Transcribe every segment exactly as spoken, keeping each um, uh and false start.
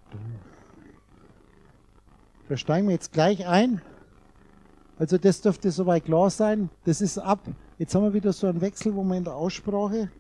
Da steigen wir jetzt gleich ein. Also das dürfte soweit klar sein. Das ist ab. Jetzt haben wir wieder so einen Wechsel, wo man in der Aussprache,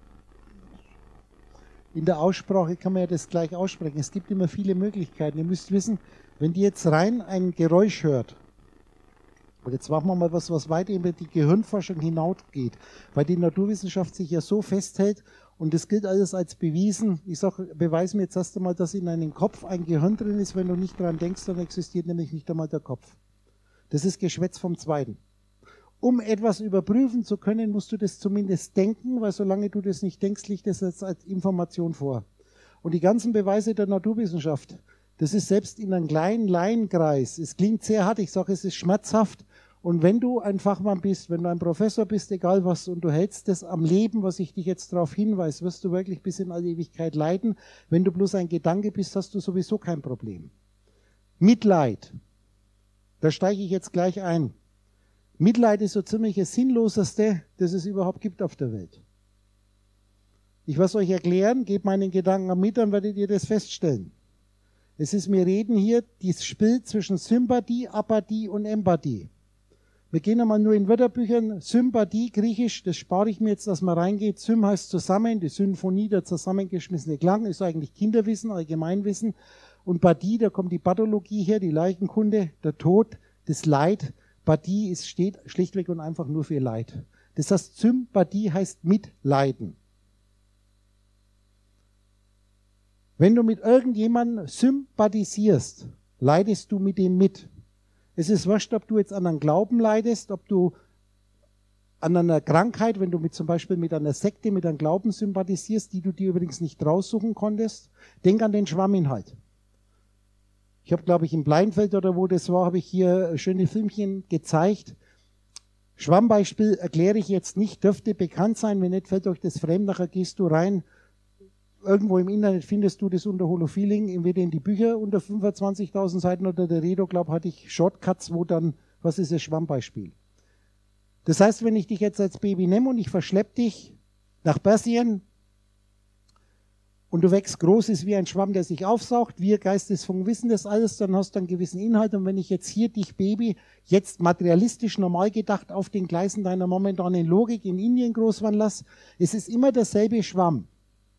in der Aussprache kann man ja das gleich aussprechen. Es gibt immer viele Möglichkeiten. Ihr müsst wissen, wenn die jetzt rein ein Geräusch hört, und jetzt machen wir mal was, was weit über die Gehirnforschung hinausgeht, weil die Naturwissenschaft sich ja so festhält und das gilt alles als bewiesen. Ich sage, beweis mir jetzt erst einmal, dass in einem Kopf ein Gehirn drin ist. Wenn du nicht daran denkst, dann existiert nämlich nicht einmal der Kopf. Das ist Geschwätz vom Zweiten. Um etwas überprüfen zu können, musst du das zumindest denken, weil solange du das nicht denkst, liegt das jetzt als Information vor. Und die ganzen Beweise der Naturwissenschaft, das ist selbst in einem kleinen Laienkreis, es klingt sehr hart, ich sage, es ist schmerzhaft. Und wenn du ein Fachmann bist, wenn du ein Professor bist, egal was, und du hältst das am Leben, was ich dich jetzt darauf hinweise, wirst du wirklich bis in alle Ewigkeit leiden. Wenn du bloß ein Gedanke bist, hast du sowieso kein Problem. Mitleid. Da steige ich jetzt gleich ein. Mitleid ist so ziemlich das Sinnloseste, das es überhaupt gibt auf der Welt. Ich werde es euch erklären, gebt meinen Gedanken mit, dann werdet ihr das feststellen. Es ist, wir reden hier, dieses Spiel zwischen Sympathie, Apathie und Empathie. Wir gehen einmal nur in Wörterbüchern. Sympathie, griechisch, das spare ich mir jetzt, dass man reingeht. Sym heißt zusammen, die Symphonie, der zusammengeschmissene Klang, ist eigentlich Kinderwissen, Allgemeinwissen. Und Pathie, da kommt die Pathologie her, die Leichenkunde, der Tod, das Leid. Pathie ist, steht schlichtweg und einfach nur für Leid. Das heißt, Sympathie heißt mitleiden. Wenn du mit irgendjemandem sympathisierst, leidest du mit dem mit. Es ist wurscht, ob du jetzt an einem Glauben leidest, ob du an einer Krankheit, wenn du mit, zum Beispiel mit einer Sekte, mit einem Glauben sympathisierst, die du dir übrigens nicht raussuchen konntest. Denk an den Schwamminhalt. Ich habe, glaube ich, in Bleinfeld oder wo das war, habe ich hier schöne Filmchen gezeigt. Schwammbeispiel erkläre ich jetzt nicht, dürfte bekannt sein. Wenn nicht, fällt euch das fremd, nachher gehst du rein. Irgendwo im Internet findest du das unter Holofeeling, entweder in die Bücher unter fünfundzwanzigtausend Seiten oder der Redo, glaube hatte ich Shortcuts, wo dann, was ist das Schwammbeispiel? Das heißt, wenn ich dich jetzt als Baby nehme und ich verschleppe dich nach Persien und du wächst groß, ist wie ein Schwamm, der sich aufsaugt, wir Geistesfunk wissen das alles, dann hast du einen gewissen Inhalt und wenn ich jetzt hier dich Baby, jetzt materialistisch normal gedacht, auf den Gleisen deiner momentanen Logik in Indien groß werden lasse, es ist immer derselbe Schwamm.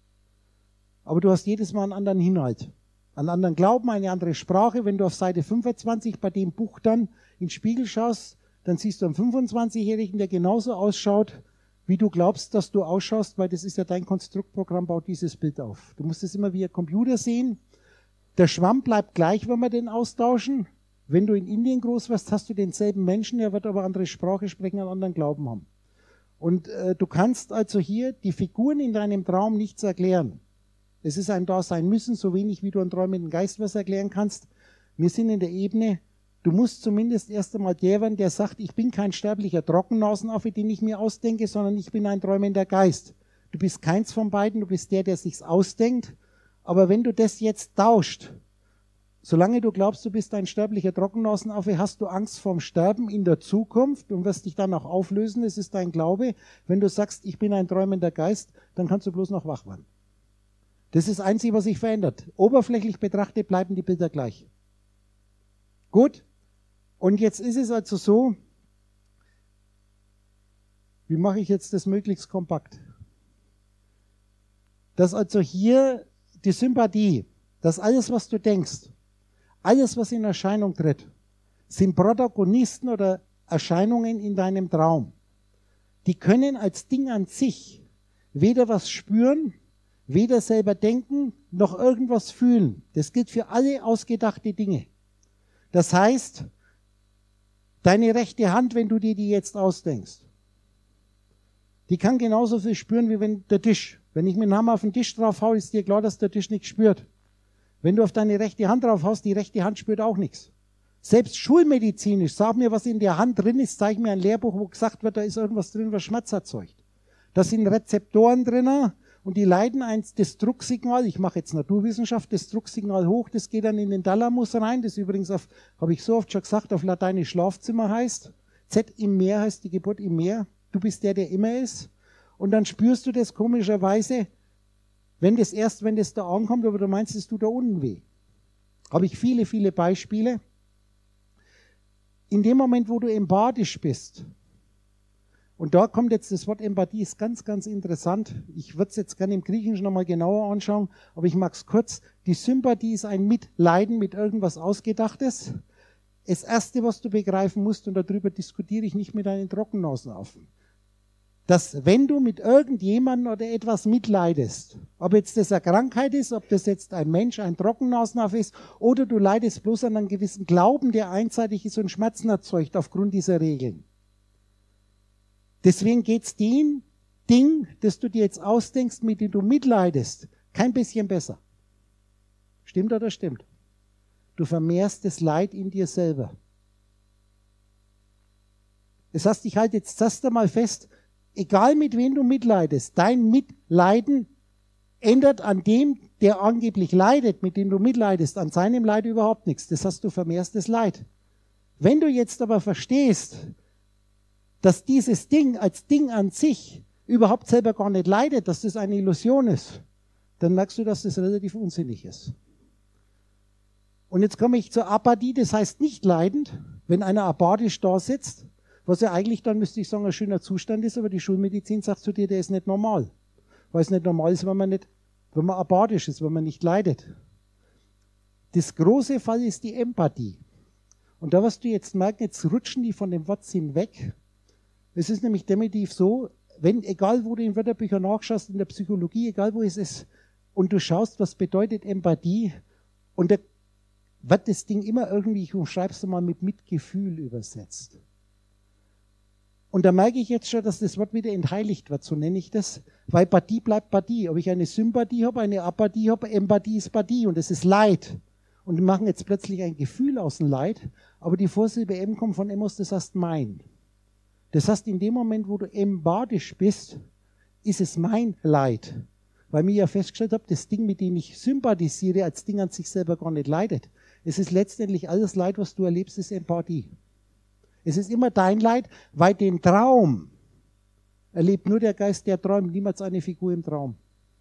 Aber du hast jedes Mal einen anderen Inhalt, einen anderen Glauben, eine andere Sprache. Wenn du auf Seite fünfundzwanzig bei dem Buch dann in den Spiegel schaust, dann siehst du einen fünfundzwanzigjährigen, der genauso ausschaut, wie du glaubst, dass du ausschaust, weil das ist ja dein Konstruktprogramm, baut dieses Bild auf. Du musst es immer wie ein Computer sehen. Der Schwamm bleibt gleich, wenn wir den austauschen. Wenn du in Indien groß wirst, hast du denselben Menschen, er wird aber andere Sprache sprechen, einen anderen Glauben haben. Und äh, du kannst also hier die Figuren in deinem Traum nichts erklären. Es ist ein Dasein müssen, so wenig wie du einen träumenden Geist was erklären kannst. Wir sind in der Ebene, du musst zumindest erst einmal der werden, der sagt, ich bin kein sterblicher Trockennasenaffe, den ich mir ausdenke, sondern ich bin ein träumender Geist. Du bist keins von beiden, du bist der, der sich's ausdenkt. Aber wenn du das jetzt tauscht, solange du glaubst, du bist ein sterblicher Trockennasenaffe, hast du Angst vorm Sterben in der Zukunft und wirst dich dann auch auflösen, das ist dein Glaube. Wenn du sagst, ich bin ein träumender Geist, dann kannst du bloß noch wach werden. Das ist das Einzige, was sich verändert. Oberflächlich betrachtet bleiben die Bilder gleich. Gut? Und jetzt ist es also so, wie mache ich jetzt das möglichst kompakt? Dass also hier die Sympathie, dass alles, was du denkst, alles, was in Erscheinung tritt, sind Protagonisten oder Erscheinungen in deinem Traum. Die können als Ding an sich weder was spüren, weder selber denken, noch irgendwas fühlen. Das gilt für alle ausgedachte Dinge. Das heißt, deine rechte Hand, wenn du dir die jetzt ausdenkst, die kann genauso viel spüren, wie wenn der Tisch. Wenn ich mit dem Hammer auf den Tisch drauf haue, ist dir klar, dass der Tisch nichts spürt. Wenn du auf deine rechte Hand drauf haust, die rechte Hand spürt auch nichts. Selbst schulmedizinisch, sag mir, was in der Hand drin ist, zeig mir ein Lehrbuch, wo gesagt wird, da ist irgendwas drin, was Schmerz erzeugt. Da sind Rezeptoren drin, und die leiten eins, das Drucksignal, ich mache jetzt Naturwissenschaft, das Drucksignal hoch, das geht dann in den Thalamus rein, das übrigens auf, habe ich so oft schon gesagt, auf Lateinisch Schlafzimmer heißt. Z im Meer heißt die Geburt im Meer. Du bist der, der immer ist. Und dann spürst du das komischerweise, wenn das erst, wenn das da ankommt, aber du meinst, es tut da unten weh. Habe ich viele, viele Beispiele. In dem Moment, wo du empathisch bist, und da kommt jetzt das Wort Empathie, ist ganz, ganz interessant. Ich würde es jetzt gerne im Griechischen nochmal genauer anschauen, aber ich mag es kurz. Die Sympathie ist ein Mitleiden mit irgendwas Ausgedachtes. Das Erste, was du begreifen musst, und darüber diskutiere ich nicht mit deinen Trockennasenaffen, dass wenn du mit irgendjemandem oder etwas mitleidest, ob jetzt das eine Krankheit ist, ob das jetzt ein Mensch, ein Trockennasenaffe ist, oder du leidest bloß an einem gewissen Glauben, der einseitig ist und Schmerzen erzeugt aufgrund dieser Regeln. Deswegen geht es dem Ding, das du dir jetzt ausdenkst, mit dem du mitleidest, kein bisschen besser. Stimmt oder stimmt? Du vermehrst das Leid in dir selber. Das heißt, ich halte jetzt das da mal fest, egal mit wem du mitleidest, dein Mitleiden ändert an dem, der angeblich leidet, mit dem du mitleidest, an seinem Leid überhaupt nichts. Das heißt, du vermehrst das Leid. Wenn du jetzt aber verstehst, dass dieses Ding als Ding an sich überhaupt selber gar nicht leidet, dass das eine Illusion ist, dann merkst du, dass das relativ unsinnig ist. Und jetzt komme ich zur Apathie, das heißt nicht leidend, wenn einer apathisch da sitzt, was ja eigentlich dann, müsste ich sagen, ein schöner Zustand ist, aber die Schulmedizin sagt zu dir, der ist nicht normal. Weil es nicht normal ist, wenn man, nicht, wenn man apathisch ist, wenn man nicht leidet. Das große Fall ist die Empathie. Und da wirst du jetzt merken, jetzt rutschen die von dem Wortsinn weg. Es ist nämlich definitiv so, wenn, egal wo du in Wörterbüchern nachschaust, in der Psychologie, egal wo es ist, und du schaust, was bedeutet Empathie, und da wird das Ding immer irgendwie, ich umschreibe es mal, mit Mitgefühl übersetzt. Und da merke ich jetzt schon, dass das Wort wieder entheiligt wird, so nenne ich das, weil Pathie bleibt Pathie. Ob ich eine Sympathie habe, eine Apathie habe, Empathie ist Pathie und das ist Leid. Und wir machen jetzt plötzlich ein Gefühl aus dem Leid, aber die Vorsilbe M kommt von Emos, das heißt mein. Das heißt, in dem Moment, wo du empathisch bist, ist es mein Leid. Weil mir ja festgestellt habe, das Ding, mit dem ich sympathisiere, als Ding an sich selber gar nicht leidet. Es ist letztendlich alles Leid, was du erlebst, ist Empathie. Es ist immer dein Leid, weil den Traum erlebt nur der Geist, der träumt, niemals eine Figur im Traum.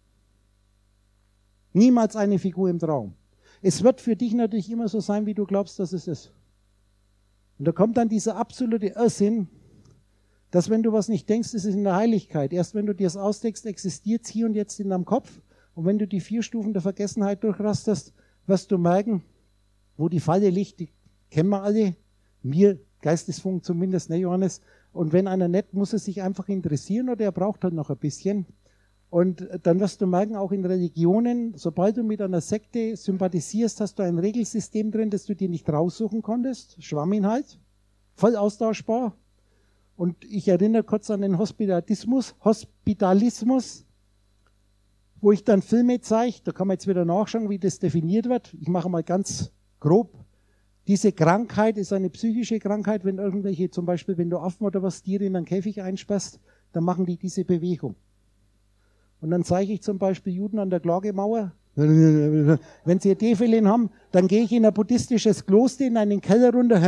Niemals eine Figur im Traum. Es wird für dich natürlich immer so sein, wie du glaubst, dass es ist. Und da kommt dann dieser absolute Irrsinn, dass wenn du was nicht denkst, ist es in der Heiligkeit. Erst wenn du dir es ausdenkst, existiert es hier und jetzt in deinem Kopf. Und wenn du die vier Stufen der Vergessenheit durchrasterst, wirst du merken, wo die Falle liegt, die kennen wir alle. Wir Geistesfunken zumindest, ne Johannes? Und wenn einer nicht, muss er sich einfach interessieren oder er braucht halt noch ein bisschen. Und dann wirst du merken, auch in Religionen, sobald du mit einer Sekte sympathisierst, hast du ein Regelsystem drin, das du dir nicht raussuchen konntest. Schwamminhalt, voll austauschbar. Und ich erinnere kurz an den Hospitalismus, Hospitalismus, wo ich dann Filme zeige, da kann man jetzt wieder nachschauen, wie das definiert wird. Ich mache mal ganz grob. Diese Krankheit ist eine psychische Krankheit, wenn irgendwelche, zum Beispiel, wenn du Affen oder was Tiere in einen Käfig einsperrst, dann machen die diese Bewegung. Und dann zeige ich zum Beispiel Juden an der Klagemauer. Wenn sie Tefillin haben, dann gehe ich in ein buddhistisches Kloster in einen Keller runter.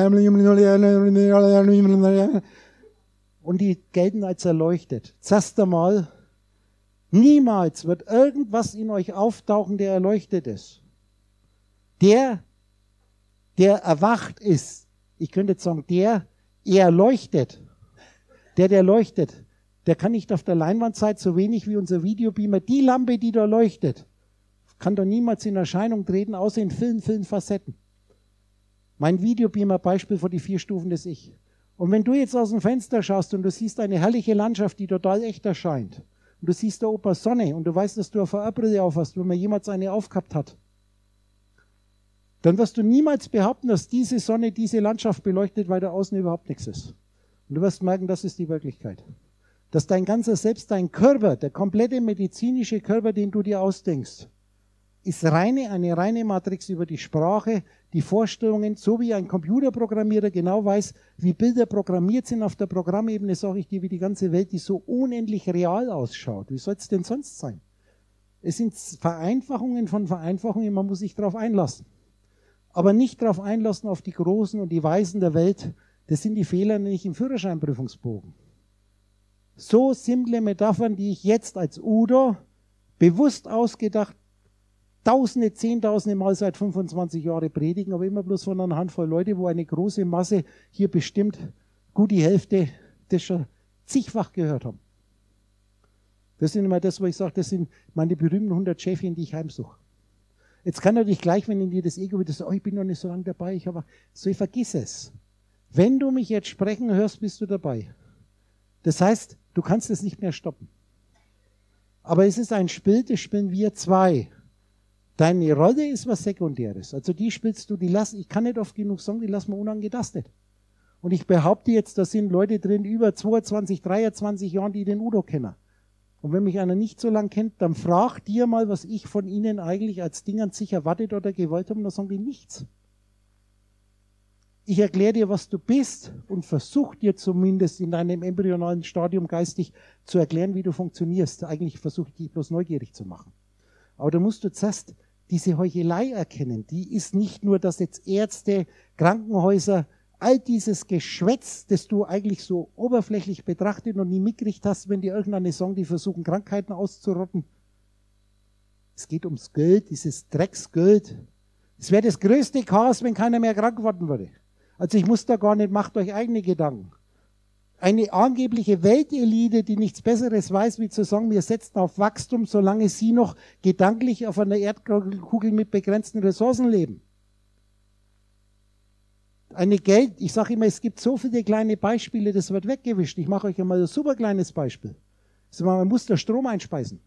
Und die gelten als erleuchtet. Zuerst einmal, niemals wird irgendwas in euch auftauchen, der erleuchtet ist. Der, der erwacht ist, ich könnte jetzt sagen, der, er leuchtet. Der, der leuchtet, der kann nicht auf der Leinwand sein, so wenig wie unser Videobeamer. Die Lampe, die da leuchtet, kann da niemals in Erscheinung treten, außer in vielen, vielen Facetten. Mein Videobeamer-Beispiel für die vier Stufen des Ich. Und wenn du jetzt aus dem Fenster schaust und du siehst eine herrliche Landschaft, die total echt erscheint, und du siehst da oben Sonne und du weißt, dass du eine V R-Brille auf hast, wenn man jemals eine aufgehabt hat, dann wirst du niemals behaupten, dass diese Sonne diese Landschaft beleuchtet, weil da außen überhaupt nichts ist. Und du wirst merken, das ist die Wirklichkeit. Dass dein ganzer Selbst, dein Körper, der komplette medizinische Körper, den du dir ausdenkst, ist reine, eine reine Matrix über die Sprache, die Vorstellungen, so wie ein Computerprogrammierer genau weiß, wie Bilder programmiert sind auf der Programmebene, sage ich dir, wie die ganze Welt, die so unendlich real ausschaut. Wie soll es denn sonst sein? Es sind Vereinfachungen von Vereinfachungen, man muss sich darauf einlassen. Aber nicht darauf einlassen auf die Großen und die Weisen der Welt. Das sind die Fehler nicht im Führerscheinprüfungsbogen. So simple Metaphern, die ich jetzt als Udo bewusst ausgedacht, Tausende, Zehntausende Mal seit fünfundzwanzig Jahren predigen, aber immer bloß von einer Handvoll Leute, wo eine große Masse hier bestimmt gut die Hälfte das schon zigfach gehört haben. Das sind immer das, wo ich sage, das sind meine berühmten hundert Schäfchen, die ich heimsuche. Jetzt kann natürlich gleich, wenn in dir das Ego wieder so, oh, ich bin noch nicht so lange dabei, ich habe, so, ich vergiss es. Wenn du mich jetzt sprechen hörst, bist du dabei. Das heißt, du kannst es nicht mehr stoppen. Aber es ist ein Spiel, das spielen wir zwei. Deine Rolle ist was Sekundäres. Also die spielst du, die lassen, ich kann nicht oft genug sagen, die lassen wir unangetastet. Und ich behaupte jetzt, da sind Leute drin über zweiundzwanzig, dreiundzwanzig Jahren, die den Udo kennen. Und wenn mich einer nicht so lange kennt, dann frag dir mal, was ich von ihnen eigentlich als Ding an sich erwartet oder gewollt habe, und dann sagen die nichts. Ich erkläre dir, was du bist und versuche dir zumindest in deinem embryonalen Stadium geistig zu erklären, wie du funktionierst. Eigentlich versuche ich dich bloß neugierig zu machen. Aber da musst du zuerst diese Heuchelei erkennen. Die ist nicht nur, dass jetzt Ärzte, Krankenhäuser, all dieses Geschwätz, das du eigentlich so oberflächlich betrachtet und nie mitgekriegt hast, wenn die irgendeine sagen, die versuchen, Krankheiten auszurotten. Es geht ums Geld, dieses Drecksgeld. Es wäre das größte Chaos, wenn keiner mehr krank werden würde. Also ich muss da gar nicht, macht euch eigene Gedanken. Eine angebliche Weltelite, die nichts Besseres weiß, wie zu sagen, wir setzen auf Wachstum, solange sie noch gedanklich auf einer Erdkugel mit begrenzten Ressourcen leben. Eine Geld, ich sage immer, es gibt so viele kleine Beispiele, das wird weggewischt. Ich mache euch einmal ein super kleines Beispiel. Also man muss da Strom einspeisen.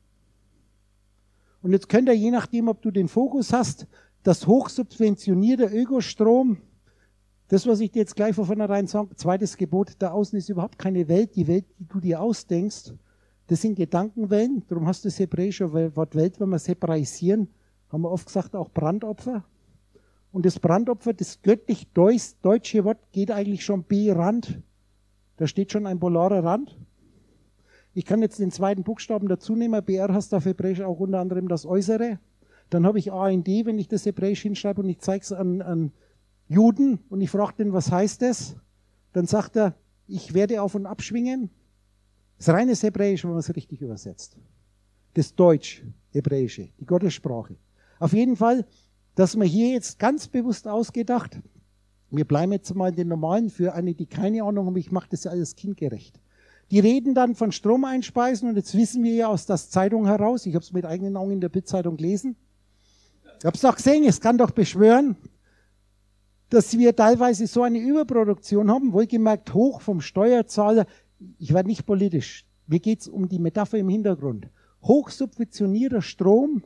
Und jetzt könnt ihr, je nachdem, ob du den Fokus hast, das hochsubventionierte Ökostrom, das, was ich dir jetzt gleich von vornherein sage, zweites Gebot, da außen ist überhaupt keine Welt. Die Welt, die du dir ausdenkst, das sind Gedankenwellen. Darum hast du das hebräische Wort Welt, wenn wir es hebraisieren, haben wir oft gesagt, auch Brandopfer. Und das Brandopfer, das göttlich deutsche Wort geht eigentlich schon B-Rand. Da steht schon ein polarer Rand. Ich kann jetzt den zweiten Buchstaben dazu nehmen. B R hast auf Hebräisch auch unter anderem das Äußere. Dann habe ich A N D, wenn ich das Hebräisch hinschreibe und ich zeige es an, an Juden und ich frage den, was heißt das? Dann sagt er, ich werde auf und abschwingen. Das ist reines Hebräisch, wenn man es richtig übersetzt. Das Deutsch, Hebräische, die Gottessprache. Auf jeden Fall, dass man hier jetzt ganz bewusst ausgedacht, wir bleiben jetzt mal in den normalen, für eine, die keine Ahnung haben, ich mache das ja alles kindgerecht. Die reden dann von Strom einspeisen und jetzt wissen wir ja aus der Zeitung heraus, ich habe es mit eigenen Augen in der Bild-Zeitung gelesen, ich habe es doch gesehen, es kann doch beschwören, dass wir teilweise so eine Überproduktion haben, wohlgemerkt hoch vom Steuerzahler, ich werde nicht politisch, mir geht es um die Metapher im Hintergrund, hochsubventionierter Strom,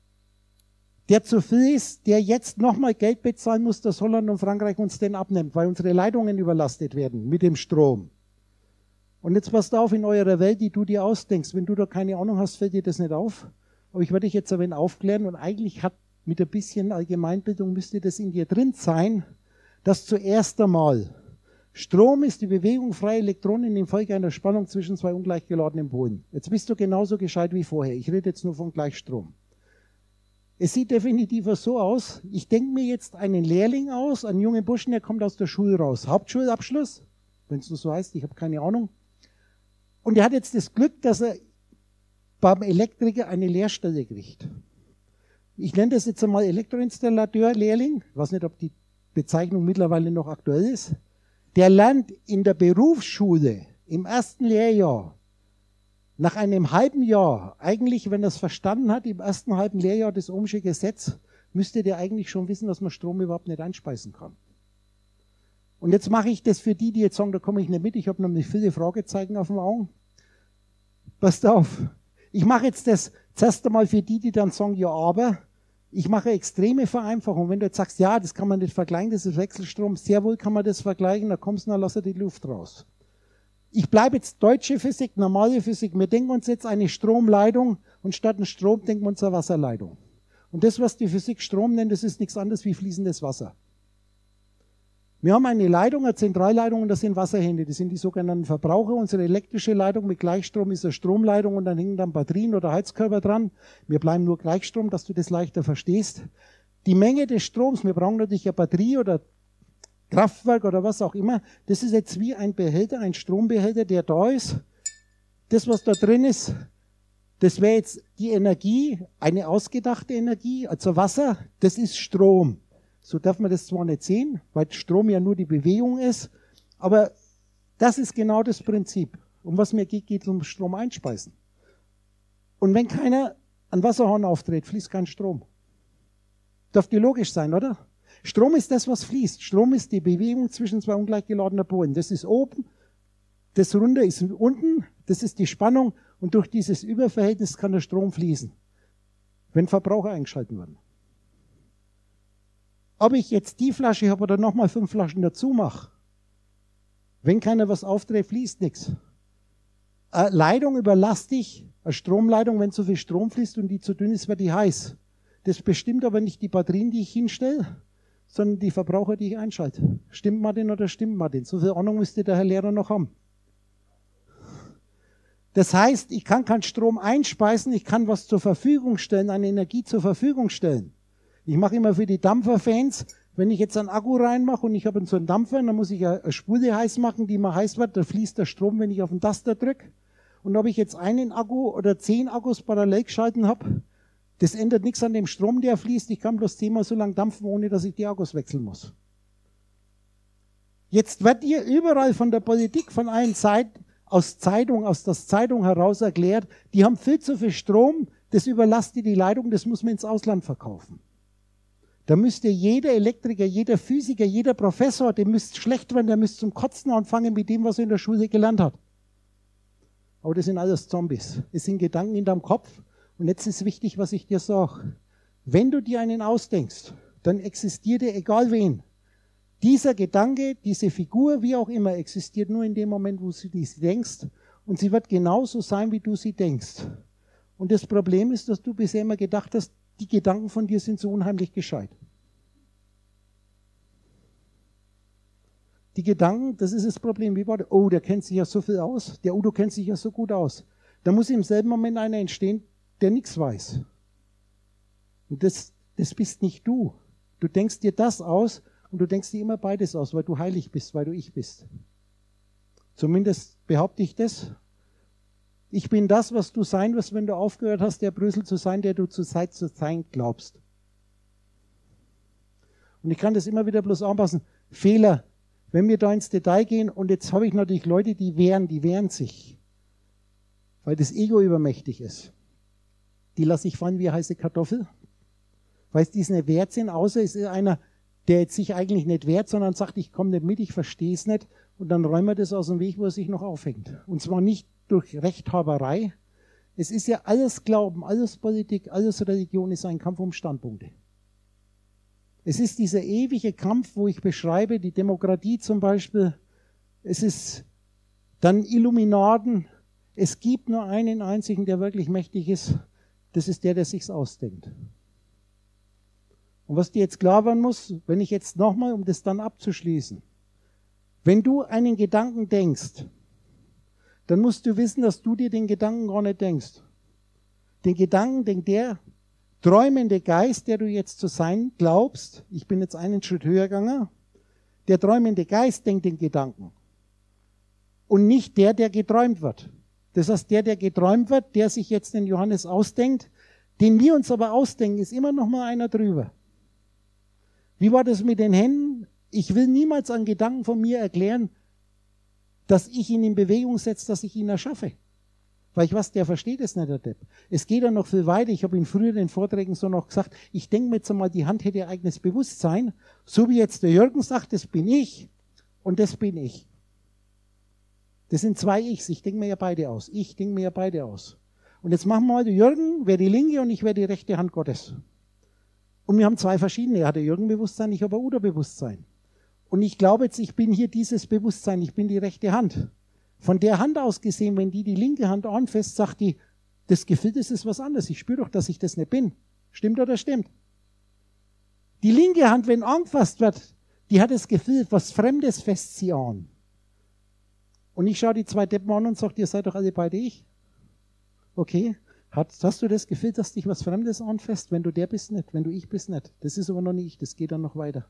der zu viel ist, der jetzt nochmal Geld bezahlen muss, dass Holland und Frankreich uns den abnimmt, weil unsere Leitungen überlastet werden mit dem Strom. Und jetzt passt auf, in eurer Welt, die du dir ausdenkst, wenn du da keine Ahnung hast, fällt dir das nicht auf. Aber ich werde dich jetzt ein wenig aufklären und eigentlich hat mit ein bisschen Allgemeinbildung müsste das in dir drin sein, dass zuerst einmal Strom ist die Bewegung freier Elektronen infolge einer Spannung zwischen zwei ungleich geladenen Polen. Jetzt bist du genauso gescheit wie vorher. Ich rede jetzt nur von Gleichstrom. Es sieht definitiv so aus, ich denke mir jetzt einen Lehrling aus, einen jungen Burschen, der kommt aus der Schule raus. Hauptschulabschluss, wenn es nur so heißt, ich habe keine Ahnung. Und er hat jetzt das Glück, dass er beim Elektriker eine Lehrstelle kriegt. Ich nenne das jetzt einmal Elektroinstallateur-Lehrling. Ich weiß nicht, ob die Bezeichnung mittlerweile noch aktuell ist. Der lernt in der Berufsschule im ersten Lehrjahr nach einem halben Jahr, eigentlich, wenn er es verstanden hat, im ersten halben Lehrjahr das Ohmsche Gesetz, müsste der eigentlich schon wissen, dass man Strom überhaupt nicht einspeisen kann. Und jetzt mache ich das für die, die jetzt sagen, da komme ich nicht mit, ich habe nämlich viele Fragezeichen auf den Augen. Passt auf. Ich mache jetzt das zuerst einmal für die, die dann sagen, ja, aber ich mache extreme Vereinfachung. Wenn du jetzt sagst, ja, das kann man nicht vergleichen, das ist Wechselstrom, sehr wohl kann man das vergleichen, da kommst du, dann lass er die Luft raus. Ich bleibe jetzt deutsche Physik, normale Physik. Wir denken uns jetzt eine Stromleitung und statt einem Strom denken wir uns eine Wasserleitung. Und das, was die Physik Strom nennt, das ist nichts anderes wie fließendes Wasser. Wir haben eine Leitung, eine Zentralleitung und das sind Wasserhände. Das sind die sogenannten Verbraucher. Unsere elektrische Leitung mit Gleichstrom ist eine Stromleitung und dann hängen dann Batterien oder Heizkörper dran. Wir bleiben nur Gleichstrom, dass du das leichter verstehst. Die Menge des Stroms, wir brauchen natürlich eine Batterie oder Kraftwerk oder was auch immer, das ist jetzt wie ein Behälter, ein Strombehälter, der da ist. Das, was da drin ist, Das wäre jetzt die Energie, eine ausgedachte Energie, also Wasser, das ist Strom. So darf man das zwar nicht sehen, weil Strom ja nur die Bewegung ist, aber das ist genau das Prinzip. Um was mir geht, geht es um Strom einspeisen. Und wenn keiner einen Wasserhahn aufdreht, fließt kein Strom. Dürfte logisch sein, oder? Strom ist das, was fließt. Strom ist die Bewegung zwischen zwei ungleich geladenen Polen. Das ist oben, das runter ist unten, das ist die Spannung und durch dieses Überverhältnis kann der Strom fließen, wenn Verbraucher eingeschalten werden. Ob ich jetzt die Flasche habe oder nochmal fünf Flaschen dazu mache, wenn keiner was aufdreht, fließt nichts. Eine Leitung überlastig, eine Stromleitung, wenn zu viel Strom fließt und die zu dünn ist, wird die heiß. Das bestimmt aber nicht die Batterien, die ich hinstelle, sondern die Verbraucher, die ich einschalte. Stimmt Martin oder stimmt Martin? So viel Ahnung müsste der Herr Lehrer noch haben. Das heißt, ich kann keinen Strom einspeisen, ich kann was zur Verfügung stellen, eine Energie zur Verfügung stellen. Ich mache immer für die Dampferfans, wenn ich jetzt einen Akku reinmache und ich habe so einen Dampfer, dann muss ich eine Spule heiß machen, die mal heiß wird, da fließt der Strom, wenn ich auf den Taster drücke. Und ob ich jetzt einen Akku oder zehn Akkus parallel geschalten habe, das ändert nichts an dem Strom, der fließt. Ich kann bloß zehnmal so lange dampfen, ohne dass ich die Akkus wechseln muss. Jetzt wird ihr überall von der Politik, von allen Seiten, aus Zeitung, aus der Zeitung heraus erklärt, die haben viel zu viel Strom, das überlastet die Leitung, das muss man ins Ausland verkaufen. Da müsste jeder Elektriker, jeder Physiker, jeder Professor, dem müsste schlecht werden, der müsste zum Kotzen anfangen mit dem, was er in der Schule gelernt hat. Aber das sind alles Zombies. Es sind Gedanken in deinem Kopf. Und jetzt ist wichtig, was ich dir sage. Wenn du dir einen ausdenkst, dann existiert er egal wen. Dieser Gedanke, diese Figur, wie auch immer, existiert nur in dem Moment, wo du sie denkst. Und sie wird genauso sein, wie du sie denkst. Und das Problem ist, dass du bisher immer gedacht hast, die Gedanken von dir sind so unheimlich gescheit. Die Gedanken, das ist das Problem. Wie war der? Oh, der kennt sich ja so viel aus. Der Udo kennt sich ja so gut aus. Da muss im selben Moment einer entstehen, der nichts weiß. Und das, das bist nicht du. Du denkst dir das aus und du denkst dir immer beides aus, weil du heilig bist, weil du ich bist. Zumindest behaupte ich das. Ich bin das, was du sein wirst, wenn du aufgehört hast, der Brösel zu sein, der du zur Zeit zu sein glaubst. Und ich kann das immer wieder bloß anpassen. Fehler. Wenn wir da ins Detail gehen, und jetzt habe ich natürlich Leute, die wehren, die wehren sich, weil das Ego übermächtig ist. Die lasse ich fallen wie heiße Kartoffel, weil es dies nicht wert sind, außer es ist einer, der jetzt sich eigentlich nicht wehrt, sondern sagt, ich komme nicht mit, ich verstehe es nicht, und dann räumen wir das aus dem Weg, wo er sich noch aufhängt. Und zwar nicht durch Rechthaberei. Es ist ja alles Glauben, alles Politik, alles Religion ist ein Kampf um Standpunkte. Es ist dieser ewige Kampf, wo ich beschreibe, die Demokratie zum Beispiel, es ist dann Illuminaten, es gibt nur einen einzigen, der wirklich mächtig ist, das ist der, der sich's ausdenkt. Und was dir jetzt klar werden muss, wenn ich jetzt nochmal, um das dann abzuschließen, wenn du einen Gedanken denkst, dann musst du wissen, dass du dir den Gedanken gar nicht denkst. Den Gedanken denkt der träumende Geist, der du jetzt zu sein glaubst, ich bin jetzt einen Schritt höher gegangen, der träumende Geist denkt den Gedanken. Und nicht der, der geträumt wird. Das heißt, der, der geträumt wird, der sich jetzt den Johannes ausdenkt, den wir uns aber ausdenken, ist immer noch mal einer drüber. Wie war das mit den Händen? Ich will niemals einen Gedanken von mir erklären, dass ich ihn in Bewegung setze, dass ich ihn erschaffe. Weil ich weiß, der versteht es nicht, der Depp. Es geht ja noch viel weiter. Ich habe in früheren Vorträgen so noch gesagt, ich denke mir jetzt einmal, die Hand hätte eigenes Bewusstsein. So wie jetzt der Jürgen sagt, das bin ich und das bin ich. Das sind zwei Ichs. Ich denke mir ja beide aus. Ich denke mir ja beide aus. Und jetzt machen wir mal, der Jürgen wäre die linke und ich wäre die rechte Hand Gottes. Und wir haben zwei verschiedene. Er hat der Jürgen Bewusstsein, ich habe ein Udo Bewusstsein. Und ich glaube jetzt, ich bin hier dieses Bewusstsein, ich bin die rechte Hand. Von der Hand aus gesehen, wenn die die linke Hand anfasst, sagt die, das Gefühl, das ist was anderes. Ich spüre doch, dass ich das nicht bin. Stimmt oder stimmt? Die linke Hand, wenn angefasst wird, die hat das Gefühl, was Fremdes fasst sie an. Und ich schaue die zwei Deppen an und sage, ihr seid doch alle beide ich. Okay, hast, hast du das Gefühl, dass dich was Fremdes anfasst? Wenn du der bist, nicht. Wenn du ich bist, nicht. Das ist aber noch nicht ich, das geht dann noch weiter.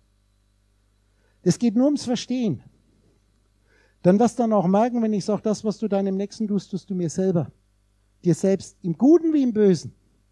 Es geht nur ums Verstehen. Dann wirst du dann auch merken, wenn ich sage, das, was du deinem Nächsten tust, tust du mir selber. dir selbst im Guten wie im Bösen.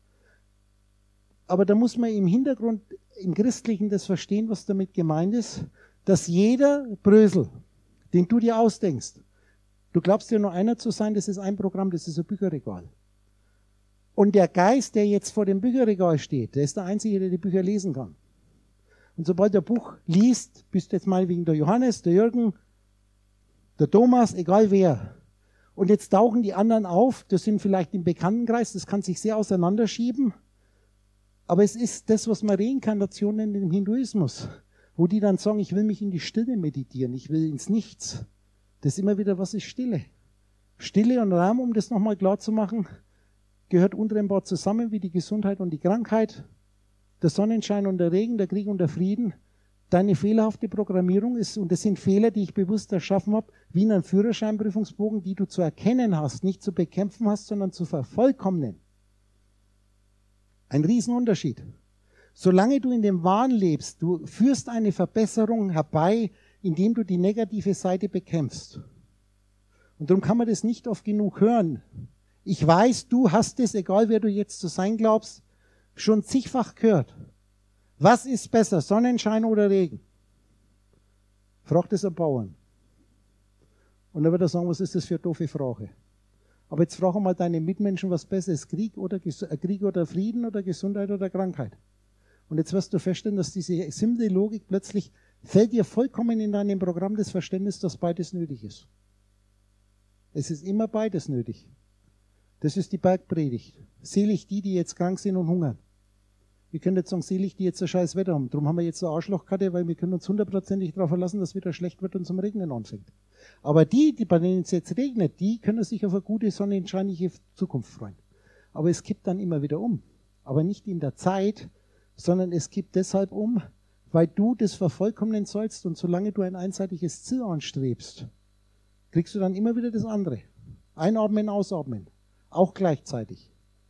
Aber da muss man im Hintergrund, im Christlichen das verstehen, was damit gemeint ist, dass jeder Brösel, den du dir ausdenkst, du glaubst ja nur einer zu sein, das ist ein Programm, das ist ein Bücherregal. Und der Geist, der jetzt vor dem Bücherregal steht, der ist der Einzige, der die Bücher lesen kann. Und sobald der Buch liest, bist du jetzt mal wegen der Johannes, der Jürgen, der Thomas, egal wer. Und jetzt tauchen die anderen auf, das sind vielleicht im Bekanntenkreis, das kann sich sehr auseinanderschieben. Aber es ist das, was man Reinkarnation nennt im Hinduismus, wo die dann sagen, ich will mich in die Stille meditieren, ich will ins Nichts. Das ist immer wieder, was ist Stille? Stille und Raum, um das nochmal klar zu machen, gehört untrennbar zusammen wie die Gesundheit und die Krankheit, der Sonnenschein und der Regen, der Krieg und der Frieden. Deine fehlerhafte Programmierung ist, und das sind Fehler, die ich bewusst erschaffen habe, wie in einem Führerscheinprüfungsbogen, die du zu erkennen hast, nicht zu bekämpfen hast, sondern zu vervollkommnen. Ein Riesenunterschied. Solange du in dem Wahn lebst, du führst eine Verbesserung herbei, indem du die negative Seite bekämpfst. Und darum kann man das nicht oft genug hören. Ich weiß, du hast es, egal wer du jetzt zu sein glaubst, schon zigfach gehört. Was ist besser, Sonnenschein oder Regen? Fragt es am Bauern. Und dann wird er sagen, was ist das für eine doofe Frage? Aber jetzt frage mal deine Mitmenschen, was besser ist, Krieg oder, Krieg oder Frieden oder Gesundheit oder Krankheit. Und jetzt wirst du feststellen, dass diese simple Logik plötzlich fällt dir vollkommen in deinem Programm das Verständnis, dass beides nötig ist. Es ist immer beides nötig. Das ist die Bergpredigt. Selig die, die jetzt krank sind und hungern. Wir können jetzt sagen, selig die jetzt ein scheiß Wetter haben. Darum haben wir jetzt eine Arschlochkarte, weil wir können uns hundertprozentig darauf verlassen, dass es wieder schlecht wird und zum Regnen anfängt. Aber die, die bei denen es jetzt regnet, die können sich auf eine gute, sonnenscheinliche Zukunft freuen. Aber es kippt dann immer wieder um. Aber nicht in der Zeit, sondern es kippt deshalb um, weil du das vervollkommnen sollst, und solange du ein einseitiges Ziel anstrebst, kriegst du dann immer wieder das andere. Einatmen, ausatmen. Auch gleichzeitig.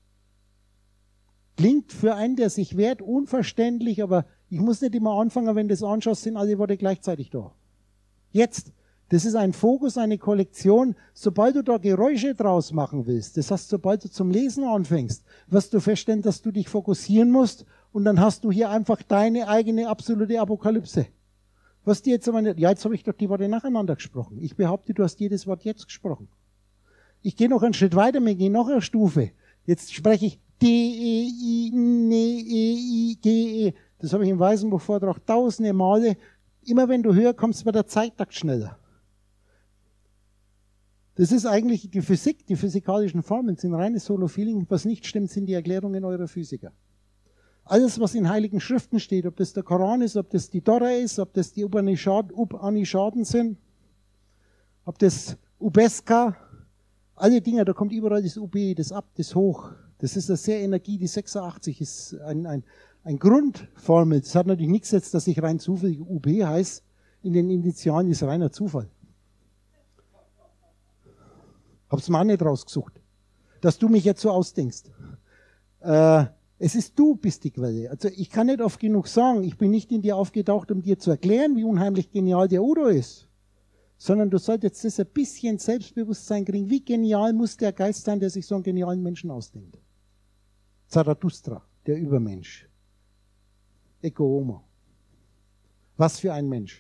Klingt für einen, der sich wehrt, unverständlich, aber ich muss nicht immer anfangen, wenn du das anschaust, sind alle Worte gleichzeitig da. Jetzt, das ist ein Fokus, eine Kollektion. Sobald du da Geräusche draus machen willst, das heißt, sobald du zum Lesen anfängst, wirst du feststellen, dass du dich fokussieren musst, und dann hast du hier einfach deine eigene absolute Apokalypse. Was die jetzt aber nicht, ja, jetzt habe ich doch die Worte nacheinander gesprochen. Ich behaupte, du hast jedes Wort jetzt gesprochen. Ich gehe noch einen Schritt weiter, wir gehen noch eine Stufe. Jetzt spreche ich D, E, I, N, E, I, G, E. Das habe ich im Weißenbuch-Vortrag tausende Male. Immer wenn du höher kommst, wird der Zeittakt schneller. Das ist eigentlich die Physik, die physikalischen Formeln sind reines Solo-Feeling. Was nicht stimmt, sind die Erklärungen eurer Physiker. Alles, was in heiligen Schriften steht, ob das der Koran ist, ob das die Dora ist, ob das die Upanishaden sind, ob das Ubeska, alle Dinge, da kommt überall das U B, das Ab, das Hoch. Das ist eine sehr Energie, die sechsundachtzig ist ein, ein, ein Grundformel. Das hat natürlich nichts jetzt, dass ich rein zufällig U B heißt. In den Initialen ist reiner Zufall. Hab's mir auch nicht rausgesucht, dass du mich jetzt so ausdenkst. Äh, es ist du bist die Quelle. Also ich kann nicht oft genug sagen, ich bin nicht in dir aufgetaucht, um dir zu erklären, wie unheimlich genial der Udo ist. Sondern du solltest das ein bisschen Selbstbewusstsein kriegen. Wie genial muss der Geist sein, der sich so einen genialen Menschen ausdenkt? Zarathustra, der Übermensch. Ecce homo. Was für ein Mensch.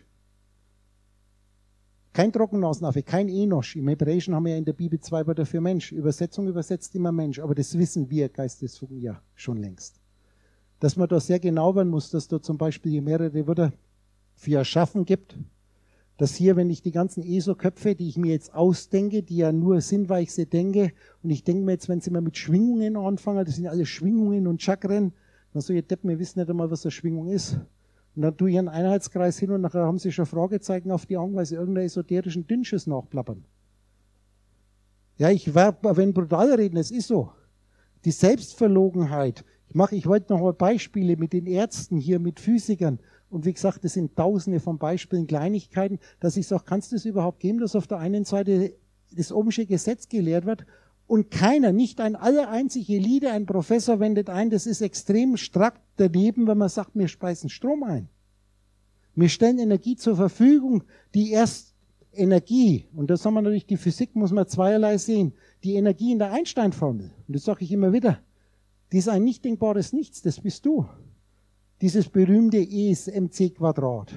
Kein Trockennasenaffe, kein Enosch. Im Hebräischen haben wir ja in der Bibel zwei Wörter für Mensch. Übersetzung übersetzt immer Mensch. Aber das wissen wir Geistesfugen ja schon längst. Dass man da sehr genau werden muss, dass da zum Beispiel hier mehrere Wörter für Erschaffen gibt. Dass hier, wenn ich die ganzen E S O-Köpfe, die ich mir jetzt ausdenke, die ja nur sind, weil ich sie denke, und ich denke mir jetzt, wenn sie mal mit Schwingungen anfangen, das sind ja alles Schwingungen und Chakren, dann so, ihr Deppen, wir wissen nicht einmal, was eine Schwingung ist. Und dann tue ich einen Einheitskreis hin und nachher haben sie schon Fragezeichen auf die Augen, weil sie irgendeinen esoterischen Dünnschiss nachplappern. Ja, ich werde, wenn brutal reden, es ist so. Die Selbstverlogenheit. Ich mache, ich wollte noch mal Beispiele mit den Ärzten hier, mit Physikern. Und wie gesagt, das sind tausende von Beispielen, Kleinigkeiten, dass ich sage, kannst du es überhaupt geben, dass auf der einen Seite das Ohmsche Gesetz gelehrt wird und keiner, nicht ein aller einzige Lieder, ein Professor wendet ein, das ist extrem strack daneben, wenn man sagt, wir speisen Strom ein. Wir stellen Energie zur Verfügung, die erst Energie, und das haben wir natürlich, die Physik muss man zweierlei sehen. die Energie in der Einstein-Formel, und das sage ich immer wieder, die ist ein nicht denkbares Nichts, das bist du. Dieses berühmte E ist mc Quadrat.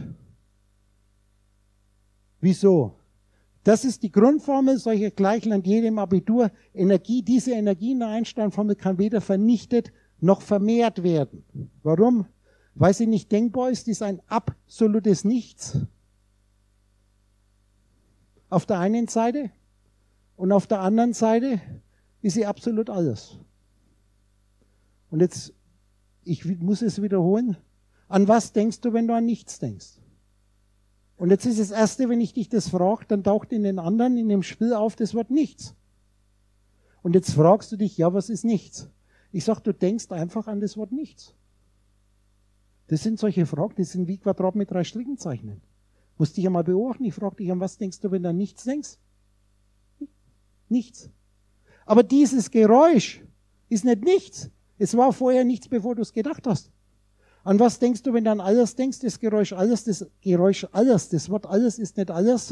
Wieso? Das ist die Grundformel solcher Gleichungen an jedem Abitur. Energie, diese Energie in der Einstein-Formel kann weder vernichtet noch vermehrt werden. Warum? Weil sie nicht denkbar ist, die ist ein absolutes Nichts. Auf der einen Seite und auf der anderen Seite ist sie absolut alles. Und jetzt, ich muss es wiederholen, an was denkst du, wenn du an nichts denkst? Und jetzt ist das Erste, wenn ich dich das frage, dann taucht in den anderen, in dem Spiel auf das Wort nichts. Und jetzt fragst du dich, ja, was ist nichts? Ich sage, du denkst einfach an das Wort nichts. Das sind solche Fragen, die sind wie Quadrat mit drei Strichen zeichnen. Musst dich einmal beobachten, ich frage dich, an was denkst du, wenn du an nichts denkst? Nichts. Aber dieses Geräusch ist nicht nichts. Es war vorher nichts, bevor du es gedacht hast. An was denkst du, wenn du an alles denkst? Das Geräusch alles, das Geräusch alles, das Wort alles ist nicht alles.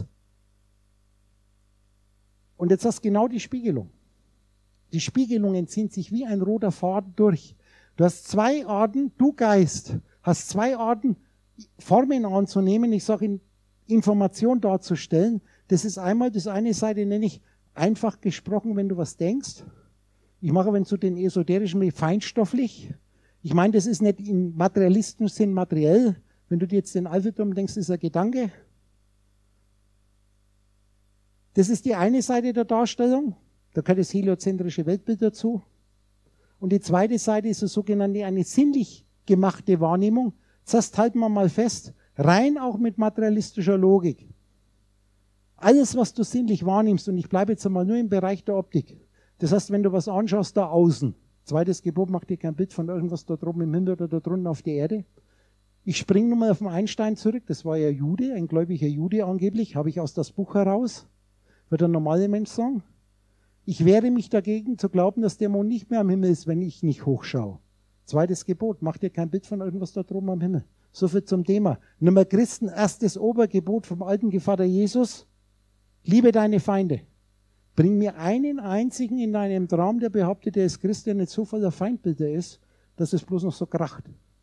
Und jetzt hast du genau die Spiegelung. Die Spiegelungen ziehen sich wie ein roter Faden durch. Du hast zwei Arten, du Geist, hast zwei Arten, Formen anzunehmen, ich sage, Information darzustellen. Das ist einmal, das eine Seite nenne ich einfach gesprochen, wenn du was denkst. Ich mache, wenn zu den esoterischen wie feinstofflich. Ich meine, das ist nicht im materialistischen Sinn materiell. Wenn du dir jetzt den Alphaturm denkst, ist ein Gedanke. Das ist die eine Seite der Darstellung. Da gehört das heliozentrische Weltbild dazu. Und die zweite Seite ist eine sogenannte, eine sinnlich gemachte Wahrnehmung. Das heißt, halten wir mal fest, rein auch mit materialistischer Logik. Alles, was du sinnlich wahrnimmst, und ich bleibe jetzt einmal nur im Bereich der Optik. Das heißt, wenn du was anschaust, da außen. Zweites Gebot, mach dir kein Bild von irgendwas da droben im Himmel oder da drunten auf der Erde. Ich springe nochmal auf den Einstein zurück. Das war ja Jude, ein gläubiger Jude angeblich. Habe ich aus das Buch heraus. Wird ein normaler Mensch sagen. Ich wehre mich dagegen zu glauben, dass der Mond nicht mehr am Himmel ist, wenn ich nicht hochschaue. Zweites Gebot, mach dir kein Bild von irgendwas da droben am Himmel. So viel zum Thema. Nummer Christen, erstes Obergebot vom alten Gevater Jesus. Liebe deine Feinde. Bring mir einen einzigen in deinem Traum, der behauptet, der ist Christ, der nicht so voller Feindbilder ist, dass es bloß noch so kracht.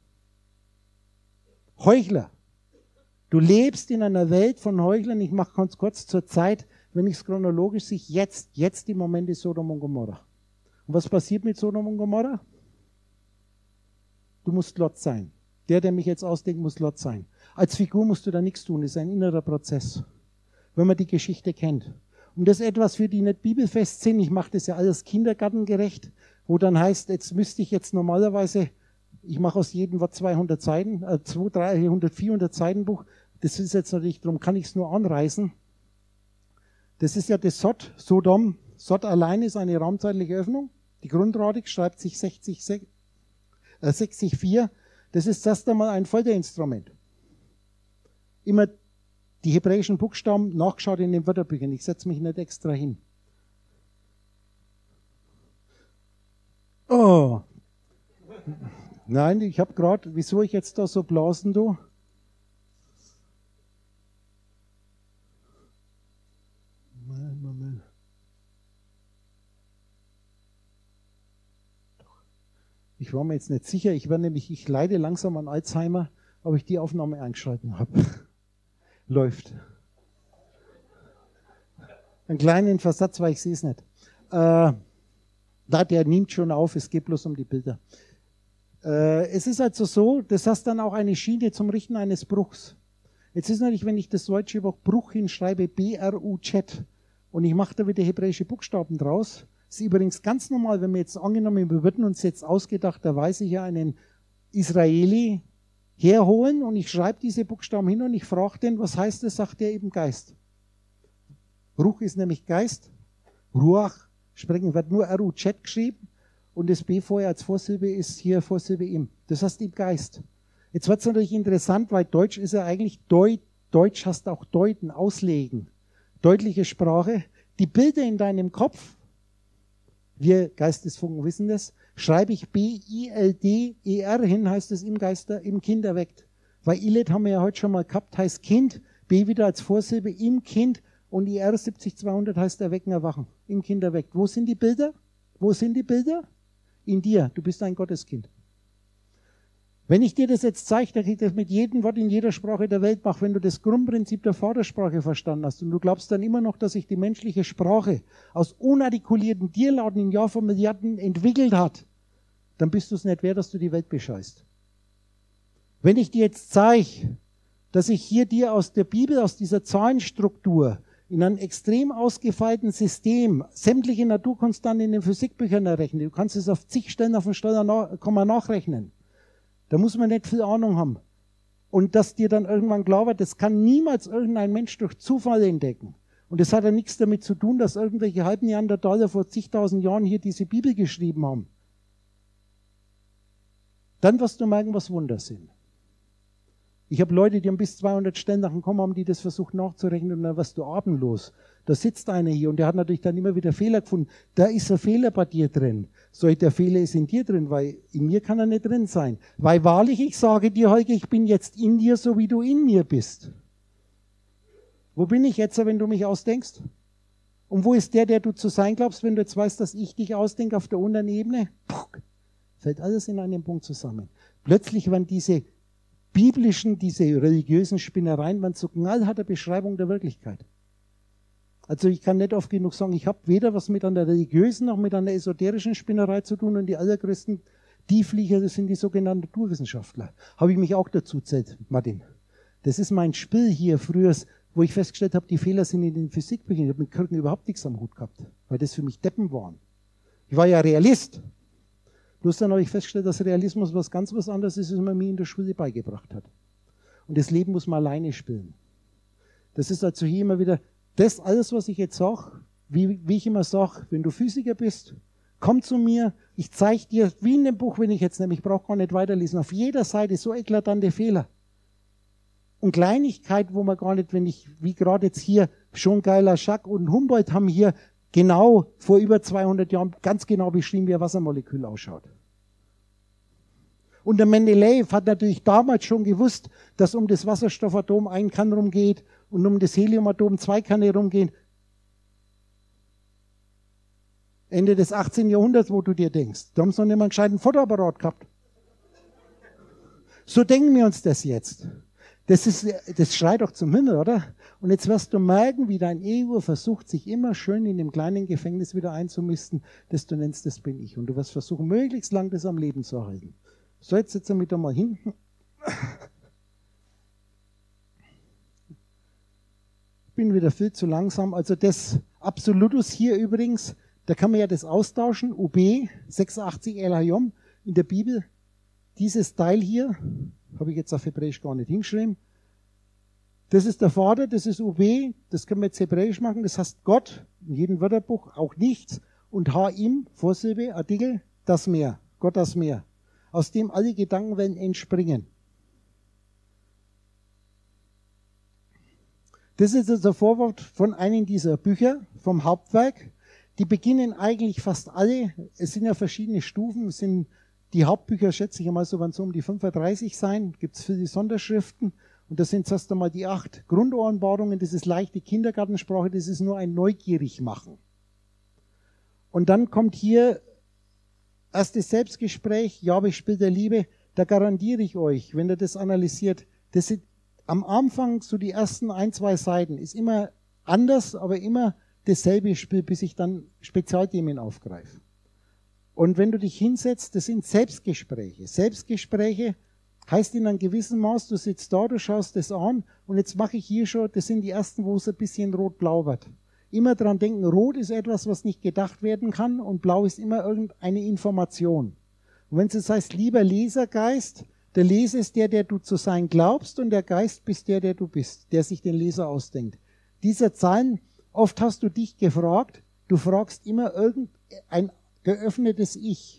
Heuchler. Du lebst in einer Welt von Heuchlern. Ich mache ganz kurz zur Zeit, wenn ich es chronologisch sehe, jetzt, jetzt im Moment ist Sodom und Gomorra. Und was passiert mit Sodom und Gomorra? Du musst Lot sein. Der, der mich jetzt ausdenkt, muss Lot sein. Als Figur musst du da nichts tun, das ist ein innerer Prozess. Wenn man die Geschichte kennt. Und das ist etwas, für die nicht bibelfest sind. Ich mache das ja alles kindergartengerecht, wo dann heißt, jetzt müsste ich jetzt normalerweise, ich mache aus jedem Wort zweihundert Seiten, äh, zweihundert, dreihundert, vierhundert Seiten Buch. Das ist jetzt natürlich, darum kann ich es nur anreißen. Das ist ja das Sod, Sodom. Sod allein ist eine raumzeitliche Öffnung. Die Grundradix schreibt sich sechzig, äh, sechzig vier. Das ist erst einmal ein Folterinstrument. Immer die hebräischen Buchstaben nachgeschaut in den Wörterbüchern. Ich setze mich nicht extra hin. Oh. Nein, ich habe gerade, wieso ich jetzt da so blasen, du? Moment, Moment. Ich war mir jetzt nicht sicher. Ich war nämlich, ich leide langsam an Alzheimer, ob ich die Aufnahme eingeschalten habe. Läuft. Einen kleinen Versatz, weil ich sehe es nicht. Äh, da, der nimmt schon auf, es geht bloß um die Bilder. Äh, es ist also so, das heißt dann auch eine Schiene zum Richten eines Bruchs. Jetzt ist natürlich, wenn ich das deutsche Wort Bruch hinschreibe, B R U Z, und ich mache da wieder hebräische Buchstaben draus. Das ist übrigens ganz normal, wenn wir jetzt angenommen, wir würden uns jetzt ausgedachterweise hier einen Israeli herholen und ich schreibe diese Buchstaben hin und ich frage den, was heißt das, sagt er eben Geist. Ruch ist nämlich Geist, Ruach, sprechen wird nur R U Z geschrieben und das B vorher als Vorsilbe ist hier Vorsilbe im. Das heißt im Geist. Jetzt wird es natürlich interessant, weil Deutsch ist ja eigentlich, Deut, Deutsch heißt auch deuten, auslegen. Deutliche Sprache. Die Bilder in deinem Kopf, wir Geistesfunken wissen das, schreibe ich B I L D E R hin, heißt es im Geister, im Kind erweckt. Weil Ilet haben wir ja heute schon mal gehabt, heißt Kind, B wieder als Vorsilbe im Kind und I R siebzig zweihundert heißt Erwecken, Erwachen. Im Kind erweckt. Wo sind die Bilder? Wo sind die Bilder? In dir. Du bist ein Gotteskind. Wenn ich dir das jetzt zeige, dass ich das mit jedem Wort in jeder Sprache der Welt mache, wenn du das Grundprinzip der Vatersprache verstanden hast und du glaubst dann immer noch, dass sich die menschliche Sprache aus unartikulierten Tierlauten im Jahr von Milliarden entwickelt hat, dann bist du es nicht wert, dass du die Welt bescheißt. Wenn ich dir jetzt zeige, dass ich hier dir aus der Bibel, aus dieser Zahlenstruktur, in einem extrem ausgefeilten System sämtliche Naturkonstanten in den Physikbüchern errechne, du kannst es auf zig Stellen auf dem Steuerkomma nachrechnen, da muss man nicht viel Ahnung haben. Und dass dir dann irgendwann klar wird, das kann niemals irgendein Mensch durch Zufall entdecken. Und das hat ja nichts damit zu tun, dass irgendwelche halben Neandertaler vor zigtausend Jahren hier diese Bibel geschrieben haben. Dann wirst du merken, was Wunder sind. Ich habe Leute, die haben bis zweihundert Stellen nach dem Komma, haben die das versucht nachzurechnen und dann wirst du atemlos. Da sitzt einer hier und der hat natürlich dann immer wieder Fehler gefunden. Da ist ein Fehler bei dir drin. So, der Fehler ist in dir drin, weil in mir kann er nicht drin sein. Weil wahrlich, ich sage dir, Holger, ich bin jetzt in dir, so wie du in mir bist. Wo bin ich jetzt, wenn du mich ausdenkst? Und wo ist der, der du zu sein glaubst, wenn du jetzt weißt, dass ich dich ausdenke auf der unteren Ebene? Puh, fällt alles in einem Punkt zusammen. Plötzlich waren diese biblischen, diese religiösen Spinnereien waren so knallharte Beschreibung der Wirklichkeit. Also ich kann nicht oft genug sagen, ich habe weder was mit einer religiösen noch mit einer esoterischen Spinnerei zu tun und die allergrößten Tieflieger, das sind die sogenannten Naturwissenschaftler. Habe ich mich auch dazu zählt, Martin. Das ist mein Spiel hier früher, wo ich festgestellt habe, die Fehler sind in den Physikbüchern. Ich habe mit Kirchen überhaupt nichts am Hut gehabt, weil das für mich Deppen waren. Ich war ja Realist. Bloß dann habe ich festgestellt, dass Realismus was ganz was anderes ist, als man mir in der Schule beigebracht hat. Und das Leben muss man alleine spielen. Das ist also hier immer wieder das alles, was ich jetzt sage, wie, wie ich immer sage, wenn du Physiker bist, komm zu mir, ich zeige dir, wie in dem Buch, wenn ich jetzt nämlich, ich brauche gar nicht weiterlesen, auf jeder Seite so eklatante Fehler. Und Kleinigkeit, wo man gar nicht, wenn ich, wie gerade jetzt hier, schon geiler Jacques und Humboldt haben hier genau vor über zweihundert Jahren ganz genau beschrieben, wie ein Wassermolekül ausschaut. Und der Mendeleev hat natürlich damals schon gewusst, dass um das Wasserstoffatom ein Kern rumgeht und um das Heliumatom zwei Kerne rumgehen. Ende des achtzehnten Jahrhunderts, wo du dir denkst. Da haben sie noch nicht mal einen gescheiten Fotoapparat gehabt. So denken wir uns das jetzt. Das, ist, das schreit doch zum Himmel, oder? Und jetzt wirst du merken, wie dein Ego versucht, sich immer schön in dem kleinen Gefängnis wieder einzumisten, das du nennst, das bin ich. Und du wirst versuchen, möglichst lang das am Leben zu erhalten. So, jetzt setzen wir da mal hinten. Ich bin wieder viel zu langsam. Also das Absolutus hier übrigens, da kann man ja das austauschen. U B sechsundachtzig El Hayom in der Bibel. Dieses Teil hier, habe ich jetzt auf Hebräisch gar nicht hingeschrieben. Das ist der Vater, das ist U B, das können wir jetzt Hebräisch machen. Das heißt Gott, in jedem Wörterbuch auch nichts. Und H-Im, Vorsilbe, Artikel, das Meer. Gott das Meer. Aus dem alle Gedankenwellen entspringen. Das ist das Vorwort von einem dieser Bücher, vom Hauptwerk. Die beginnen eigentlich fast alle, es sind ja verschiedene Stufen, es sind die Hauptbücher, schätze ich einmal, so werden so um die fünfunddreißig sein, gibt es viele Sonderschriften. Und das sind erst einmal die acht Grundohrenbarungen, das ist leichte Kindergartensprache, das ist nur ein Neugierigmachen. Und dann kommt hier erstes Selbstgespräch, ja, aber ich spiele der Liebe, da garantiere ich euch, wenn ihr das analysiert, das sind am Anfang so die ersten ein, zwei Seiten, ist immer anders, aber immer dasselbe Spiel, bis ich dann Spezialthemen aufgreife. Und wenn du dich hinsetzt, das sind Selbstgespräche. Selbstgespräche heißt in einem gewissen Maß, du sitzt da, du schaust das an und jetzt mache ich hier schon, das sind die ersten, wo es ein bisschen rot-blau wird. Immer dran denken, rot ist etwas, was nicht gedacht werden kann und blau ist immer irgendeine Information. Und wenn es jetzt heißt, lieber Lesergeist, der Leser ist der, der du zu sein glaubst und der Geist bist der, der du bist, der sich den Leser ausdenkt. Dieser Zeilen, oft hast du dich gefragt, du fragst immer irgendein geöffnetes Ich.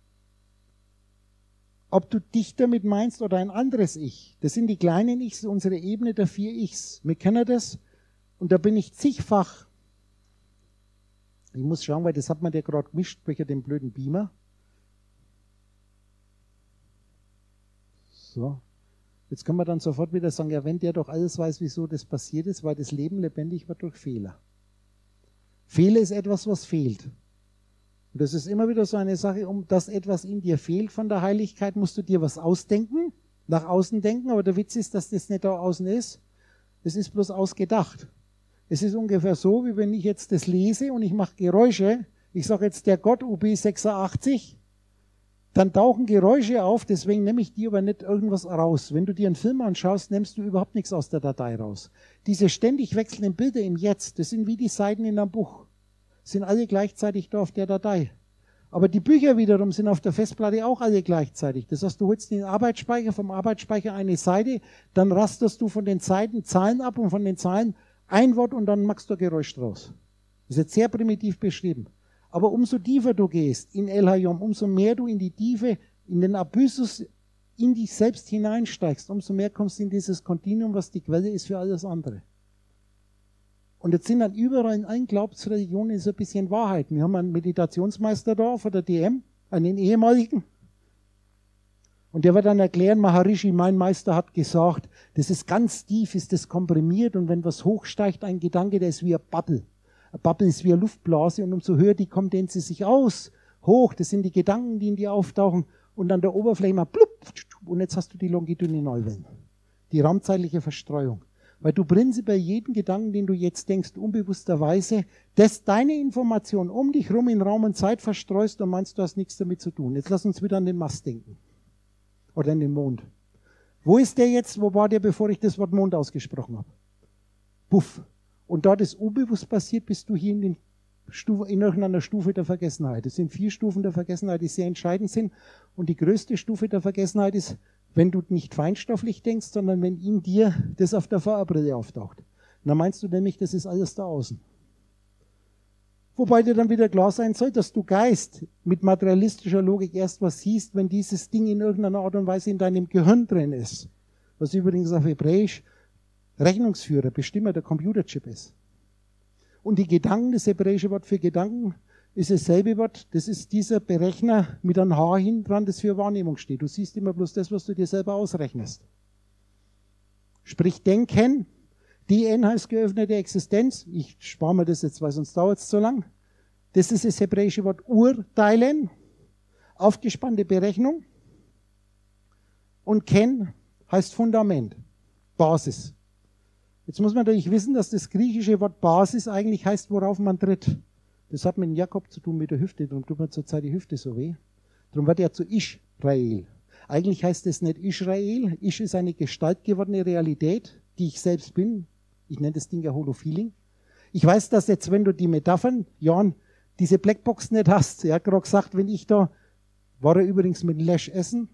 Ob du dich damit meinst oder ein anderes Ich. Das sind die kleinen Ichs, unsere Ebene der vier Ichs. Wir kennen das und da bin ich zigfach. Ich muss schauen, weil das hat man ja gerade gemischt, welcher den blöden Beamer. So. Jetzt können wir dann sofort wieder sagen, ja, wenn der doch alles weiß, wieso das passiert ist, weil das Leben lebendig wird durch Fehler. Fehler ist etwas, was fehlt. Und das ist immer wieder so eine Sache, um dass etwas in dir fehlt von der Heiligkeit, musst du dir was ausdenken, nach außen denken, aber der Witz ist, dass das nicht da außen ist. Es ist bloß ausgedacht. Es ist ungefähr so, wie wenn ich jetzt das lese und ich mache Geräusche. Ich sage jetzt der Gott U B sechsundachtzig, dann tauchen Geräusche auf, deswegen nehme ich dir aber nicht irgendwas raus. Wenn du dir einen Film anschaust, nimmst du überhaupt nichts aus der Datei raus. Diese ständig wechselnden Bilder im Jetzt, das sind wie die Seiten in einem Buch. Sind alle gleichzeitig da auf der Datei. Aber die Bücher wiederum sind auf der Festplatte auch alle gleichzeitig. Das heißt, du holst den Arbeitsspeicher, vom Arbeitsspeicher eine Seite, dann rasterst du von den Seiten Zahlen ab und von den Zahlen ein Wort und dann machst du ein Geräusch draus. Das ist jetzt sehr primitiv beschrieben. Aber umso tiefer du gehst in El Hayom, umso mehr du in die Tiefe, in den Abyssus, in dich selbst hineinsteigst, umso mehr kommst du in dieses Kontinuum, was die Quelle ist für alles andere. Und jetzt sind dann überall in allen Glaubensreligionen so ein bisschen Wahrheit. Wir haben einen Meditationsmeister da von der D M, einen ehemaligen. Und der wird dann erklären, Maharishi, mein Meister, hat gesagt, das ist ganz tief, ist das komprimiert und wenn was hochsteigt, ein Gedanke, der ist wie ein Bubble. Ein Bubble ist wie eine Luftblase und umso höher die kommt, dehnt sie sich aus, hoch, das sind die Gedanken, die in dir auftauchen und an der Oberfläche mal blub und jetzt hast du die Longitudinalwellen, die raumzeitliche Verstreuung. Weil du prinzipiell jeden Gedanken, den du jetzt denkst, unbewussterweise, dass deine Information um dich rum in Raum und Zeit verstreust und meinst, du hast nichts damit zu tun. Jetzt lass uns wieder an den Mast denken. Oder an den Mond. Wo ist der jetzt? Wo war der, bevor ich das Wort Mond ausgesprochen habe? Puff. Und da das unbewusst passiert, bist du hier in, den Stufe, in irgendeiner Stufe der Vergessenheit. Es sind vier Stufen der Vergessenheit, die sehr entscheidend sind. Und die größte Stufe der Vergessenheit ist, wenn du nicht feinstofflich denkst, sondern wenn in dir das auf der V R-Brille auftaucht. Und dann meinst du nämlich, das ist alles da außen. Wobei dir dann wieder klar sein soll, dass du Geist mit materialistischer Logik erst was siehst, wenn dieses Ding in irgendeiner Art und Weise in deinem Gehirn drin ist. Was übrigens auf Hebräisch Rechnungsführer, Bestimmer, der Computerchip ist. Und die Gedanken, das hebräische Wort für Gedanken, ist dasselbe Wort, das ist dieser Berechner mit einem H hinten dran, das für Wahrnehmung steht. Du siehst immer bloß das, was du dir selber ausrechnest. Sprich, Denken, D N heißt geöffnete Existenz. Ich spare mir das jetzt, weil sonst dauert es zu lang. Das ist das hebräische Wort urteilen, aufgespannte Berechnung. Und Ken heißt Fundament, Basis. Jetzt muss man natürlich wissen, dass das griechische Wort Basis eigentlich heißt, worauf man tritt. Das hat mit Jakob zu tun, mit der Hüfte. Darum tut mir zurzeit die Hüfte so weh. Darum wird er zu Israel. Eigentlich heißt es nicht Israel. Ish ist eine gestaltgewordene Realität, die ich selbst bin. Ich nenne das Ding ja Holofeeling. Ich weiß, dass jetzt, wenn du die Metaphern, Jan, diese Blackbox nicht hast. Er hat gerade gesagt, wenn ich da, war er übrigens mit Lash essen.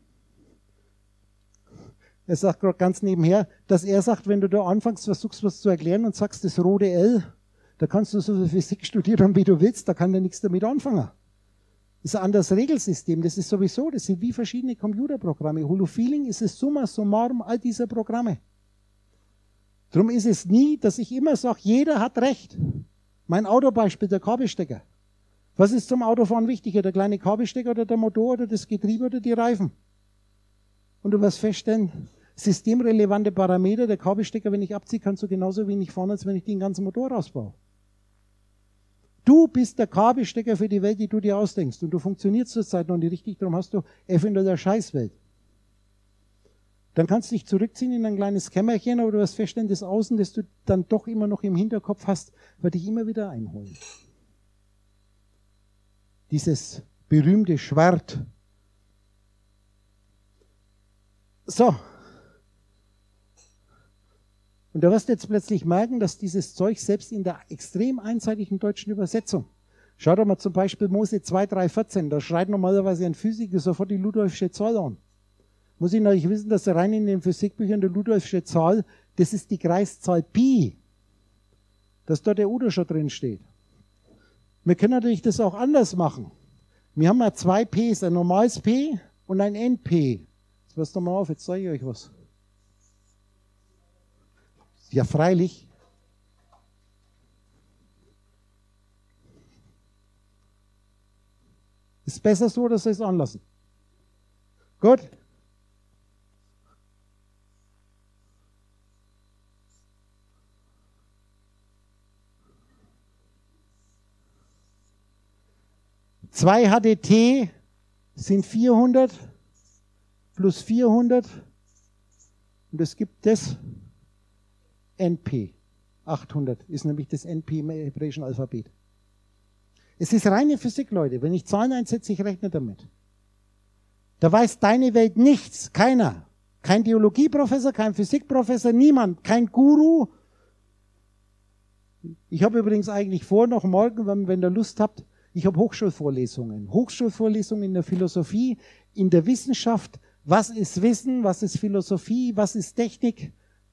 Er sagt gerade ganz nebenher, dass er sagt, wenn du da anfängst, versuchst was zu erklären und sagst, das rote L, da kannst du so viel Physik studieren, wie du willst, da kann der nichts damit anfangen. Das ist ein anderes Regelsystem, das ist sowieso, das sind wie verschiedene Computerprogramme. Holofeeling ist das Summa summarum all dieser Programme. Darum ist es nie, dass ich immer sage, jeder hat Recht. Mein Autobeispiel, der Kabelstecker. Was ist zum Autofahren wichtiger, der kleine Kabelstecker oder der Motor oder das Getriebe oder die Reifen? Und du wirst feststellen, systemrelevante Parameter, der Kabelstecker, wenn ich abziehe, kannst du genauso wenig fahren, als wenn ich den ganzen Motor rausbaue. Du bist der Kabelstecker für die Welt, die du dir ausdenkst. Und du funktionierst zurzeit noch nicht richtig, darum hast du eventuell eine Scheißwelt. Dann kannst du dich zurückziehen in ein kleines Kämmerchen, aber du wirst feststellen, das Außen, das du dann doch immer noch im Hinterkopf hast, wird dich immer wieder einholen. Dieses berühmte Schwert. So. Und da wirst du jetzt plötzlich merken, dass dieses Zeug selbst in der extrem einseitigen deutschen Übersetzung, schau doch mal zum Beispiel Mose zwei, drei, vierzehn, da schreit normalerweise ein Physiker sofort die Ludolfsche Zahl an. Muss ich natürlich wissen, dass rein in den Physikbüchern der Ludolfsche Zahl, das ist die Kreiszahl Pi, dass dort der Udo schon drin steht. Wir können natürlich das auch anders machen. Wir haben ja zwei Ps, ein normales P und ein N P. Jetzt passt doch mal auf, jetzt zeige ich euch was. Ja, freilich. Ist besser so, dass wir es anlassen. Gut. zwei H D T sind vierhundert plus vierhundert und es gibt das N P. achthundert ist nämlich das N P im hebräischen Alphabet. Es ist reine Physik, Leute. Wenn ich Zahlen einsetze, ich rechne damit. Da weiß deine Welt nichts. Keiner. Kein Theologieprofessor, kein Physikprofessor, niemand. Kein Guru. Ich habe übrigens eigentlich vor, noch morgen, wenn, wenn ihr Lust habt, ich habe Hochschulvorlesungen. Hochschulvorlesungen in der Philosophie, in der Wissenschaft. Was ist Wissen? Was ist Philosophie? Was ist Technik?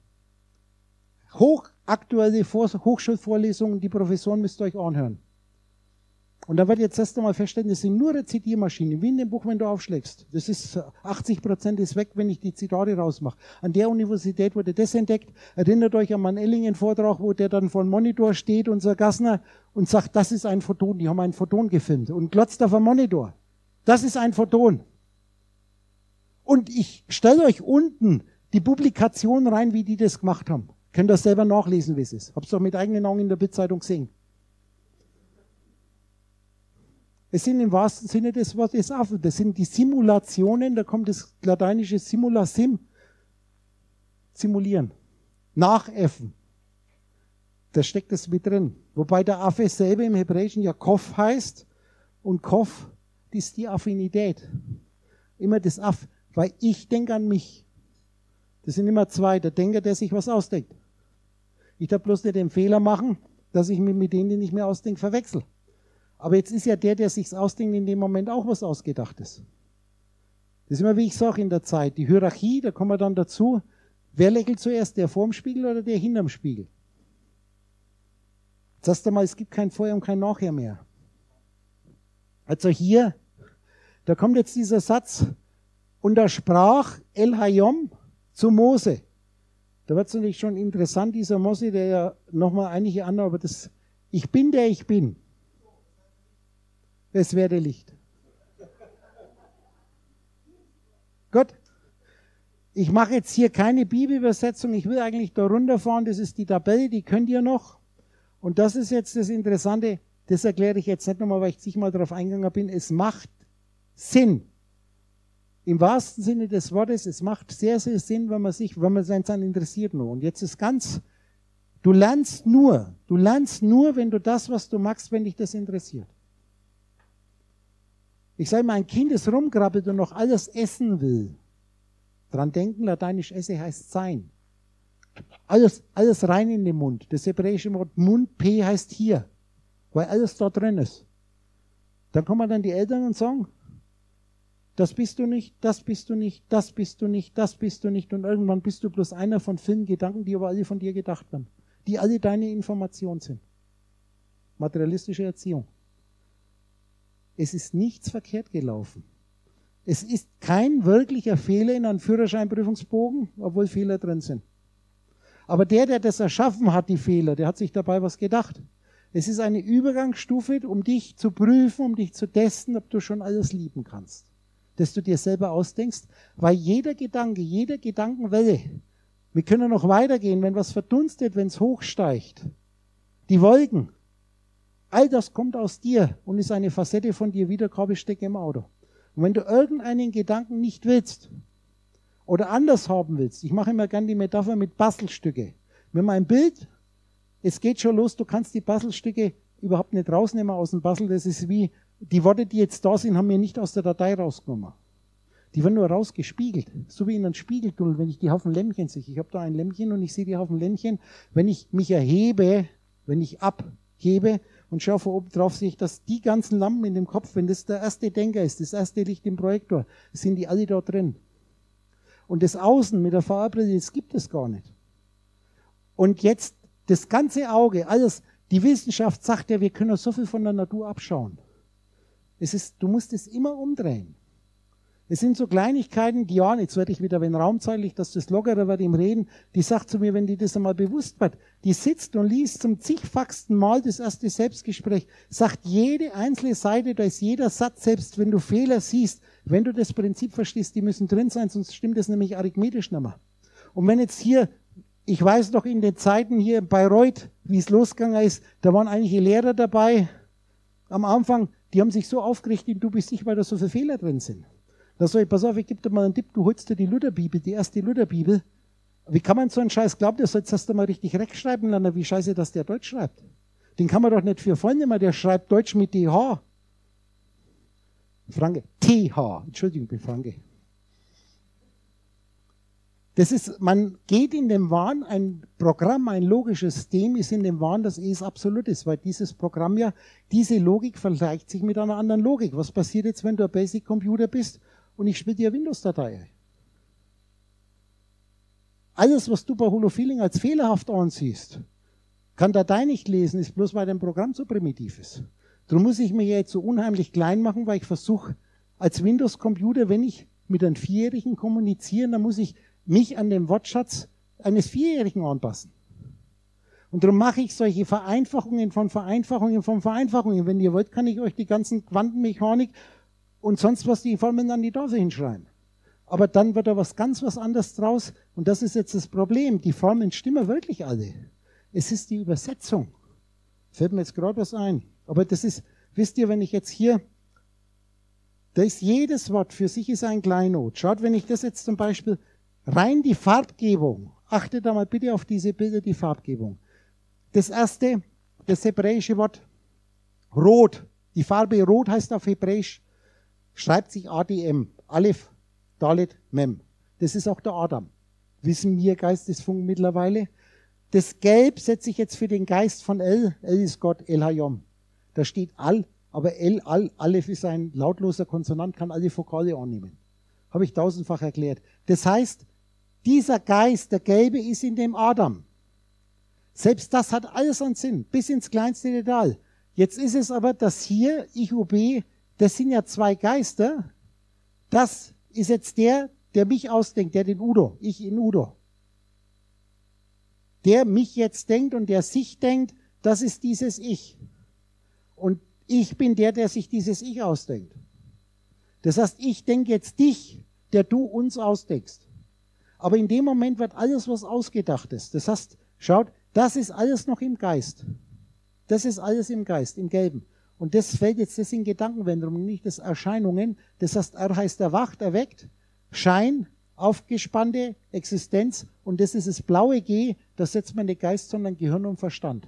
Hochaktuelle Hochschulvorlesungen, die Professoren müsst ihr euch anhören. Und dann wird jetzt erst einmal feststellen, das sind nur Rezitiermaschinen, wie in dem Buch, wenn du aufschlägst. Das ist achtzig Prozent ist weg, wenn ich die Zitate rausmache. An der Universität wurde das entdeckt. Erinnert euch an meinen Ellingen-Vortrag, wo der dann vor dem Monitor steht, unser Gassner, und sagt, das ist ein Photon. Die haben ein Photon gefilmt und glotzt auf dem Monitor. Das ist ein Photon. Und ich stelle euch unten die Publikation rein, wie die das gemacht haben. Könnt ihr selber nachlesen, wie es ist. Hab's doch mit eigenen Augen in der Bildzeitung gesehen. Es sind im wahrsten Sinne des Wortes Affen. Das sind die Simulationen, da kommt das lateinische Simula sim, simulieren, nachäffen. Da steckt es mit drin. Wobei der Affe selber im Hebräischen ja Kof heißt und Kof ist die Affinität. Immer das Aff, weil ich denke an mich. Das sind immer zwei. Der Denker, der sich was ausdenkt. Ich darf bloß nicht den Fehler machen, dass ich mich mit denen, die ich mir ausdenke, verwechsel. Aber jetzt ist ja der, der sich's ausdenkt, in dem Moment auch was Ausgedachtes. Das ist immer, wie ich sage, in der Zeit. Die Hierarchie, da kommen wir dann dazu. Wer lächelt zuerst, der vorm Spiegel oder der hinterm Spiegel? Jetzt sagst du mal, es gibt kein Vorher und kein Nachher mehr. Also hier, da kommt jetzt dieser Satz, und da sprach El Hayom zu Mose. Da wird es natürlich schon interessant, dieser Mose, der ja nochmal einige andere, aber das, ich bin der ich bin. Es werde Licht. Gut. Ich mache jetzt hier keine Bibelübersetzung. Ich will eigentlich da runterfahren. Das ist die Tabelle, die könnt ihr noch. Und das ist jetzt das Interessante. Das erkläre ich jetzt nicht nochmal, weil ich zigmal darauf eingegangen bin. Es macht Sinn. Im wahrsten Sinne des Wortes. Es macht sehr, sehr Sinn, wenn man sich, wenn man sich daran interessiert nur. Und jetzt ist ganz, du lernst nur, du lernst nur, wenn du das, was du magst, wenn dich das interessiert. Ich sage mal, ein Kind, das rumkrabbelt und noch alles essen will. Dran denken, lateinisch esse heißt sein. Alles, alles rein in den Mund. Das hebräische Wort Mund, P heißt hier, weil alles da drin ist. Dann kommen dann die Eltern und sagen, das bist du nicht, das bist du nicht, das bist du nicht, das bist du nicht. Und irgendwann bist du bloß einer von vielen Gedanken, die aber alle von dir gedacht werden. Die alle deine Information sind. Materialistische Erziehung. Es ist nichts verkehrt gelaufen. Es ist kein wirklicher Fehler in einem Führerscheinprüfungsbogen, obwohl Fehler drin sind. Aber der, der das erschaffen hat, die Fehler, der hat sich dabei was gedacht. Es ist eine Übergangsstufe, um dich zu prüfen, um dich zu testen, ob du schon alles lieben kannst. Dass du dir selber ausdenkst, weil jeder Gedanke, jede Gedankenwelle, wir können noch weitergehen, wenn was verdunstet, wenn es hochsteigt, die Wolken, all das kommt aus dir und ist eine Facette von dir wie der Kabelstecker im Auto. Und wenn du irgendeinen Gedanken nicht willst oder anders haben willst, ich mache immer gerne die Metapher mit Bastelstücke. Wenn man ein Bild, es geht schon los, du kannst die Bastelstücke überhaupt nicht rausnehmen aus dem Bastel, das ist wie, die Worte, die jetzt da sind, haben wir nicht aus der Datei rausgenommen. Die werden nur rausgespiegelt, so wie in einem Spiegeltunnel, wenn ich die Haufen Lämpchen sehe. Ich habe da ein Lämpchen und ich sehe die Haufen Lämpchen. Wenn ich mich erhebe, wenn ich abhebe, und schau von oben drauf, sehe ich, dass die ganzen Lampen in dem Kopf, wenn das der erste Denker ist, das erste Licht im Projektor, sind die alle da drin. Und das Außen mit der V R-Brille, das gibt es gar nicht. Und jetzt das ganze Auge, alles, die Wissenschaft sagt ja, wir können so viel von der Natur abschauen. Es ist, du musst es immer umdrehen. Es sind so Kleinigkeiten, die ja, jetzt werde ich wieder, wenn raumzeitlich, dass das lockerer wird im Reden, die sagt zu mir, wenn die das einmal bewusst wird, die sitzt und liest zum zigfachsten Mal das erste Selbstgespräch, sagt jede einzelne Seite, da ist jeder Satz, selbst wenn du Fehler siehst, wenn du das Prinzip verstehst, die müssen drin sein, sonst stimmt das nämlich arithmetisch nicht mehr. Und wenn jetzt hier, ich weiß noch in den Zeiten hier in Bayreuth, wie es losgegangen ist, da waren einige Lehrer dabei, am Anfang, Die haben sich so aufgeregt, du bist nicht, weil da so viele Fehler drin sind. Da sag ich, pass auf, ich gebe dir mal einen Tipp, du holst dir die Lutherbibel, die erste Lutherbibel. Wie kann man so einen Scheiß glauben, der soll jetzt erst einmal richtig rechtschreiben lernen, wie scheiße, dass der Deutsch schreibt. Den kann man doch nicht für voll nehmen, der schreibt Deutsch mit T H. Franke, T H, Entschuldigung, ich bin Franke. Das ist, man geht in dem Wahn, ein Programm, ein logisches System ist in dem Wahn, dass es absolut ist, weil dieses Programm ja, diese Logik vergleicht sich mit einer anderen Logik. Was passiert jetzt, wenn du ein Basic Computer bist und ich spiele dir eine Windows-Datei? Alles, was du bei Holofeeling als fehlerhaft ansiehst, kann Datei nicht lesen, ist bloß, weil dein Programm so primitiv ist. Darum muss ich mich jetzt so unheimlich klein machen, weil ich versuche, als Windows-Computer, wenn ich mit einem Vierjährigen kommuniziere, dann muss ich mich an den Wortschatz eines Vierjährigen anpassen. Und darum mache ich solche Vereinfachungen von Vereinfachungen von Vereinfachungen. Wenn ihr wollt, kann ich euch die ganzen Quantenmechanik und sonst was, die Formeln an die Tafel hinschreiben. Aber dann wird da was ganz was anderes draus. Und das ist jetzt das Problem. Die Formeln stimmen wirklich alle. Es ist die Übersetzung. Fällt mir jetzt gerade was ein. Aber das ist, wisst ihr, wenn ich jetzt hier, da ist jedes Wort für sich ist ein Kleinod. Schaut, wenn ich das jetzt zum Beispiel rein die Farbgebung, achtet da mal bitte auf diese Bilder, die Farbgebung. Das erste, das hebräische Wort Rot, die Farbe Rot heißt auf Hebräisch, schreibt sich A D M, Aleph, Dalet, Mem. Das ist auch der Adam. Wissen wir Geistesfunken mittlerweile. Das Gelb setze ich jetzt für den Geist von El. El ist Gott, El Hayom. Da steht Al, aber El, Al, Aleph ist ein lautloser Konsonant, kann alle Vokale annehmen. Habe ich tausendfach erklärt. Das heißt, dieser Geist, der Gelbe, ist in dem Adam. Selbst das hat alles einen Sinn, bis ins kleinste Detail. Jetzt ist es aber, dass hier, Ich U B, das sind ja zwei Geister. Das ist jetzt der, der mich ausdenkt, der den Udo, ich in Udo. Der mich jetzt denkt und der sich denkt, das ist dieses Ich. Und ich bin der, der sich dieses Ich ausdenkt. Das heißt, ich denke jetzt dich, der du uns ausdenkst. Aber in dem Moment wird alles, was ausgedacht ist. Das heißt, schaut, das ist alles noch im Geist. Das ist alles im Geist, im Gelben. Und das fällt jetzt, das sind Gedankenwendungen, nicht das Erscheinungen. Das heißt, er heißt erwacht, erweckt, Schein, aufgespannte Existenz. Und das ist das blaue G, das setzt man nicht Geist, sondern Gehirn und Verstand.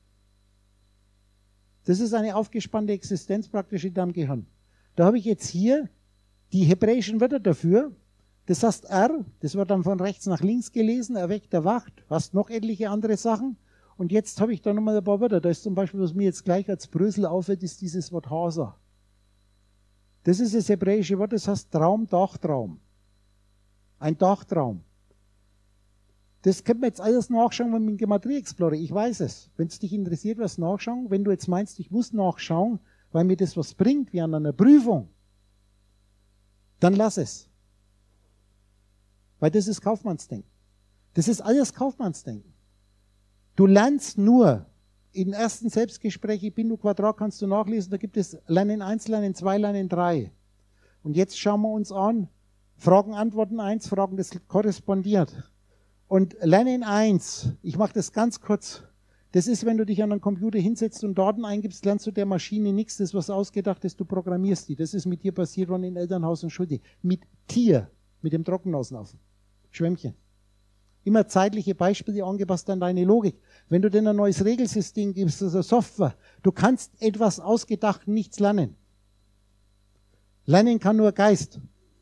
Das ist eine aufgespannte Existenz praktisch in deinem Gehirn. Da habe ich jetzt hier die hebräischen Wörter dafür. Das heißt R, das wird dann von rechts nach links gelesen, erweckt, erwacht, hast noch etliche andere Sachen. Und jetzt habe ich da nochmal ein paar Wörter. Da ist zum Beispiel, was mir jetzt gleich als Brösel auffällt, ist dieses Wort Hasa. Das ist das hebräische Wort, das heißt Traum, Dachtraum. Ein Dachtraum. Das können wir jetzt alles nachschauen, wenn wir mit dem Gematria Explorer, ich weiß es. Wenn es dich interessiert, was nachschauen, wenn du jetzt meinst, ich muss nachschauen, weil mir das was bringt, wie an einer Prüfung, dann lass es. Weil das ist Kaufmannsdenken. Das ist alles Kaufmannsdenken. Du lernst nur, im ersten Selbstgespräch, ich bin nur Quadrat, kannst du nachlesen, da gibt es Lernen eins, Lernen zwei, Lernen drei. Und jetzt schauen wir uns an, Fragen, Antworten eins, Fragen, das korrespondiert. Und Lernen eins, ich mache das ganz kurz, das ist, wenn du dich an einen Computer hinsetzt und Daten eingibst, lernst du der Maschine nichts, das was ausgedacht ist, du programmierst die. Das ist mit dir passiert, wann in Elternhaus und Schule. Mit Tier, mit dem Trockenauslaufen. Schwämmchen. Immer zeitliche Beispiele angepasst an deine Logik. Wenn du denn ein neues Regelsystem gibst, also Software, du kannst etwas ausgedacht nichts lernen. Lernen kann nur Geist.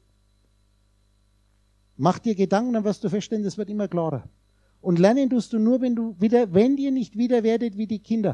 Mach dir Gedanken, dann wirst du feststellen, das wird immer klarer. Und lernen tust du nur, wenn du wieder, wenn ihr nicht wieder werdet wie die Kinder.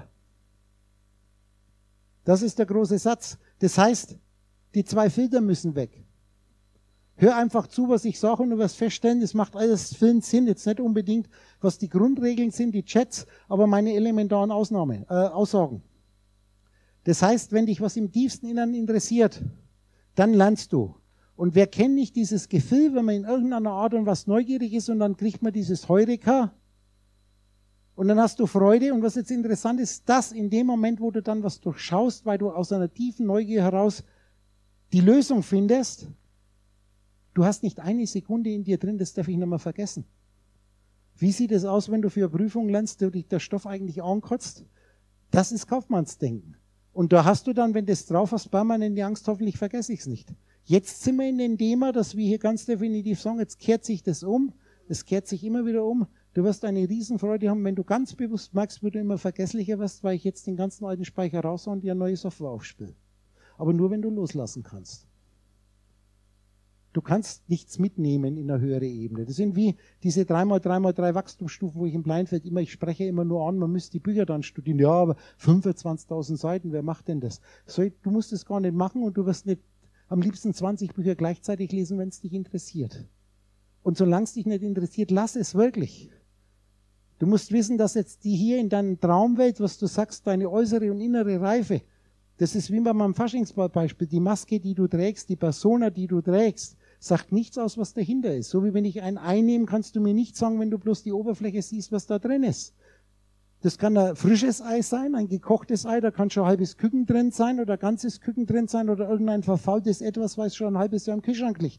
Das ist der große Satz. Das heißt, die zwei Filter müssen weg. Hör einfach zu, was ich sage und du wirst feststellen, das macht alles viel Sinn. Jetzt nicht unbedingt, was die Grundregeln sind, die Chats, aber meine elementaren Ausnahmen, äh, Aussagen. Das heißt, wenn dich was im tiefsten Innern interessiert, dann lernst du. Und wer kennt nicht dieses Gefühl, wenn man in irgendeiner Art und was neugierig ist und dann kriegt man dieses Heureka und dann hast du Freude. Und was jetzt interessant ist, dass in dem Moment, wo du dann was durchschaust, weil du aus einer tiefen Neugier heraus die Lösung findest, du hast nicht eine Sekunde in dir drin, das darf ich nicht mehr vergessen. Wie sieht es aus, wenn du für eine Prüfung lernst, wo dich der Stoff eigentlich ankotzt? Das ist Kaufmannsdenken. Und da hast du dann, wenn du das drauf hast, permanent die Angst, hoffentlich vergesse ich es nicht. Jetzt sind wir in dem Thema, dass wir hier ganz definitiv sagen, jetzt kehrt sich das um, es kehrt sich immer wieder um. Du wirst eine Riesenfreude haben, wenn du ganz bewusst merkst, wie du immer vergesslicher wirst, weil ich jetzt den ganzen alten Speicher raus und dir eine neue Software aufspiele. Aber nur, wenn du loslassen kannst. Du kannst nichts mitnehmen in eine höhere Ebene. Das sind wie diese drei mal drei mal drei Wachstumsstufen, wo ich im Blindfeld immer, ich spreche immer nur an, man müsste die Bücher dann studieren. Ja, aber fünfundzwanzigtausend Seiten, wer macht denn das? So, du musst es gar nicht machen und du wirst nicht am liebsten zwanzig Bücher gleichzeitig lesen, wenn es dich interessiert. Und solange es dich nicht interessiert, lass es wirklich. Du musst wissen, dass jetzt die hier in deiner Traumwelt, was du sagst, deine äußere und innere Reife, das ist wie bei meinem Faschingsbeispiel, die Maske, die du trägst, die Persona, die du trägst, sagt nichts aus, was dahinter ist. So wie wenn ich ein Ei nehme, kannst du mir nicht sagen, wenn du bloß die Oberfläche siehst, was da drin ist. Das kann ein frisches Ei sein, ein gekochtes Ei, da kann schon ein halbes Küken drin sein oder ein ganzes Küken drin sein oder irgendein verfaultes Etwas, weil es schon ein halbes Jahr im Kühlschrank liegt.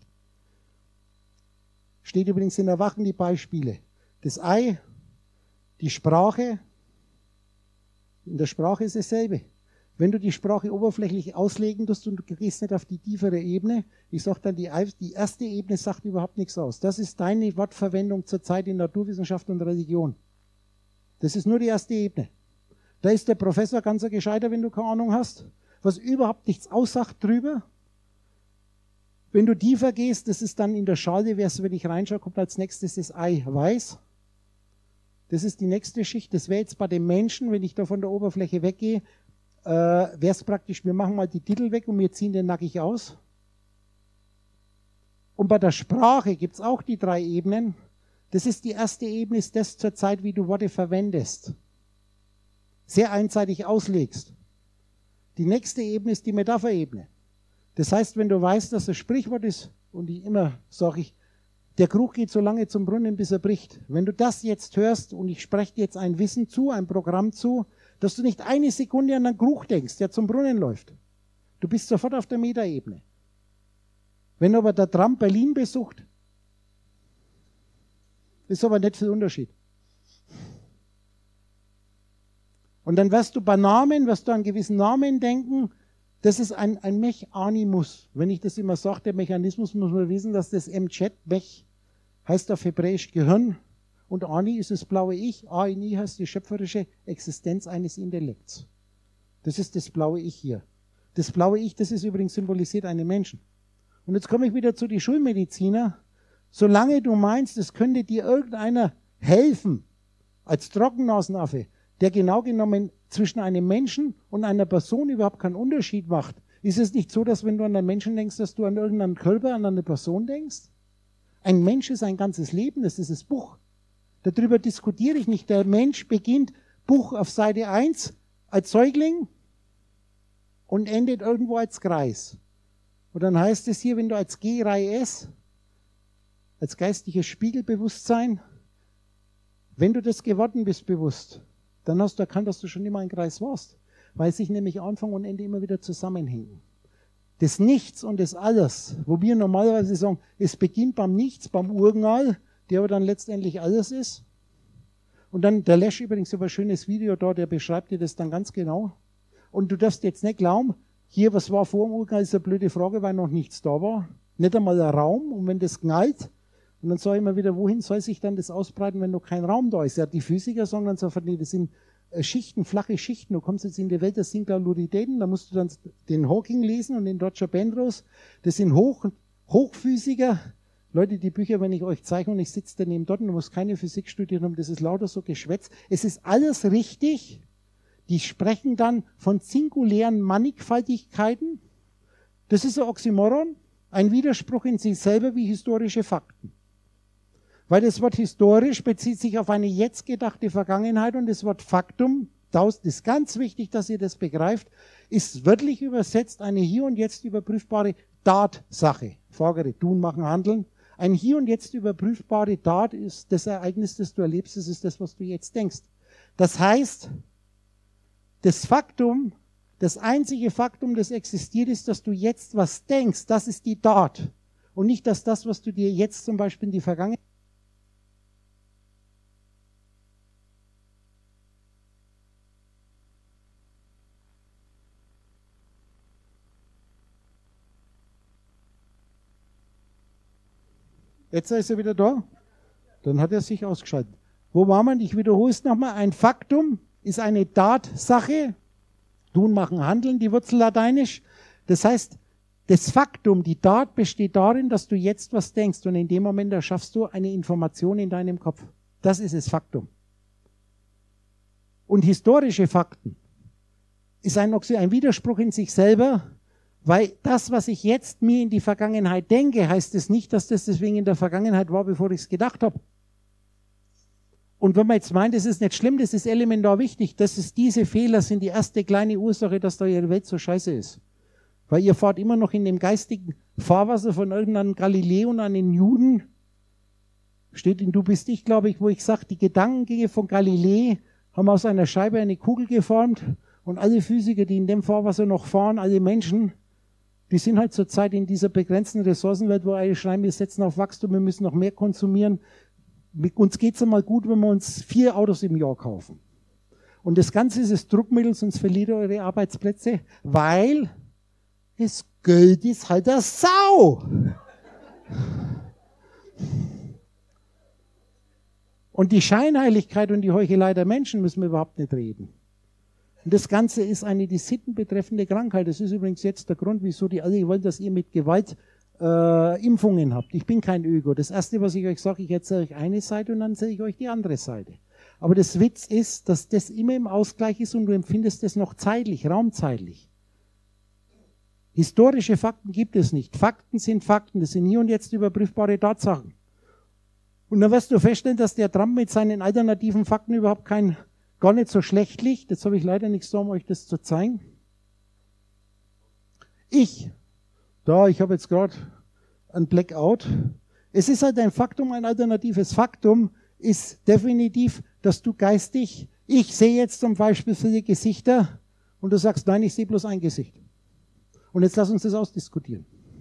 Steht übrigens in Erwachen die Beispiele. Das Ei, die Sprache, in der Sprache ist dasselbe. Wenn du die Sprache oberflächlich auslegen tust und du gehst nicht auf die tiefere Ebene, ich sage dann, die, die erste Ebene sagt überhaupt nichts aus. Das ist deine Wortverwendung zurzeit in Naturwissenschaft und Religion. Das ist nur die erste Ebene. Da ist der Professor ganz ein Gescheiter, wenn du keine Ahnung hast, was überhaupt nichts aussagt drüber. Wenn du tiefer gehst, das ist dann in der Schale, wenn ich reinschaue, kommt als nächstes das Ei weiß. Das ist die nächste Schicht. Das wäre jetzt bei den Menschen, wenn ich da von der Oberfläche weggehe, äh, wäre es praktisch, wir machen mal die Titel weg und wir ziehen den nackig aus. Und bei der Sprache gibt es auch die drei Ebenen. Das ist die erste Ebene, ist das zur Zeit, wie du Worte verwendest. Sehr einseitig auslegst. Die nächste Ebene ist die Metapherebene. Das heißt, wenn du weißt, dass das Sprichwort ist, und ich immer sage ich, der Krug geht so lange zum Brunnen, bis er bricht. Wenn du das jetzt hörst und ich spreche dir jetzt ein Wissen zu, ein Programm zu, dass du nicht eine Sekunde an einen Krug denkst, der zum Brunnen läuft. Du bist sofort auf der Metaebene. Wenn aber der Trump Berlin besucht, ist aber nicht viel Unterschied. Und dann wirst du bei Namen, wirst du an gewissen Namen denken, das ist ein, ein Mechanimus. Wenn ich das immer sage, der Mechanismus, muss man wissen, dass das M-Chat, Mech, heißt auf Hebräisch Gehirn und Ani ist das blaue Ich, A N I heißt die schöpferische Existenz eines Intellekts. Das ist das blaue Ich hier. Das blaue Ich, das ist übrigens symbolisiert einen Menschen. Und jetzt komme ich wieder zu den Schulmediziner. Solange du meinst, es könnte dir irgendeiner helfen, als Trockennasenaffe, der genau genommen zwischen einem Menschen und einer Person überhaupt keinen Unterschied macht, ist es nicht so, dass wenn du an einen Menschen denkst, dass du an irgendeinen Körper, an eine Person denkst? Ein Mensch ist ein ganzes Leben, das ist das Buch. Darüber diskutiere ich nicht. Der Mensch beginnt, Buch auf Seite eins, als Säugling und endet irgendwo als Kreis. Und dann heißt es hier, wenn du als G-Reihe S, als geistiges Spiegelbewusstsein, wenn du das geworden bist bewusst, dann hast du erkannt, dass du schon immer ein Kreis warst, weil sich nämlich Anfang und Ende immer wieder zusammenhängen. Das Nichts und das Alles, wo wir normalerweise sagen, es beginnt beim Nichts, beim Urknall, der aber dann letztendlich alles ist. Und dann, der Lesch übrigens über ein schönes Video da, der beschreibt dir das dann ganz genau. Und du darfst jetzt nicht glauben, hier, was war vor dem Urknall, ist eine blöde Frage, weil noch nichts da war. Nicht einmal ein Raum. Und wenn das knallt, und dann sage ich immer wieder, wohin soll sich dann das ausbreiten, wenn noch kein Raum da ist? Ja, die Physiker sagen dann sofort, nee, das sind Schichten, flache Schichten. Du kommst jetzt in die Welt der Singularitäten, da musst du dann den Hawking lesen und den Roger Penrose. Das sind Hoch, Hochphysiker. Leute, die Bücher, wenn ich euch zeige und ich sitze daneben dort und du musst keine Physik studieren haben, das ist lauter so Geschwätz. Es ist alles richtig. Die sprechen dann von singulären Mannigfaltigkeiten. Das ist ein Oxymoron, ein Widerspruch in sich selber wie historische Fakten. Weil das Wort historisch bezieht sich auf eine jetzt gedachte Vergangenheit und das Wort Faktum, das ist ganz wichtig, dass ihr das begreift, ist wörtlich übersetzt eine hier und jetzt überprüfbare Tatsache. Frage, tun, machen, handeln. Ein hier und jetzt überprüfbare Tat ist das Ereignis, das du erlebst, das ist das, was du jetzt denkst. Das heißt, das Faktum, das einzige Faktum, das existiert, ist, dass du jetzt was denkst. Das ist die Tat. Und nicht, dass das, was du dir jetzt zum Beispiel in die Vergangenheit Jetzt ist er wieder da. Dann hat er sich ausgeschaltet. Wo war man? Ich wiederhole es nochmal. Ein Faktum ist eine Tatsache. Tun, machen, handeln, die Wurzel lateinisch. Das heißt, das Faktum, die Tat besteht darin, dass du jetzt was denkst und in dem Moment erschaffst du eine Information in deinem Kopf. Das ist das Faktum. Und historische Fakten ist ein, ein Widerspruch in sich selber, weil das, was ich jetzt mir in die Vergangenheit denke, heißt es nicht, dass das deswegen in der Vergangenheit war, bevor ich es gedacht habe. Und wenn man jetzt meint, das ist nicht schlimm, das ist elementar wichtig, das ist, diese Fehler sind die erste kleine Ursache, dass da ihre Welt so scheiße ist. Weil ihr fahrt immer noch in dem geistigen Fahrwasser von irgendeinem Galileo und einem Newton. Steht in Du bist ich, glaube ich, wo ich sage, die Gedankengänge von Galilei haben aus einer Scheibe eine Kugel geformt und alle Physiker, die in dem Fahrwasser noch fahren, alle Menschen, die sind halt zurzeit in dieser begrenzten Ressourcenwelt, wo alle schreiben, wir setzen auf Wachstum, wir müssen noch mehr konsumieren. Uns geht es einmal gut, wenn wir uns vier Autos im Jahr kaufen. Und das Ganze ist das Druckmittel, sonst verliert ihr eure Arbeitsplätze, weil das Geld ist halt der Sau. Und die Scheinheiligkeit und die Heuchelei der Menschen müssen wir überhaupt nicht reden. Und das Ganze ist eine die Sitten betreffende Krankheit. Das ist übrigens jetzt der Grund, wieso die alle wollen, dass ihr mit Gewalt äh, Impfungen habt. Ich bin kein Öko. Das Erste, was ich euch sage, ich erzähle euch eine Seite und dann erzähle ich euch die andere Seite. Aber das Witz ist, dass das immer im Ausgleich ist und du empfindest das noch zeitlich, raumzeitlich. Historische Fakten gibt es nicht. Fakten sind Fakten. Das sind hier und jetzt überprüfbare Tatsachen. Und dann wirst du feststellen, dass der Trump mit seinen alternativen Fakten überhaupt kein, gar nicht so schlecht liegt. Jetzt habe ich leider nichts da, um euch das zu zeigen. Ich, da, ich habe jetzt gerade ein Blackout. Es ist halt ein Faktum, ein alternatives Faktum ist definitiv, dass du geistig, ich sehe jetzt zum Beispiel viele Gesichter und du sagst, nein, ich sehe bloß ein Gesicht. Und jetzt lass uns das ausdiskutieren.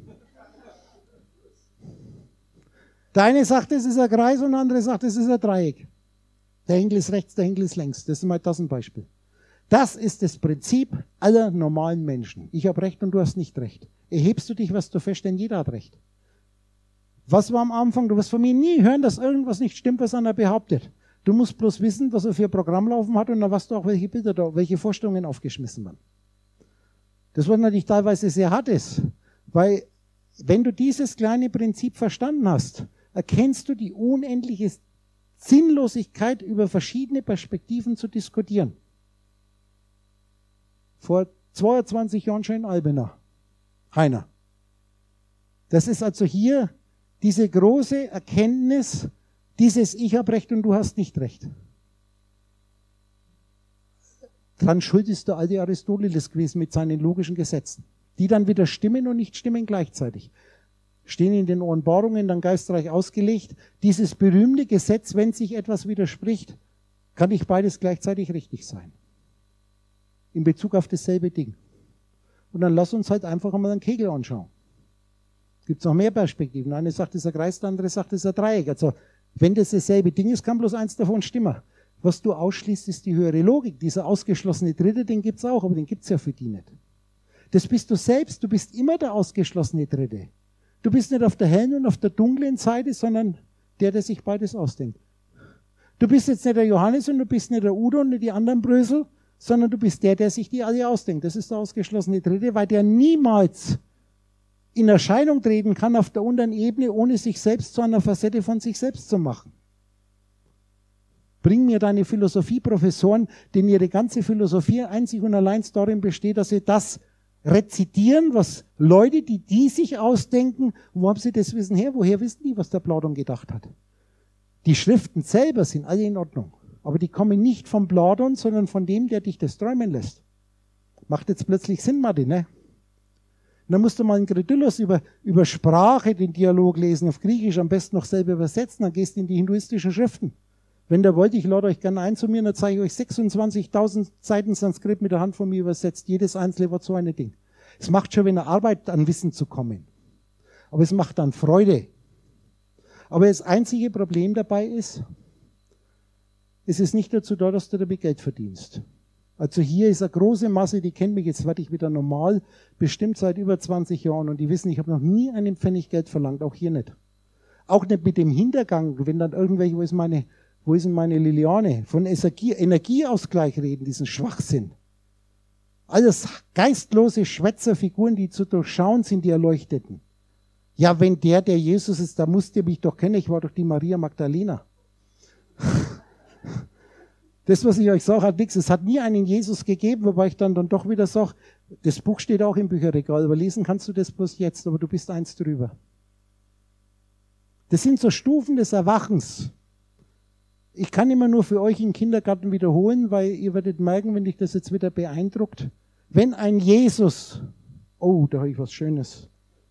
Der eine sagt, es ist ein Kreis und der andere sagt, es ist ein Dreieck. Der Henkel ist rechts, der Henkel ist längs. Das ist mal das ein Beispiel. Das ist das Prinzip aller normalen Menschen. Ich habe Recht und du hast nicht Recht. Erhebst du dich, wirst du feststellen, jeder hat Recht. Was war am Anfang? Du wirst von mir nie hören, dass irgendwas nicht stimmt, was einer behauptet. Du musst bloß wissen, was er für ein Programm laufen hat und dann weißt du auch, welche Bilder da, welche Vorstellungen aufgeschmissen werden. Das, was natürlich teilweise sehr hart ist, weil wenn du dieses kleine Prinzip verstanden hast, erkennst du die unendliche Sinnlosigkeit, über verschiedene Perspektiven zu diskutieren. Vor zweiundzwanzig Jahren schon in Albena. Einer. Das ist also hier diese große Erkenntnis, dieses Ich habe Recht und du hast nicht Recht. Dran schuld ist der alte Aristoteles gewesen mit seinen logischen Gesetzen, die dann wieder stimmen und nicht stimmen gleichzeitig. Stehen in den Offenbarungen dann geistreich ausgelegt. Dieses berühmte Gesetz, wenn sich etwas widerspricht, kann nicht beides gleichzeitig richtig sein. In Bezug auf dasselbe Ding. Und dann lass uns halt einfach einmal einen Kegel anschauen. Gibt es noch mehr Perspektiven. Der eine sagt, es ist ein Kreis, der andere sagt, es ist ein Dreieck. Also, wenn das dasselbe Ding ist, kann bloß eins davon stimmen. Was du ausschließt, ist die höhere Logik. Dieser ausgeschlossene Dritte, den gibt es auch, aber den gibt es ja für die nicht. Das bist du selbst. Du bist immer der ausgeschlossene Dritte. Du bist nicht auf der hellen und auf der dunklen Seite, sondern der, der sich beides ausdenkt. Du bist jetzt nicht der Johannes und du bist nicht der Udo und nicht die anderen Brösel, sondern du bist der, der sich die alle ausdenkt. Das ist der ausgeschlossene Dritte, weil der niemals in Erscheinung treten kann auf der unteren Ebene, ohne sich selbst zu einer Facette von sich selbst zu machen. Bring mir deine Philosophieprofessoren, denen ihre ganze Philosophie einzig und allein darin besteht, dass sie das rezitieren, was Leute, die die sich ausdenken, wo haben sie das Wissen her? Woher wissen die, was der Platon gedacht hat? Die Schriften selber sind alle in Ordnung, aber die kommen nicht vom Platon, sondern von dem, der dich das träumen lässt. Macht jetzt plötzlich Sinn, Martin, ne? Und dann musst du mal in Credulus über, über Sprache den Dialog lesen, auf Griechisch, am besten noch selber übersetzen, dann gehst du in die hinduistischen Schriften. Wenn der wollt, ich lade euch gerne ein zu mir, dann zeige ich euch sechsundzwanzigtausend Seiten Sanskrit mit der Hand von mir übersetzt. Jedes einzelne Wort so ein Ding. Es macht schon wieder Arbeit, an Wissen zu kommen. Aber es macht dann Freude. Aber das einzige Problem dabei ist, es ist nicht dazu da, dass du damit Geld verdienst. Also hier ist eine große Masse, die kennt mich, jetzt werde ich wieder normal, bestimmt seit über zwanzig Jahren und die wissen, ich habe noch nie einen Pfennig Geld verlangt, auch hier nicht. Auch nicht mit dem Hintergang, wenn dann irgendwelche, wo ist meine, wo ist denn meine Liliane, von Energie, Energieausgleich reden, diesen Schwachsinn. Alles geistlose Schwätzerfiguren, die zu durchschauen sind, die Erleuchteten. Ja, wenn der, der Jesus ist, da musst ihr mich doch kennen, ich war doch die Maria Magdalena. Das, was ich euch sage, hat nichts. Es hat nie einen Jesus gegeben, wobei ich dann, dann doch wieder sage, das Buch steht auch im Bücherregal, aber lesen kannst du das bloß jetzt, aber du bist eins drüber. Das sind so Stufen des Erwachens. Ich kann immer nur für euch im Kindergarten wiederholen, weil ihr werdet merken, wenn dich das jetzt wieder beeindruckt, wenn ein Jesus, oh, da habe ich was Schönes.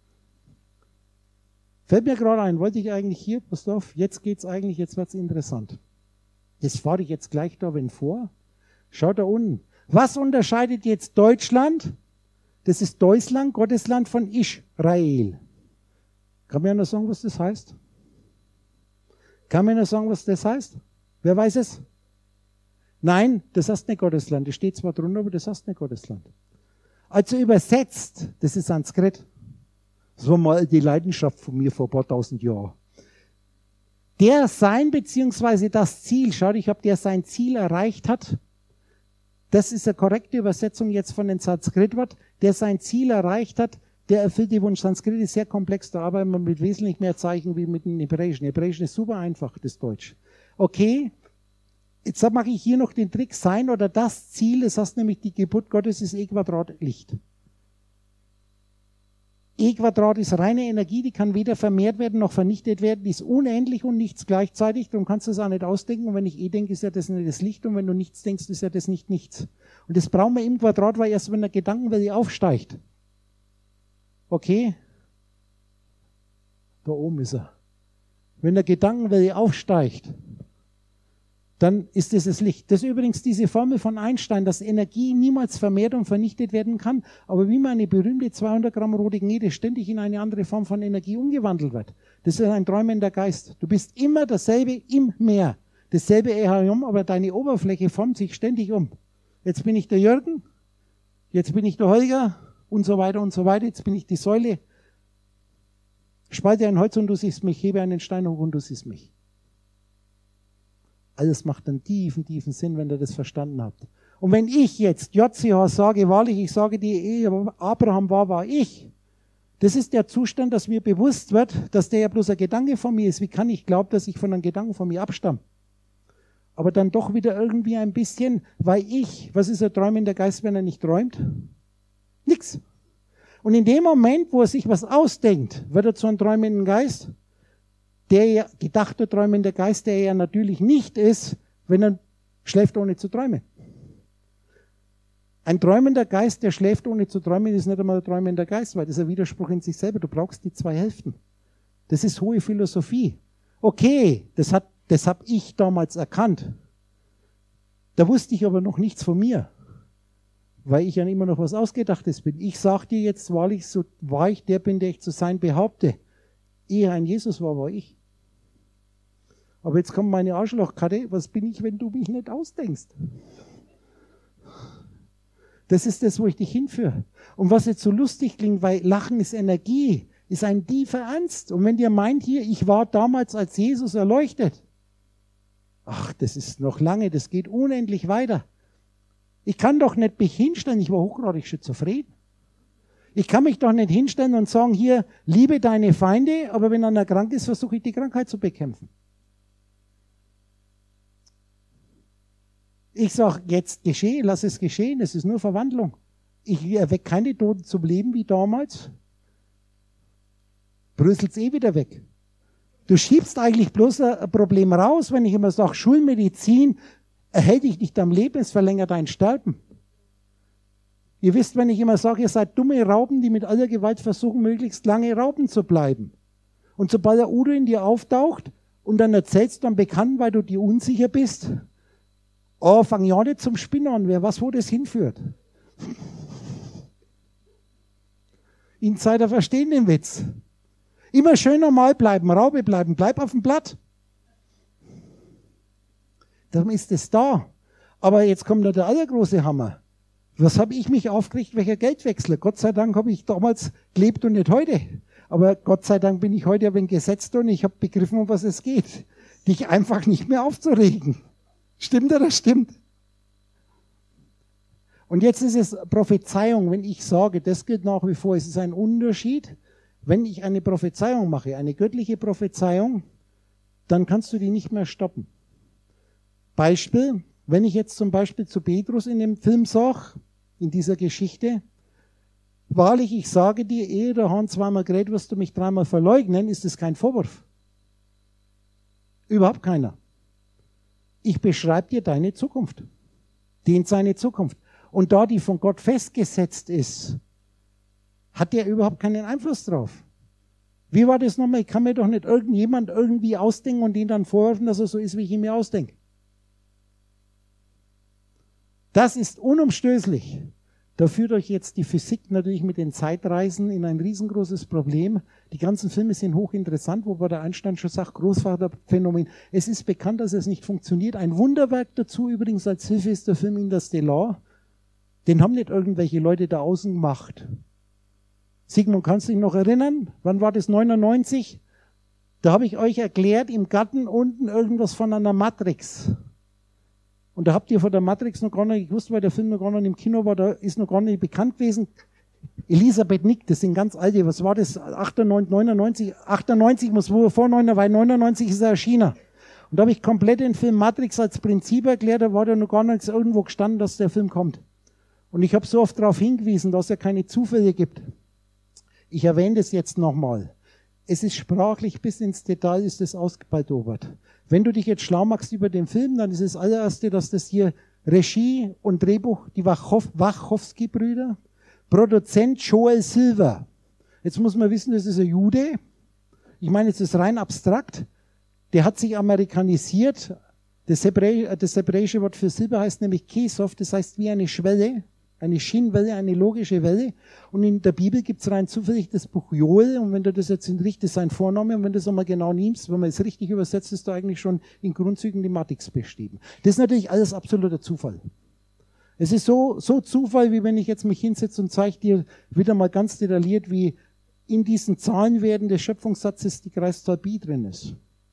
Fällt mir gerade ein, wollte ich eigentlich hier, pass auf, jetzt geht's eigentlich, jetzt wird's interessant. Das fahre ich jetzt gleich da wenn vor. Schaut da unten. Was unterscheidet jetzt Deutschland? Das ist Deutschland, Gottesland von Israel. Kann mir einer sagen, was das heißt? Kann mir einer sagen, was das heißt? Wer weiß es? Nein, das heißt nicht Gottesland. Das steht zwar drunter, aber das heißt nicht Gottesland. Also übersetzt, das ist Sanskrit. Das war mal die Leidenschaft von mir vor ein paar tausend Jahren. Der sein, beziehungsweise das Ziel, schaut, ich habe der sein Ziel erreicht hat, das ist eine korrekte Übersetzung jetzt von dem Sanskritwort, der sein Ziel erreicht hat, der erfüllt die Wunsch. Sanskrit ist sehr komplex, da arbeiten wir mit wesentlich mehr Zeichen wie mit dem Hebräischen. Hebräischen ist super einfach, das Deutsch. Okay, jetzt mache ich hier noch den Trick, sein oder das Ziel, das heißt nämlich die Geburt Gottes ist E Quadrat Licht. E Quadrat ist reine Energie, die kann weder vermehrt werden noch vernichtet werden, die ist unendlich und nichts gleichzeitig, darum kannst du es auch nicht ausdenken. Und wenn ich eh denke, ist ja das nicht das Licht und wenn du nichts denkst, ist ja das nicht nichts. Und das brauchen wir im Quadrat, weil erst wenn der Gedankenwelle aufsteigt. Okay? Da oben ist er. Wenn der Gedankenwelle aufsteigt, dann ist das das Licht. Das ist übrigens diese Formel von Einstein, dass Energie niemals vermehrt und vernichtet werden kann, aber wie meine berühmte zweihundert Gramm rote Gnede ständig in eine andere Form von Energie umgewandelt wird. Das ist ein träumender Geist. Du bist immer dasselbe im Meer. Dasselbe herum, aber deine Oberfläche formt sich ständig um. Jetzt bin ich der Jürgen, jetzt bin ich der Holger und so weiter und so weiter. Jetzt bin ich die Säule. Spalte ein Holz und du siehst mich, hebe einen Stein hoch und du siehst mich. Alles macht einen tiefen, tiefen Sinn, wenn ihr das verstanden habt. Und wenn ich jetzt J C H sage, wahrlich, ich sage dir, ehe Abraham war, war ich. Das ist der Zustand, dass mir bewusst wird, dass der ja bloß ein Gedanke von mir ist. Wie kann ich glauben, dass ich von einem Gedanken von mir abstamme? Aber dann doch wieder irgendwie ein bisschen, weil ich, was ist ein träumender Geist, wenn er nicht träumt? Nix. Und in dem Moment, wo er sich was ausdenkt, wird er zu einem träumenden Geist. Der ja, gedachte träumende Geist, der ja natürlich nicht ist, wenn er schläft, ohne zu träumen. Ein träumender Geist, der schläft, ohne zu träumen, ist nicht einmal ein träumender Geist, weil das ist ein Widerspruch in sich selber. Du brauchst die zwei Hälften. Das ist hohe Philosophie. Okay, das hat, das habe ich damals erkannt. Da wusste ich aber noch nichts von mir, weil ich ja immer noch was Ausgedachtes bin. Ich sage dir jetzt wahrlich, so wahr ich der bin, der ich zu sein behaupte. Ehe ein Jesus war, war ich. Aber jetzt kommt meine Arschlochkarte. Was bin ich, wenn du mich nicht ausdenkst? Das ist das, wo ich dich hinführe. Und was jetzt so lustig klingt, weil Lachen ist Energie, ist ein tiefer Ernst. Und wenn ihr meint hier, ich war damals als Jesus erleuchtet. Ach, das ist noch lange, das geht unendlich weiter. Ich kann doch nicht mich hinstellen, ich war hochgradig schizophren. Ich kann mich doch nicht hinstellen und sagen, hier, liebe deine Feinde, aber wenn einer krank ist, versuche ich die Krankheit zu bekämpfen. Ich sage, jetzt geschehe, lass es geschehen, es ist nur Verwandlung. Ich erwecke keine Toten zum Leben wie damals. Bröselt's eh wieder weg. Du schiebst eigentlich bloß ein Problem raus, wenn ich immer sage, Schulmedizin erhält dich nicht am Leben, es verlängert dein Sterben. Ihr wisst, wenn ich immer sage, ihr seid dumme Raupen, die mit aller Gewalt versuchen, möglichst lange Raupen zu bleiben. Und sobald der Udo in dir auftaucht und dann erzählst du dann bekannt, weil du dir unsicher bist, oh, fang ja nicht zum Spinnen an, wer was, wo das hinführt. Insider verstehen den Witz. Immer schön normal bleiben, Raube bleiben, bleib auf dem Blatt. Dann ist es da. Aber jetzt kommt noch der allergroße Hammer. Was habe ich mich aufgeregt, welcher Geldwechsler? Gott sei Dank habe ich damals gelebt und nicht heute. Aber Gott sei Dank bin ich heute ein wenig gesetzt und ich habe begriffen, um was es geht. Dich einfach nicht mehr aufzuregen. Stimmt oder stimmt? Und jetzt ist es Prophezeiung, wenn ich sage, das gilt nach wie vor. Es ist ein Unterschied, wenn ich eine Prophezeiung mache, eine göttliche Prophezeiung, dann kannst du die nicht mehr stoppen. Beispiel, wenn ich jetzt zum Beispiel zu Petrus in dem Film sage, in dieser Geschichte, wahrlich, ich sage dir, ehe der Hahn zweimal kräht, wirst du mich dreimal verleugnen, ist das kein Vorwurf. Überhaupt keiner. Ich beschreibe dir deine Zukunft. Den seine Zukunft. Und da die von Gott festgesetzt ist, hat der überhaupt keinen Einfluss drauf. Wie war das nochmal? Ich kann mir doch nicht irgendjemand irgendwie ausdenken und ihn dann vorwerfen, dass er so ist, wie ich ihn mir ausdenke. Das ist unumstößlich. Da führt euch jetzt die Physik natürlich mit den Zeitreisen in ein riesengroßes Problem. Die ganzen Filme sind hochinteressant, wobei der Einstein schon sagt, Großvaterphänomen. Es ist bekannt, dass es nicht funktioniert. Ein Wunderwerk dazu übrigens als Hilfe ist der Film Interstellar. Den haben nicht irgendwelche Leute da außen gemacht. Sigmund, kannst du dich noch erinnern? Wann war das? neunundneunzig? Da habe ich euch erklärt, im Garten unten irgendwas von einer Matrix. Und da habt ihr von der Matrix noch gar nicht gewusst, weil der Film noch gar nicht im Kino war, da ist noch gar nicht bekannt gewesen. Elisabeth Nick, das sind ganz alte, was war das? achtundneunzig, neunundneunzig, achtundneunzig muss wohl vor neunundneunzig, weil neunundneunzig ist er erschienen. Und da habe ich komplett den Film Matrix als Prinzip erklärt, da war da noch gar nichts irgendwo gestanden, dass der Film kommt. Und ich habe so oft darauf hingewiesen, dass es ja keine Zufälle gibt. Ich erwähne das jetzt nochmal. Es ist sprachlich bis ins Detail, ist es ausgebaldobert. Wenn du dich jetzt schlau machst über den Film, dann ist das allererste, dass das hier Regie und Drehbuch, die Wachowski-Brüder, Produzent Joel Silver. Jetzt muss man wissen, das ist ein Jude. Ich meine, es ist rein abstrakt. Der hat sich amerikanisiert. Das, Hebräi das hebräische Wort für Silber heißt nämlich Kesov, das heißt wie eine Schwelle. Eine Schienwelle, eine logische Welle. Und in der Bibel gibt es rein zufällig das Buch Joel. Und wenn du das jetzt richtig, das ist sein Vorname, und wenn du das einmal genau nimmst, wenn man es richtig übersetzt, ist da eigentlich schon in Grundzügen die Matrix beschrieben. Das ist natürlich alles absoluter Zufall. Es ist so, so Zufall, wie wenn ich jetzt mich hinsetze und zeige dir wieder mal ganz detailliert, wie in diesen Zahlenwerten des Schöpfungssatzes die Kreiszahl Pi drin ist.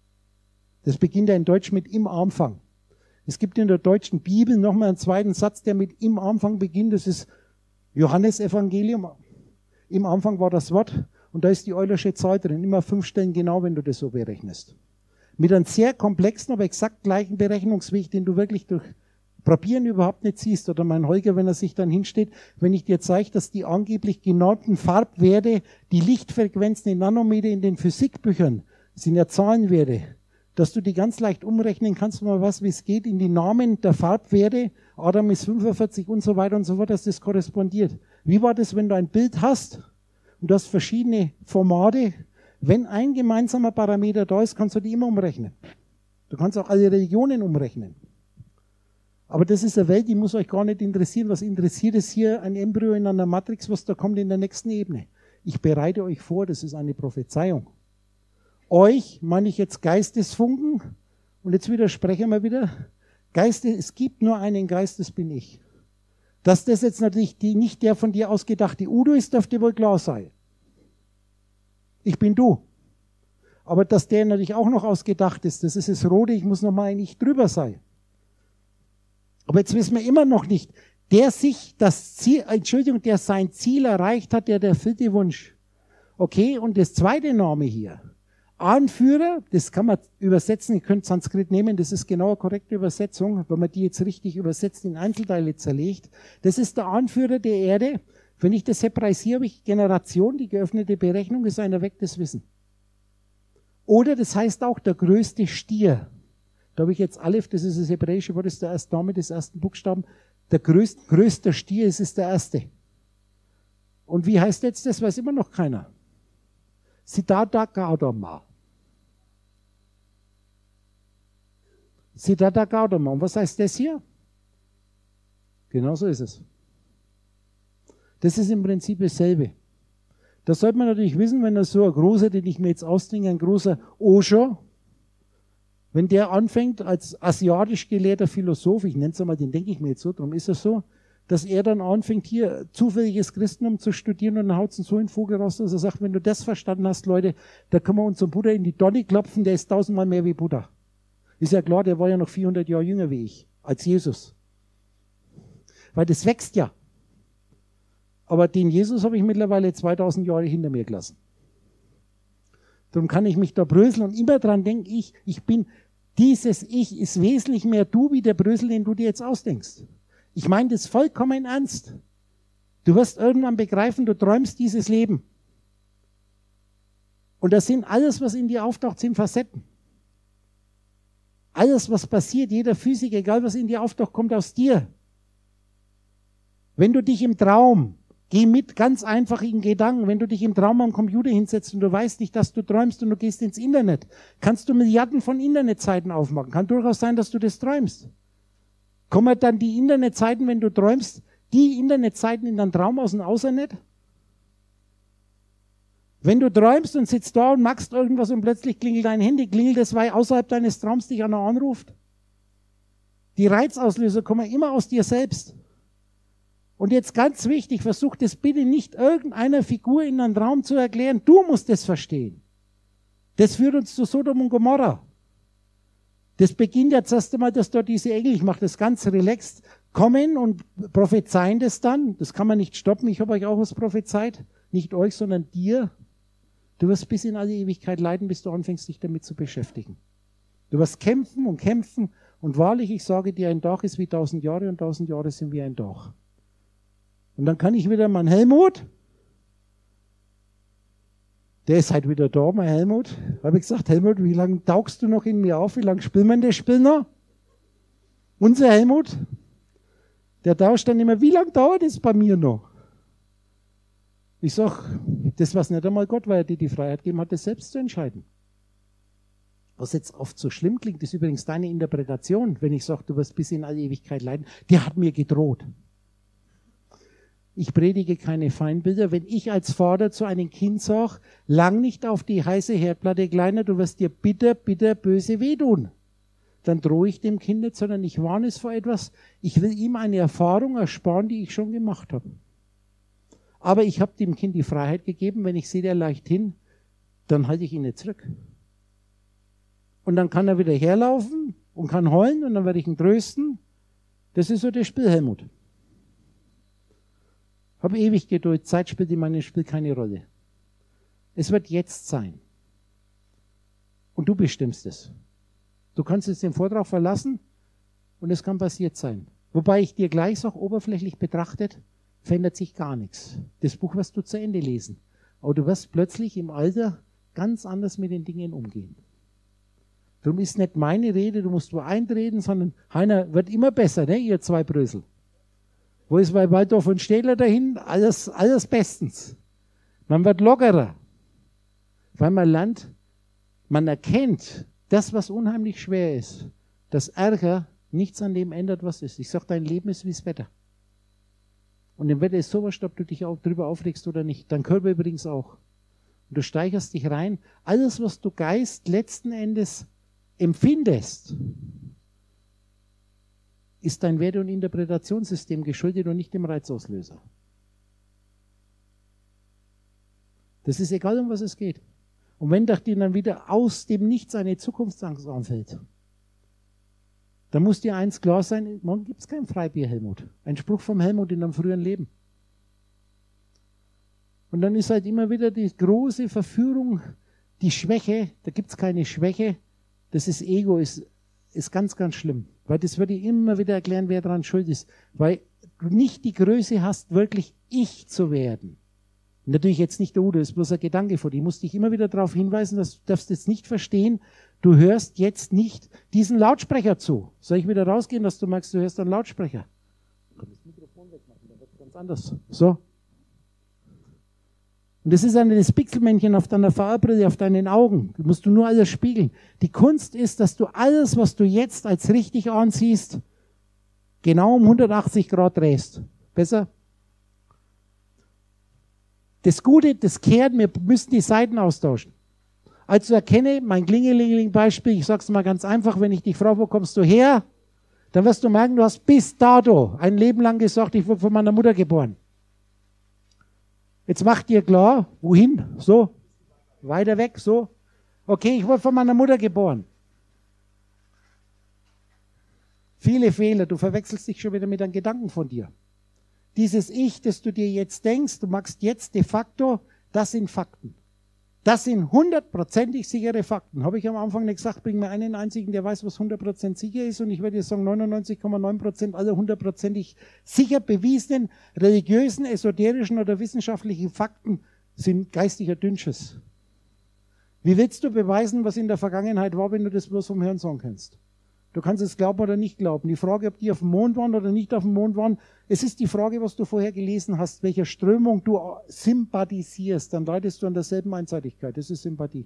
Das beginnt ja in Deutsch mit im Anfang. Es gibt in der deutschen Bibel nochmal einen zweiten Satz, der mit im Anfang beginnt. Das ist Johannesevangelium. Im Anfang war das Wort und da ist die Eulersche Zahl drin. Immer fünf Stellen genau, wenn du das so berechnest. Mit einem sehr komplexen, aber exakt gleichen Berechnungsweg, den du wirklich durch Probieren überhaupt nicht siehst. Oder mein Holger, wenn er sich dann hinsteht, wenn ich dir zeige, dass die angeblich genannten Farbwerte, die Lichtfrequenzen in Nanometer in den Physikbüchern, sind ja Zahlenwerte, dass du die ganz leicht umrechnen kannst, mal was, wie es geht, in die Namen der Farbwerte, Adam ist fünfundvierzig und so weiter und so fort, dass das korrespondiert. Wie war das, wenn du ein Bild hast und du hast verschiedene Formate? Wenn ein gemeinsamer Parameter da ist, kannst du die immer umrechnen. Du kannst auch alle Religionen umrechnen. Aber das ist eine Welt, die muss euch gar nicht interessieren. Was interessiert ist hier ein Embryo in einer Matrix, was da kommt in der nächsten Ebene. Ich bereite euch vor, das ist eine Prophezeiung. Euch meine ich jetzt Geistesfunken, und jetzt widersprechen wir wieder, Geiste, es gibt nur einen Geist, das bin ich. Dass das jetzt natürlich die, nicht der von dir ausgedachte Udo ist, darf dir wohl klar sein. Ich bin du. Aber dass der natürlich auch noch ausgedacht ist, das ist das Rote, ich muss nochmal eigentlich drüber sein. Aber jetzt wissen wir immer noch nicht, der sich das Ziel, Entschuldigung, der sein Ziel erreicht hat, der der vierte Wunsch. Okay, und das zweite Name hier. Anführer, das kann man übersetzen, ihr könnt Sanskrit nehmen, das ist genau eine korrekte Übersetzung, wenn man die jetzt richtig übersetzt, in Einzelteile zerlegt. Das ist der Anführer der Erde. Wenn ich das hebraisiere, habe ich Generation, die geöffnete Berechnung ist ein erwecktes Wissen. Oder das heißt auch der größte Stier. Da habe ich jetzt Aleph, das ist das hebräische Wort, das ist der erste Name des ersten Buchstaben. Der größte, größte Stier, es ist der erste. Und wie heißt jetzt das, weiß immer noch keiner. Siddhartha Gautama. Siddhartha Gautama. Und was heißt das hier? Genau so ist es. Das ist im Prinzip dasselbe. Das sollte man natürlich wissen, wenn er so ein großer, den ich mir jetzt ausdenke, ein großer Osho, wenn der anfängt als asiatisch gelehrter Philosoph, ich nenne es einmal, den denke ich mir jetzt so, darum ist er so, dass er dann anfängt, hier zufälliges Christentum zu studieren und dann haut es so in den Vogel raus, dass er sagt, wenn du das verstanden hast, Leute, da können wir unseren Buddha in die Tonne klopfen, der ist tausendmal mehr wie Buddha. Ist ja klar, der war ja noch vierhundert Jahre jünger wie ich, als Jesus. Weil das wächst ja. Aber den Jesus habe ich mittlerweile zweitausend Jahre hinter mir gelassen. Darum kann ich mich da bröseln und immer dran denke ich, ich bin, dieses Ich ist wesentlich mehr du wie der Brösel, den du dir jetzt ausdenkst. Ich meine das vollkommen ernst. Du wirst irgendwann begreifen, du träumst dieses Leben. Und das sind alles, was in dir auftaucht, sind Facetten. Alles, was passiert, jeder Physik, egal was in dir auftaucht, kommt aus dir. Wenn du dich im Traum, geh mit ganz einfachen Gedanken, wenn du dich im Traum am Computer hinsetzt und du weißt nicht, dass du träumst und du gehst ins Internet, kannst du Milliarden von Internetseiten aufmachen. Kann durchaus sein, dass du das träumst. Kommen dann die Internetseiten, wenn du träumst, die Internetseiten in deinen Traum aus dem Außernet? Wenn du träumst und sitzt da und machst irgendwas und plötzlich klingelt dein Handy, klingelt das, weil außerhalb deines Traums dich einer anruft? Die Reizauslöser kommen immer aus dir selbst. Und jetzt ganz wichtig, versuch das bitte nicht irgendeiner Figur in einem Traum zu erklären. Du musst das verstehen. Das führt uns zu Sodom und Gomorra. Das beginnt jetzt erst einmal, dass dort diese Engel, ich mache das ganz relaxed, kommen und prophezeien das dann. Das kann man nicht stoppen. Ich habe euch auch was prophezeit. Nicht euch, sondern dir. Du wirst bis in alle Ewigkeit leiden, bis du anfängst, dich damit zu beschäftigen. Du wirst kämpfen und kämpfen. Und wahrlich, ich sage dir, ein Tag ist wie tausend Jahre und tausend Jahre sind wie ein Tag. Und dann kann ich wieder, mein Helmut, der ist halt wieder da, mein Helmut. Habe ich gesagt, Helmut, wie lange taugst du noch in mir auf? Wie lange spielen wir das Spiel noch? Unser Helmut, der tauscht dann immer, wie lange dauert es bei mir noch? Ich sage, das was nicht einmal Gott, weil er dir die Freiheit gegeben hat, das selbst zu entscheiden. Was jetzt oft so schlimm klingt, ist übrigens deine Interpretation, wenn ich sage, du wirst bis in alle Ewigkeit leiden. Der hat mir gedroht. Ich predige keine Feindbilder. Wenn ich als Vater zu einem Kind sage, lang nicht auf die heiße Herdplatte, Kleiner, du wirst dir bitter, bitter, böse wehtun, dann drohe ich dem Kind nicht, sondern ich warne es vor etwas. Ich will ihm eine Erfahrung ersparen, die ich schon gemacht habe. Aber ich habe dem Kind die Freiheit gegeben, wenn ich sehe, der leicht hin, dann halte ich ihn nicht zurück. Und dann kann er wieder herlaufen und kann heulen und dann werde ich ihn trösten. Das ist so das Spiel, Helmut. Habe ewig Geduld, Zeit spielt in meinem Spiel keine Rolle. Es wird jetzt sein. Und du bestimmst es. Du kannst jetzt den Vortrag verlassen und es kann passiert sein. Wobei ich dir gleich sage, oberflächlich betrachtet, verändert sich gar nichts. Das Buch wirst du zu Ende lesen. Aber du wirst plötzlich im Alter ganz anders mit den Dingen umgehen. Darum ist nicht meine Rede, du musst nur eintreten, sondern Heiner wird immer besser, ne, ihr zwei Brösel. Wo ist bei Waldorf und Städler dahin? Alles, alles bestens. Man wird lockerer, weil man lernt, man erkennt, das, was unheimlich schwer ist, dass Ärger nichts an dem ändert, was ist. Ich sage, dein Leben ist wie das Wetter. Und im Wetter ist sowas, ob du dich auch drüber aufregst oder nicht. Dein Körper übrigens auch. Und du steigerst dich rein. Alles, was du Geist letzten Endes empfindest, ist dein Werte- und Interpretationssystem geschuldet und nicht dem Reizauslöser. Das ist egal, um was es geht. Und wenn dir dann wieder aus dem Nichts eine Zukunftsangst anfällt, dann muss dir eins klar sein, morgen gibt es kein Freibier, Helmut. Ein Spruch vom Helmut in einem früheren Leben. Und dann ist halt immer wieder die große Verführung, die Schwäche, da gibt es keine Schwäche, das ist Ego, ist, ist ganz, ganz schlimm. Weil das würde ich immer wieder erklären, wer daran schuld ist. Weil du nicht die Größe hast, wirklich ich zu werden. Natürlich jetzt nicht der Udo, das ist bloß ein Gedanke von dir. Ich muss dich immer wieder darauf hinweisen, dass du darfst jetzt nicht verstehen, du hörst jetzt nicht diesen Lautsprecher zu. Soll ich wieder rausgehen, dass du merkst, du hörst einen Lautsprecher? Ich kann das Mikrofon wegmachen, da wird es ganz anders. So. Und das ist eine, das Pixelmännchen auf deiner V R-Brille, auf deinen Augen. Da musst du nur alles spiegeln. Die Kunst ist, dass du alles, was du jetzt als richtig ansiehst, genau um hundertachtzig Grad drehst. Besser? Das Gute, das kehrt, wir müssen die Seiten austauschen. Also erkenne, mein Klingelingeling-Beispiel, ich sage es mal ganz einfach, wenn ich dich frage, wo kommst du her? dann wirst du merken, du hast bis dato ein Leben lang gesagt, ich wurde von meiner Mutter geboren. Jetzt macht dir klar, wohin? So, weiter weg, so. Okay, ich wurde von meiner Mutter geboren. Viele Fehler, du verwechselst dich schon wieder mit einem Gedanken von dir. Dieses Ich, das du dir jetzt denkst, du machst jetzt de facto, das sind Fakten. Das sind hundertprozentig sichere Fakten. Habe ich am Anfang nicht gesagt, bring mir einen einzigen, der weiß, was hundert Prozent sicher ist. Und ich würde sagen, neunundneunzig Komma neun Prozent aller hundertprozentig sicher bewiesenen, religiösen, esoterischen oder wissenschaftlichen Fakten sind geistiger Dünnschiss. Wie willst du beweisen, was in der Vergangenheit war, wenn du das bloß vom Hören sagen kannst? Du kannst es glauben oder nicht glauben. Die Frage, ob die auf dem Mond waren oder nicht auf dem Mond waren, es ist die Frage, was du vorher gelesen hast, welcher Strömung du sympathisierst, dann leidest du an derselben Einseitigkeit. Das ist Sympathie.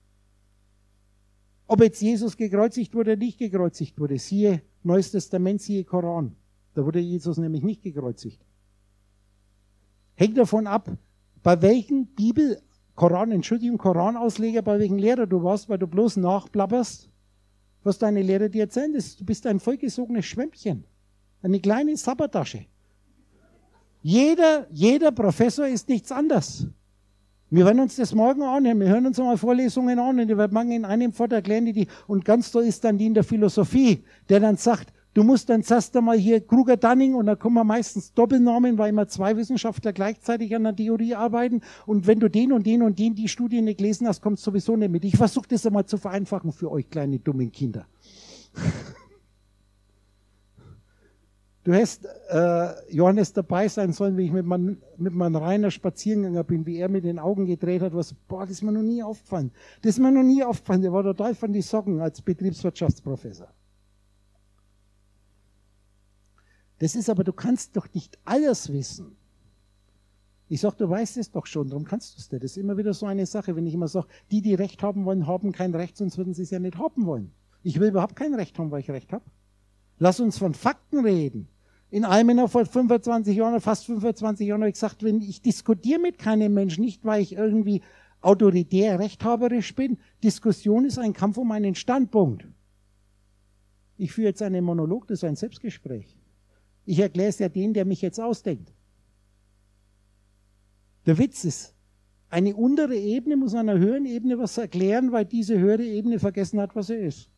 Ob jetzt Jesus gekreuzigt wurde oder nicht gekreuzigt wurde, siehe Neues Testament, siehe Koran. Da wurde Jesus nämlich nicht gekreuzigt. Hängt davon ab, bei welchen Bibel, Koran, Entschuldigung, Koranausleger, bei welchem Lehrer du warst, weil du bloß nachplapperst, was deine Lehrer dir erzählen. Du bist ein vollgesogenes Schwämmchen. Eine kleine Sabbertasche. Jeder, jeder Professor ist nichts anderes. Wir werden uns das morgen anhören. Wir hören uns mal Vorlesungen an und die werden morgen in einem Fort erklären die, die. Und ganz toll ist dann die in der Philosophie, der dann sagt, du musst dann zuerst einmal hier Kruger-Dunning und da kommen meistens Doppelnamen, weil immer zwei Wissenschaftler gleichzeitig an der Theorie arbeiten. Und wenn du den und den und den die Studien nicht gelesen hast, kommst du sowieso nicht mit. Ich versuche das einmal zu vereinfachen für euch kleine dummen Kinder. Du hättest äh, Johannes dabei sein sollen, wie ich mit meinem mit mein Rainer spazieren gegangen bin, wie er mit den Augen gedreht hat, was, boah, das ist mir noch nie aufgefallen. Das ist mir noch nie aufgefallen. Der war total von die Socken als Betriebswirtschaftsprofessor. Das ist aber, du kannst doch nicht alles wissen. Ich sage, du weißt es doch schon, darum kannst du es nicht. Das ist immer wieder so eine Sache, wenn ich immer sage, die, die Recht haben wollen, haben kein Recht, sonst würden sie es ja nicht haben wollen. Ich will überhaupt kein Recht haben, weil ich Recht habe. Lass uns von Fakten reden. In Almenau vor fünfundzwanzig Jahren, fast fünfundzwanzig Jahren, habe ich gesagt, wenn ich diskutiere mit keinem Menschen, nicht weil ich irgendwie autoritär, rechthaberisch bin, Diskussion ist ein Kampf um einen Standpunkt. Ich führe jetzt einen Monolog, das ist ein Selbstgespräch. Ich erkläre es ja den, der mich jetzt ausdenkt. Der Witz ist, eine untere Ebene muss einer höheren Ebene was erklären, weil diese höhere Ebene vergessen hat, was er ist.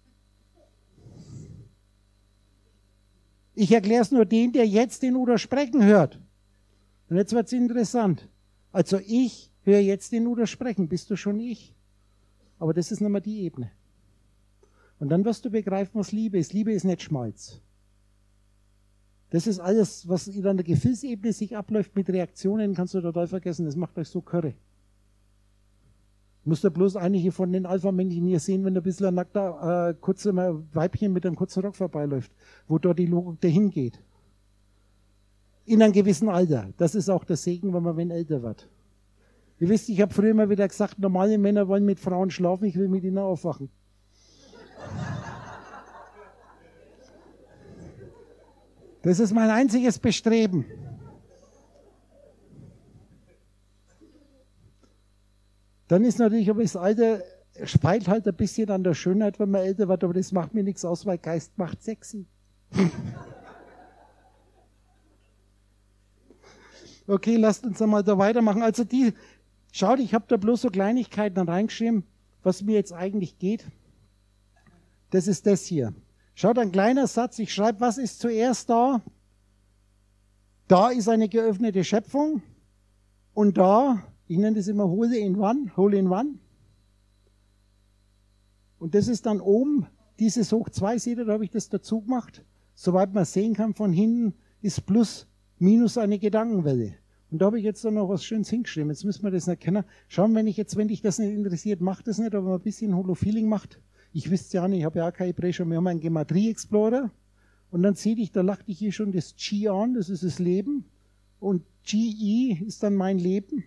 Ich erkläre es nur den, der jetzt den Udo sprechen hört. Und jetzt wird es interessant. Also ich höre jetzt den Udo sprechen, bist du schon ich. Aber das ist nicht mehr die Ebene. Und dann wirst du begreifen, was Liebe ist. Liebe ist nicht Schmalz. Das ist alles, was in der Gefühlsebene sich abläuft mit Reaktionen, kannst du total vergessen. Das macht euch so Körre. Musst du bloß einige von den Alpha-Männchen hier sehen, wenn ein bisschen ein nackter, äh, kurzer Weibchen mit einem kurzen Rock vorbeiläuft, wo dort die Logik dahin geht. In einem gewissen Alter. Das ist auch der Segen, wenn man wenn älter wird. Ihr wisst, ich habe früher immer wieder gesagt, normale Männer wollen mit Frauen schlafen, ich will mit ihnen aufwachen. Das ist mein einziges Bestreben. Dann ist natürlich, aber das Alter feilt halt ein bisschen an der Schönheit, wenn man älter wird, aber das macht mir nichts aus, weil Geist macht sexy. Okay, lasst uns einmal da weitermachen. Also die, schaut, ich habe da bloß so Kleinigkeiten reingeschrieben, was mir jetzt eigentlich geht. Das ist das hier. Schaut, ein kleiner Satz, ich schreibe, was ist zuerst da? Da ist eine geöffnete Schöpfung und da, ich nenne das immer Hole in One, Hole in One. Und das ist dann oben, dieses hoch zwei, seht ihr, da habe ich das dazu gemacht. Soweit man sehen kann von hinten, ist plus, minus eine Gedankenwelle. Und da habe ich jetzt dann noch was Schönes hingeschrieben. Jetzt müssen wir das nicht kennen. Schauen, wenn ich jetzt, wenn dich das nicht interessiert, macht das nicht, aber man ein bisschen Holo-Feeling macht. Ich wüsste ja nicht, ich habe ja auch kein Hebräisch, wir haben einen Gematrie-Explorer. Und dann sehe ich, da lachte ich hier schon das G an, das ist das Leben. Und G I ist dann mein Leben.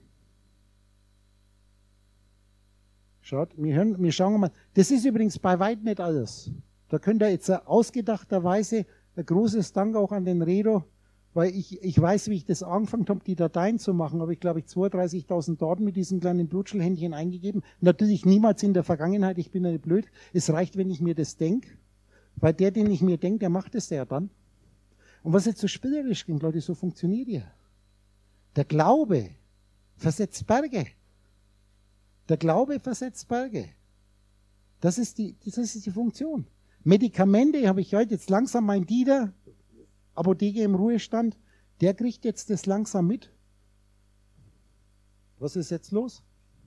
Schaut, wir, hören, wir schauen mal. Das ist übrigens bei weitem nicht alles. Da könnt ihr jetzt ausgedachterweise ein großes Dank auch an den Redo, weil ich, ich weiß, wie ich das angefangen habe, die Dateien zu machen, habe ich, glaube ich, zweiunddreißigtausend Daten mit diesem kleinen Blutschelhändchen eingegeben. Natürlich niemals in der Vergangenheit, ich bin ja nicht blöd. Es reicht, wenn ich mir das denke. Weil der, den ich mir denke, der macht es ja dann. Und was jetzt so spielerisch klingt, Leute, so funktioniert ja. Der Glaube versetzt Berge. Der Glaube versetzt Berge. Das ist die, das ist die Funktion. Medikamente habe ich heute jetzt langsam mein Dieter, Apotheke im Ruhestand, der kriegt jetzt das langsam mit. Was ist jetzt los?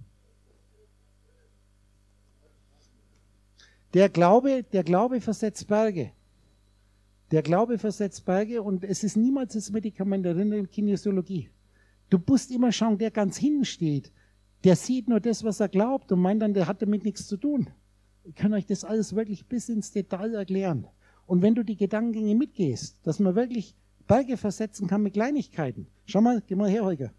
Der Glaube, der Glaube versetzt Berge. Der Glaube versetzt Berge und es ist niemals das Medikament drin in Kinesiologie. Du musst immer schauen, der ganz hinten steht, der sieht nur das, was er glaubt und meint dann, der hat damit nichts zu tun. Ich kann euch das alles wirklich bis ins Detail erklären. Und wenn du die Gedankengänge mitgehst, dass man wirklich Berge versetzen kann mit Kleinigkeiten. Schau mal, geh mal her, Holger.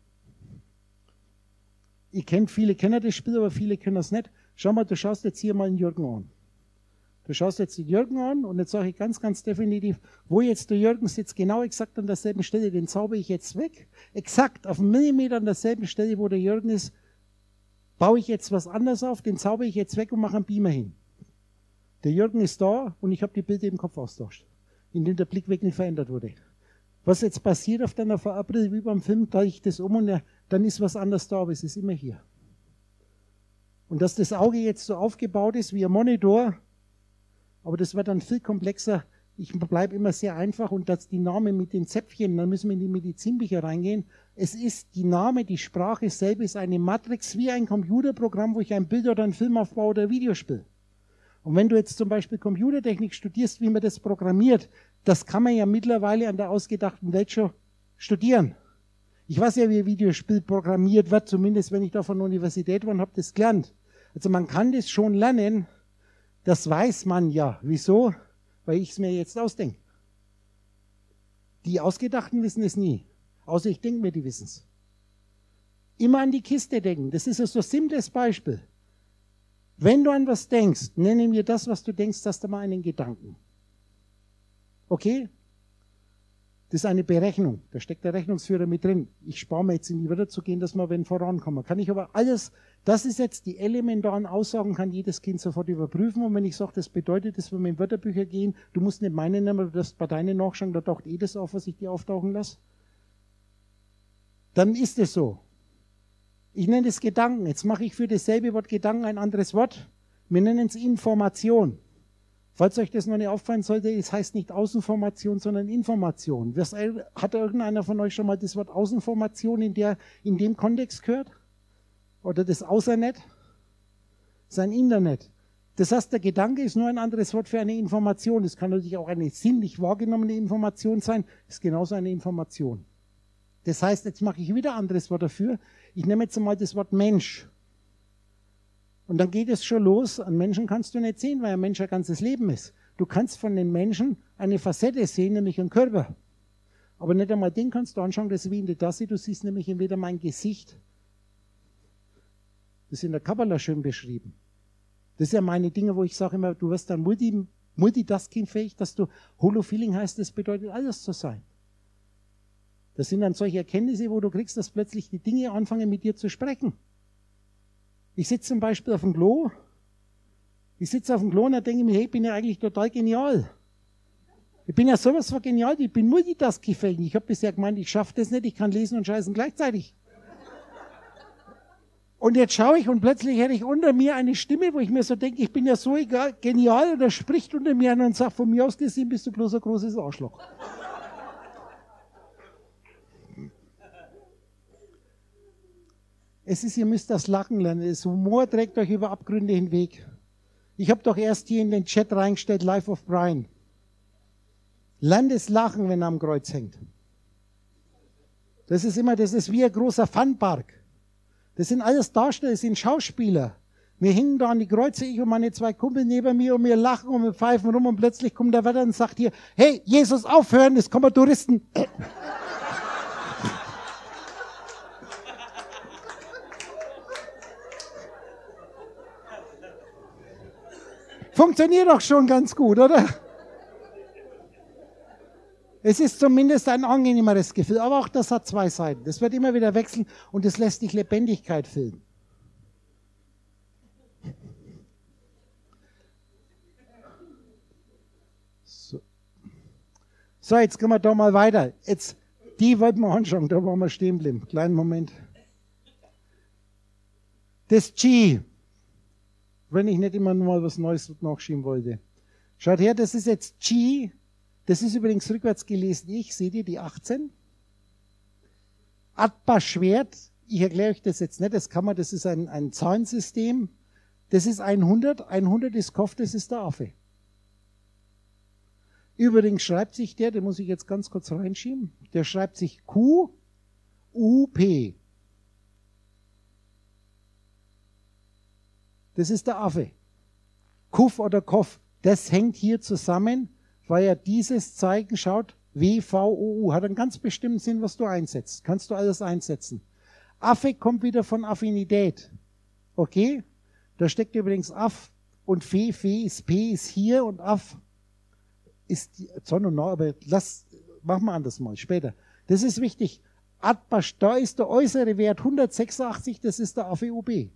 Ihr kennt, viele kennen das Spiel, aber viele kennen das nicht. Schau mal, du schaust jetzt hier mal den Jürgen an. Du schaust jetzt den Jürgen an und jetzt sage ich ganz, ganz definitiv, wo jetzt der Jürgen sitzt, genau exakt an derselben Stelle, den zauber ich jetzt weg. Exakt auf einen Millimeter an derselben Stelle, wo der Jürgen ist, baue ich jetzt was anderes auf, den zauber ich jetzt weg und mache einen Beamer hin. Der Jürgen ist da und ich habe die Bilder im Kopf austauscht, in denen der Blickwinkel verändert wurde. Was jetzt passiert auf deiner Verabredung wie beim Film, drehe ich das um und der, dann ist was anderes da, aber es ist immer hier. Und dass das Auge jetzt so aufgebaut ist wie ein Monitor, aber das wird dann viel komplexer. Ich bleibe immer sehr einfach und dass die Namen mit den Zäpfchen, dann müssen wir in die Medizinbücher reingehen. Es ist die Name, die Sprache selber ist eine Matrix wie ein Computerprogramm, wo ich ein Bild oder einen Film aufbaue oder ein Videospiel. Und wenn du jetzt zum Beispiel Computertechnik studierst, wie man das programmiert, das kann man ja mittlerweile an der ausgedachten Welt schon studieren. Ich weiß ja, wie ein Videospiel programmiert wird, zumindest wenn ich da von der Universität war und habe das gelernt. Also man kann das schon lernen, das weiß man ja. Wieso? Weil ich es mir jetzt ausdenke. Die Ausgedachten wissen es nie. Außer ich denke mir, die wissen es. Immer an die Kiste denken. Das ist so ein simples Beispiel. Wenn du an was denkst, nenne mir das, was du denkst, hast du mal einen Gedanken. Okay? Das ist eine Berechnung. Da steckt der Rechnungsführer mit drin. Ich spare mir jetzt in die Wörter zu gehen, dass wir wenn vorankommen. Kann ich aber alles, das ist jetzt die elementaren Aussagen, kann jedes Kind sofort überprüfen. Und wenn ich sage, das bedeutet, dass wir in Wörterbücher gehen, du musst nicht meine nehmen, du darfst bei deinen nachschauen, da taucht eh das auf, was ich dir auftauchen lasse. Dann ist es so. Ich nenne es Gedanken. Jetzt mache ich für dasselbe Wort Gedanken ein anderes Wort. Wir nennen es Information. Falls euch das noch nicht auffallen sollte, es heißt nicht Außenformation, sondern Information. Was, hat irgendeiner von euch schon mal das Wort Außenformation in, der, in dem Kontext gehört? Oder das Außernet? Sein Internet. Das heißt, der Gedanke ist nur ein anderes Wort für eine Information. Es kann natürlich auch eine sinnlich wahrgenommene Information sein. Das ist genauso eine Information. Das heißt, jetzt mache ich wieder ein anderes Wort dafür. Ich nehme jetzt mal das Wort Mensch. Und dann geht es schon los. Einen Menschen kannst du nicht sehen, weil ein Mensch ein ganzes Leben ist. Du kannst von den Menschen eine Facette sehen, nämlich einen Körper. Aber nicht einmal den kannst du anschauen, das ist wie in der Tasse. Du siehst nämlich entweder mein Gesicht. Das ist in der Kabbala schön beschrieben. Das ist ja meine Dinge, wo ich sage immer, du wirst dann multi, multitasking-fähig, dass du Holofeeling heißt, das bedeutet alles zu sein. Das sind dann solche Erkenntnisse, wo du kriegst, dass plötzlich die Dinge anfangen mit dir zu sprechen. Ich sitze zum Beispiel auf dem Klo, ich sitze auf dem Klo und dann denke ich mir, hey, ich bin ja eigentlich total genial. Ich bin ja sowas von genial, ich bin multitasking-fähig. Ich habe bisher gemeint, ich schaffe das nicht, ich kann lesen und scheißen gleichzeitig. Und jetzt schaue ich und plötzlich höre ich unter mir eine Stimme, wo ich mir so denke, ich bin ja so egal, genial, und er spricht unter mir an und sagt, von mir aus gesehen bist du bloß ein großes Arschloch. Es ist, ihr müsst das Lachen lernen. Das Humor trägt euch über Abgründe hinweg. Ich habe doch erst hier in den Chat reingestellt, Life of Brian. Lernt das Lachen, wenn er am Kreuz hängt. Das ist immer, das ist wie ein großer Funpark. Das sind alles Darsteller, das sind Schauspieler. Wir hängen da an die Kreuze, ich und meine zwei Kumpel neben mir und wir lachen und wir pfeifen rum und plötzlich kommt der Wetter und sagt hier, hey, Jesus, aufhören, es kommen Touristen. Funktioniert doch schon ganz gut, oder? Es ist zumindest ein angenehmeres Gefühl, aber auch das hat zwei Seiten. Das wird immer wieder wechseln und das lässt dich Lebendigkeit füllen. So, jetzt gehen wir da mal weiter. Jetzt, die wollten wir anschauen, da waren wir stehen geblieben. Kleinen Moment. Das G, wenn ich nicht immer nur mal was Neues nachschieben wollte. Schaut her, das ist jetzt G, das ist übrigens rückwärts gelesen. Ich sehe die, die achtzehn. Atba Schwert, ich erkläre euch das jetzt nicht, das kann man, das ist ein, ein Zahlensystem. Das ist hundert, hundert ist Kopf, das ist der Affe. Übrigens schreibt sich der, den muss ich jetzt ganz kurz reinschieben, der schreibt sich Q U P. Das ist der Affe. Kuf oder Koff, das hängt hier zusammen, weil ja dieses Zeichen schaut, W V O U, hat einen ganz bestimmten Sinn, was du einsetzt. Kannst du alles einsetzen. Affe kommt wieder von Affinität. Okay? Da steckt übrigens Aff und Fe, Fe ist P, ist hier und Aff ist die Sonne und Nord, aber lass, machen wir anders mal, später. Das ist wichtig. Atbasch, da ist der äußere Wert hundertsechsundachtzig, das ist der A F U B.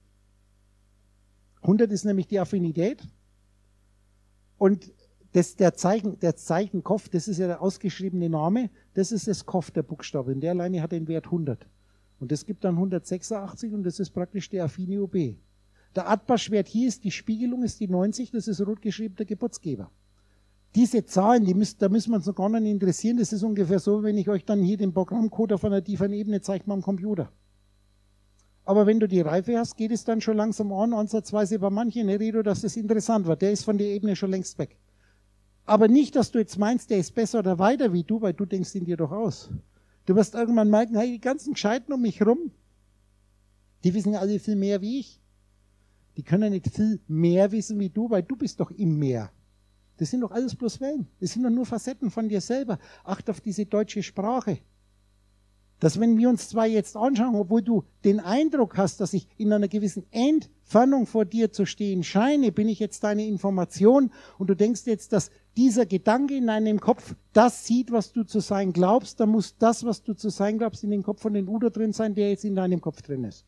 hundert ist nämlich die Affinität. Und das, der, Zeichen, der Zeichenkopf, das ist ja der ausgeschriebene Name, das ist das Kopf der Buchstabe. In der Leine hat den Wert hundert. Und das gibt dann hundertsechsundachtzig und das ist praktisch der A F U B. Der Atbasch-Wert hier ist die Spiegelung, ist die neunzig, das ist rot geschrieben der Geburtsgeber. Diese Zahlen, die müsst, da müssen wir uns noch gar nicht interessieren, das ist ungefähr so, wenn ich euch dann hier den Programmcode auf einer tiefen Ebene zeige mal am Computer. Aber wenn du die Reife hast, geht es dann schon langsam an, ansatzweise bei manchen Heredo, dass das interessant wird. Der ist von der Ebene schon längst weg. Aber nicht, dass du jetzt meinst, der ist besser oder weiter wie du, weil du denkst ihn dir doch aus. Du wirst irgendwann merken, hey, die ganzen Gescheiten um mich rum, die wissen ja alle viel mehr wie ich. Die können nicht viel mehr wissen wie du, weil du bist doch im Meer. Das sind doch alles bloß Wellen. Das sind doch nur Facetten von dir selber. Acht auf diese deutsche Sprache. Dass wenn wir uns zwei jetzt anschauen, obwohl du den Eindruck hast, dass ich in einer gewissen Entfernung vor dir zu stehen scheine, bin ich jetzt deine Information und du denkst jetzt, dass dieser Gedanke in deinem Kopf das sieht, was du zu sein glaubst, dann muss das, was du zu sein glaubst, in den Kopf von den Udo drin sein, der jetzt in deinem Kopf drin ist.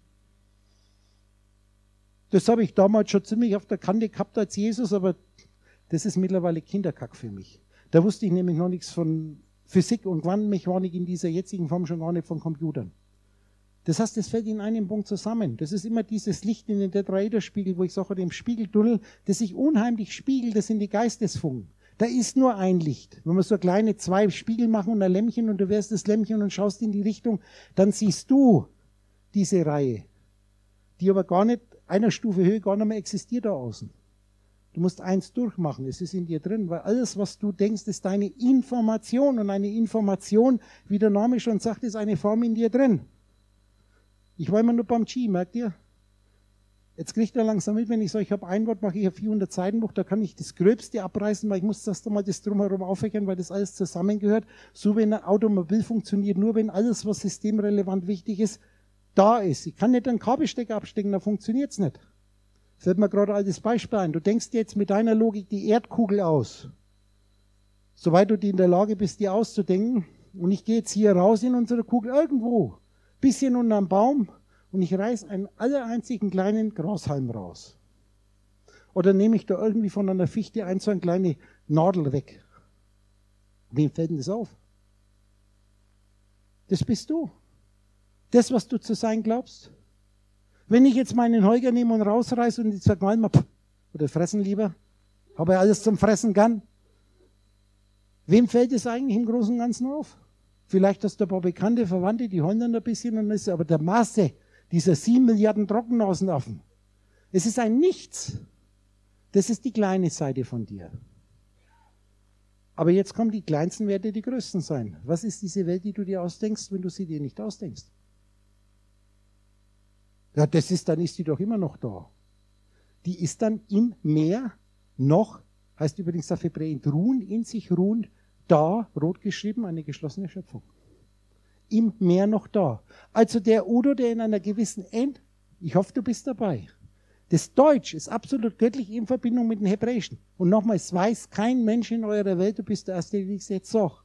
Das habe ich damals schon ziemlich auf der Kante gehabt als Jesus, aber das ist mittlerweile Kinderkack für mich. Da wusste ich nämlich noch nichts von Physik und Quantenmechanik in dieser jetzigen Form, schon gar nicht von Computern. Das heißt, das fällt in einem Punkt zusammen. Das ist immer dieses Licht in den Tetraederspiegel, wo ich sage, dem Spiegeltunnel, das sich unheimlich spiegelt, das sind die Geistesfunken. Da ist nur ein Licht. Wenn wir so kleine zwei Spiegel machen und ein Lämpchen und du wärst das Lämpchen und schaust in die Richtung, dann siehst du diese Reihe, die aber gar nicht einer Stufe Höhe gar nicht mehr existiert da außen. Du musst eins durchmachen, es ist in dir drin, weil alles, was du denkst, ist deine Information und eine Information, wie der Name schon sagt, ist eine Form in dir drin. Ich war immer nur beim G, merkt ihr? Jetzt kriegt er langsam mit, wenn ich sage, ich habe ein Wort, mache ich ein vierhundert Seiten Buch, da kann ich das Gröbste abreißen, weil ich muss das einmal das drumherum aufhängen, weil das alles zusammengehört. So wie ein Automobil funktioniert, nur wenn alles, was systemrelevant wichtig ist, da ist. Ich kann nicht einen Kabelstecker abstecken, da funktioniert es nicht. Fällt mir gerade all das Beispiel ein. Du denkst jetzt mit deiner Logik die Erdkugel aus. Soweit du die in der Lage bist, die auszudenken. Und ich gehe jetzt hier raus in unsere Kugel irgendwo, bisschen unter einem Baum, und ich reiß einen allereinzigen kleinen Grashalm raus. Oder nehme ich da irgendwie von einer Fichte ein, so eine kleine Nadel weg. Wem fällt denn das auf? Das bist du. Das, was du zu sein glaubst. Wenn ich jetzt meinen Holger nehme und rausreiße und ich sage mal, oder fressen lieber, habe ja alles zum Fressen gern. Wem fällt es eigentlich im Großen und Ganzen auf? Vielleicht hast du ein paar bekannte Verwandte, die heulen dann ein bisschen, und ist aber der Masse dieser sieben Milliarden Trockennasenaffen. Es ist ein Nichts. Das ist die kleine Seite von dir. Aber jetzt kommen die kleinsten Werte, die größten sein. Was ist diese Welt, die du dir ausdenkst, wenn du sie dir nicht ausdenkst? Ja, das ist, dann ist die doch immer noch da. Die ist dann im Meer noch, heißt übrigens auf Hebräisch, ruhen, in sich ruhend, da, rot geschrieben, eine geschlossene Schöpfung. Im Meer noch da. Also der Udo, der in einer gewissen End, ich hoffe, du bist dabei. Das Deutsch ist absolut göttlich in Verbindung mit dem Hebräischen. Und nochmal, es weiß kein Mensch in eurer Welt, du bist der Erste, der ich jetzt sage.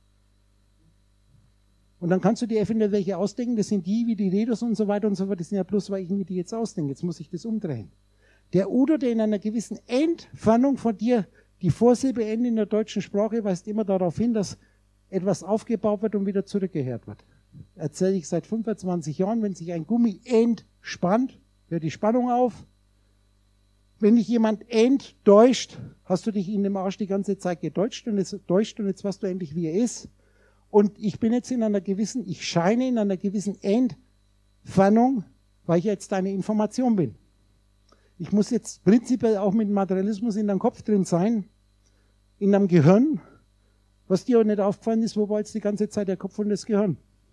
Und dann kannst du dir eventuell welche ausdenken, das sind die wie die Redos und so weiter und so fort, das sind ja bloß, weil ich mir die jetzt ausdenke. Jetzt muss ich das umdrehen. Der Udo, der in einer gewissen Entfernung von dir, die Vorsilbe Ende in der deutschen Sprache weist immer darauf hin, dass etwas aufgebaut wird und wieder zurückgekehrt wird. Erzähle ich seit fünfundzwanzig Jahren, wenn sich ein Gummi entspannt, hört die Spannung auf. Wenn dich jemand enttäuscht, hast du dich in dem Arsch die ganze Zeit gedeutscht und jetzt, täuscht und jetzt weißt du endlich, wie er ist. Und ich bin jetzt in einer gewissen, ich scheine in einer gewissen Entfernung, weil ich jetzt deine Information bin. Ich muss jetzt prinzipiell auch mit Materialismus in deinem Kopf drin sein, in deinem Gehirn. Was dir auch nicht aufgefallen ist, wo war jetzt die ganze Zeit der Kopf und das Gehirn?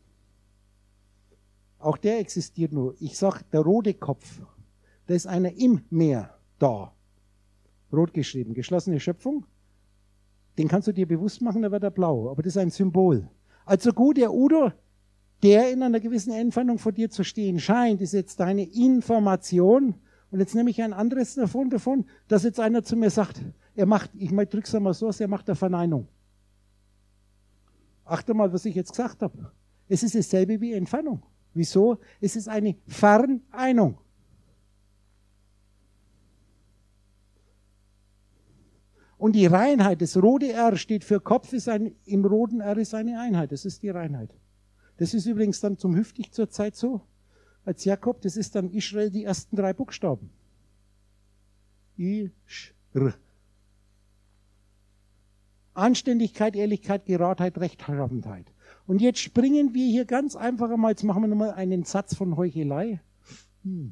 Auch der existiert nur. Ich sage, der rote Kopf, da ist einer im Meer da. Rot geschrieben, geschlossene Schöpfung. Den kannst du dir bewusst machen, da wird er blau. Aber das ist ein Symbol. Also gut, der Udo, der in einer gewissen Entfernung vor dir zu stehen scheint, ist jetzt deine Information. Und jetzt nehme ich ein anderes davon, davon, dass jetzt einer zu mir sagt, er macht, ich drücke es einmal so, er macht eine Verneinung. Achte mal, was ich jetzt gesagt habe. Es ist dasselbe wie Entfernung. Wieso? Es ist eine Verneinung. Und die Reinheit, das rote R steht für Kopf, ist ein, im roten R ist eine Einheit. Das ist die Reinheit. Das ist übrigens dann zum Hüftig zur Zeit so, als Jakob, das ist dann Israel die ersten drei Buchstaben. Isch-R. Anständigkeit, Ehrlichkeit, Geradheit, Rechtschaffenheit. Und jetzt springen wir hier ganz einfach einmal, jetzt machen wir nochmal einen Satz von Heuchelei. Hm.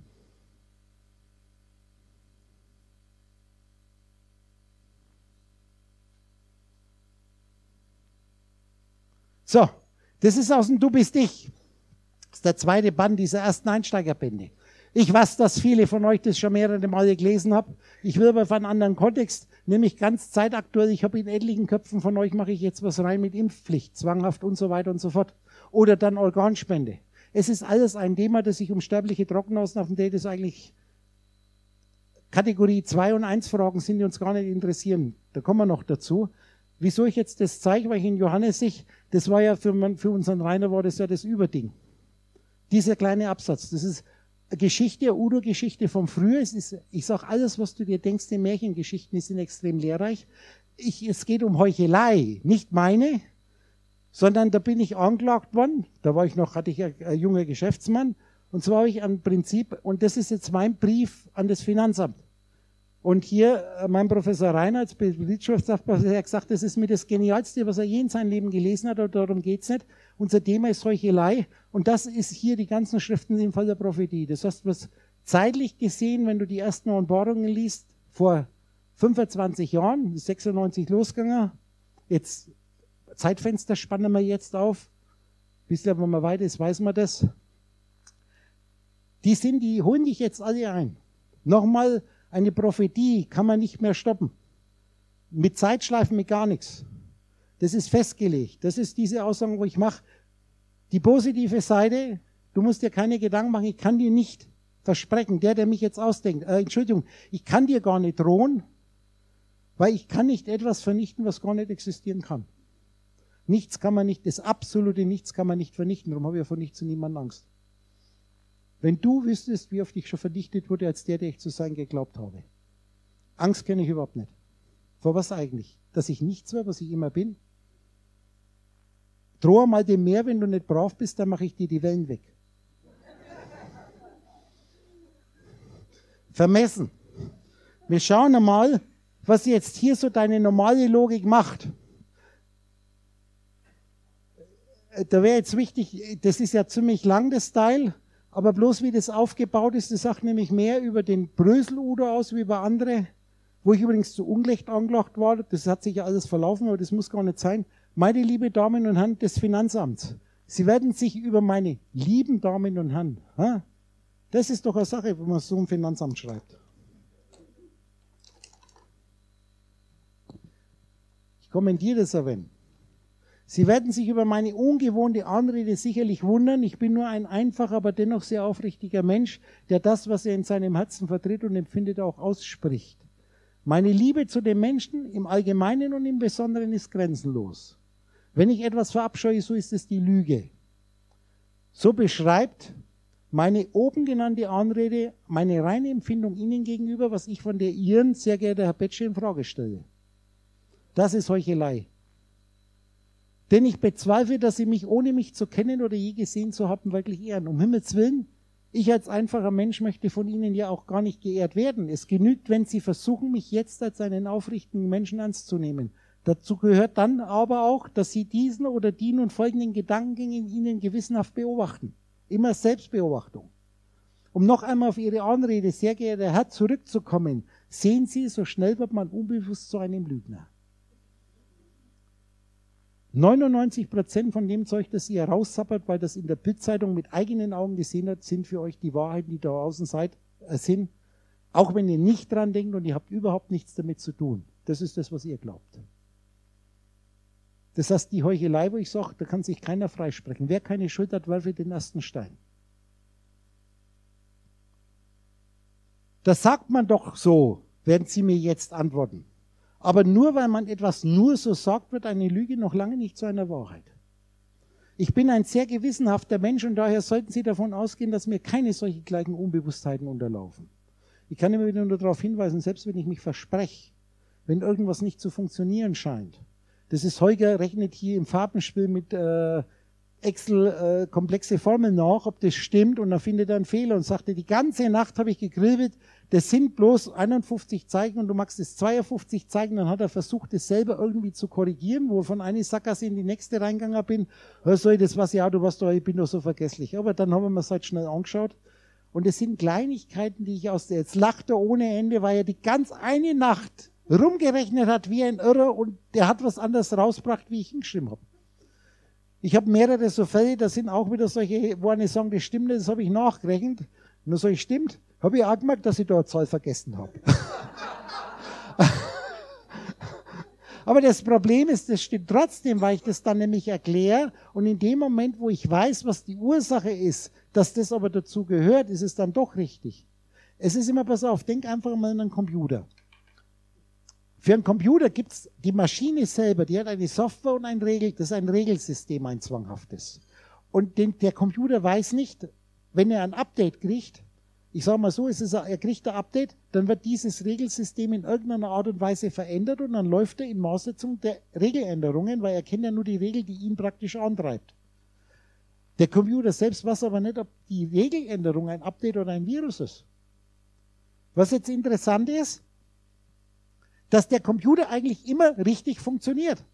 So, das ist aus dem Du bist ich. Das ist der zweite Band dieser ersten Einsteigerbände. Ich weiß, dass viele von euch das schon mehrere Male gelesen haben. Ich will aber auf einen anderen Kontext, nämlich ganz zeitaktuell. Ich habe in etlichen Köpfen von euch, mache ich jetzt was rein mit Impfpflicht, zwanghaft und so weiter und so fort. Oder dann Organspende. Es ist alles ein Thema, das sich um sterbliche Trockenausaffen dreht, das eigentlich Kategorie zwei und eins Fragen sind, die uns gar nicht interessieren. Da kommen wir noch dazu. Wieso ich jetzt das zeige, weil ich in Johannes sich, das war ja für, für unseren Rainer war das ja das Überding. Dieser kleine Absatz, das ist eine Geschichte, eine Udo-Geschichte vom Früher. Es ist, ich sage, alles, was du dir denkst, die Märchengeschichten, die sind extrem lehrreich. Ich, es geht um Heuchelei, nicht meine, sondern da bin ich angeklagt worden. Da war ich noch, hatte ich ein, ein junger Geschäftsmann. Und zwar habe ich ein Prinzip, und das ist jetzt mein Brief an das Finanzamt. Und hier, mein Professor Rainer als Betriebswirtschaftler hat gesagt, das ist mir das Genialste, was er je in seinem Leben gelesen hat, aber darum geht's nicht. Unser Thema ist Heuchelei und das ist hier die ganzen Schriften im Fall der Prophetie. Das heißt, was zeitlich gesehen, wenn du die ersten Offenbarungen liest, vor fünfundzwanzig Jahren, sechsundneunzig losgegangen, jetzt Zeitfenster spannen wir jetzt auf, bis wenn man weiter ist, weiß man das. Die sind, die holen dich jetzt alle ein. Nochmal, eine Prophetie kann man nicht mehr stoppen. Mit Zeitschleifen, mit gar nichts. Das ist festgelegt. Das ist diese Aussage, wo ich mache. Die positive Seite, du musst dir keine Gedanken machen, ich kann dir nicht versprechen, der, der mich jetzt ausdenkt, äh, Entschuldigung, ich kann dir gar nicht drohen, weil ich kann nicht etwas vernichten, was gar nicht existieren kann. Nichts kann man nicht, das absolute Nichts kann man nicht vernichten, darum habe ich ja vor nichts und niemandem Angst. Wenn du wüsstest, wie oft ich schon vernichtet wurde, als der, der ich zu sein geglaubt habe. Angst kenne ich überhaupt nicht. Vor was eigentlich? Dass ich nichts war, was ich immer bin? Drohe mal dem Meer, wenn du nicht brav bist, dann mache ich dir die Wellen weg. Vermessen. Wir schauen einmal, was jetzt hier so deine normale Logik macht. Da wäre jetzt wichtig, das ist ja ziemlich lang, das Teil. Aber bloß wie das aufgebaut ist, das sagt nämlich mehr über den Brösel-Udo aus, wie über andere, wo ich übrigens zu Unrecht angeklagt war. Das hat sich ja alles verlaufen, aber das muss gar nicht sein. Meine liebe Damen und Herren des Finanzamts, Sie werden sich über meine lieben Damen und Herren, ha? Das ist doch eine Sache, wenn man so ein Finanzamt schreibt. Ich kommentiere das ein wenig. Sie werden sich über meine ungewohnte Anrede sicherlich wundern. Ich bin nur ein einfacher, aber dennoch sehr aufrichtiger Mensch, der das, was er in seinem Herzen vertritt und empfindet, auch ausspricht. Meine Liebe zu den Menschen im Allgemeinen und im Besonderen ist grenzenlos. Wenn ich etwas verabscheue, so ist es die Lüge. So beschreibt meine oben genannte Anrede meine reine Empfindung Ihnen gegenüber, was ich von der Ihren, sehr geehrter Herr Betsche, in Frage stelle. Das ist Heuchelei. Denn ich bezweifle, dass sie mich, ohne mich zu kennen oder je gesehen zu haben, wirklich ehren. Um Himmels Willen, ich als einfacher Mensch möchte von ihnen ja auch gar nicht geehrt werden. Es genügt, wenn sie versuchen, mich jetzt als einen aufrichtigen Menschen ernst zu nehmen. Dazu gehört dann aber auch, dass sie diesen oder die nun folgenden Gedankengänge in ihnen gewissenhaft beobachten. Immer Selbstbeobachtung. Um noch einmal auf Ihre Anrede, sehr geehrter Herr, zurückzukommen, sehen Sie, so schnell wird man unbewusst zu einem Lügner. neunundneunzig Prozent von dem Zeug, das ihr raussappert, weil das in der Bildzeitung mit eigenen Augen gesehen habt, sind für euch die Wahrheiten, die da außen seid, äh, sind. Auch wenn ihr nicht dran denkt und ihr habt überhaupt nichts damit zu tun. Das ist das, was ihr glaubt. Das heißt, die Heuchelei, wo ich sage, da kann sich keiner freisprechen. Wer keine Schuld hat, werfe den ersten Stein. Das sagt man doch so, werden Sie mir jetzt antworten. Aber nur weil man etwas nur so sagt, wird eine Lüge noch lange nicht zu einer Wahrheit. Ich bin ein sehr gewissenhafter Mensch und daher sollten Sie davon ausgehen, dass mir keine solche gleichen Unbewusstheiten unterlaufen. Ich kann immer wieder nur darauf hinweisen, selbst wenn ich mich verspreche, wenn irgendwas nicht zu funktionieren scheint. Das ist, Holger rechnet hier im Farbenspiel mit äh, Excel äh, komplexe Formeln nach, ob das stimmt, und dann findet er einen Fehler und sagte, die ganze Nacht habe ich gegrillt, das sind bloß einundfünfzig Zeichen und du magst es zweiundfünfzig Zeichen. Dann hat er versucht, das selber irgendwie zu korrigieren, wo von einer Sackgasse in die nächste reingegangen bin. Hör, soll ich das was? Ja, du warst doch, ich bin doch so vergesslich. Aber dann haben wir es halt schnell angeschaut. Und es sind Kleinigkeiten, die ich aus der, jetzt lacht er ohne Ende, weil er die ganz eine Nacht rumgerechnet hat wie ein Irrer und der hat was anderes rausgebracht, wie ich hingeschrieben habe. Ich habe mehrere so Fälle, da sind auch wieder solche, wo eine sagen, das stimmt, das habe ich nachgerechnet. Nur so, stimmt, habe ich auch gemerkt, dass ich da eine Zahl vergessen habe. Aber das Problem ist, das stimmt trotzdem, weil ich das dann nämlich erkläre und in dem Moment, wo ich weiß, was die Ursache ist, dass das aber dazu gehört, ist es dann doch richtig. Es ist immer, pass auf, denk einfach mal an einen Computer. Für einen Computer gibt es die Maschine selber, die hat eine Software und ein Regel, das ist ein Regelsystem, ein zwanghaftes. Und den, der Computer weiß nicht, wenn er ein Update kriegt, ich sage mal so, es ist, er kriegt ein Update, dann wird dieses Regelsystem in irgendeiner Art und Weise verändert und dann läuft er in Maßsetzung der Regeländerungen, weil er kennt ja nur die Regel, die ihn praktisch antreibt. Der Computer selbst weiß aber nicht, ob die Regeländerung ein Update oder ein Virus ist. Was jetzt interessant ist, dass der Computer eigentlich immer richtig funktioniert.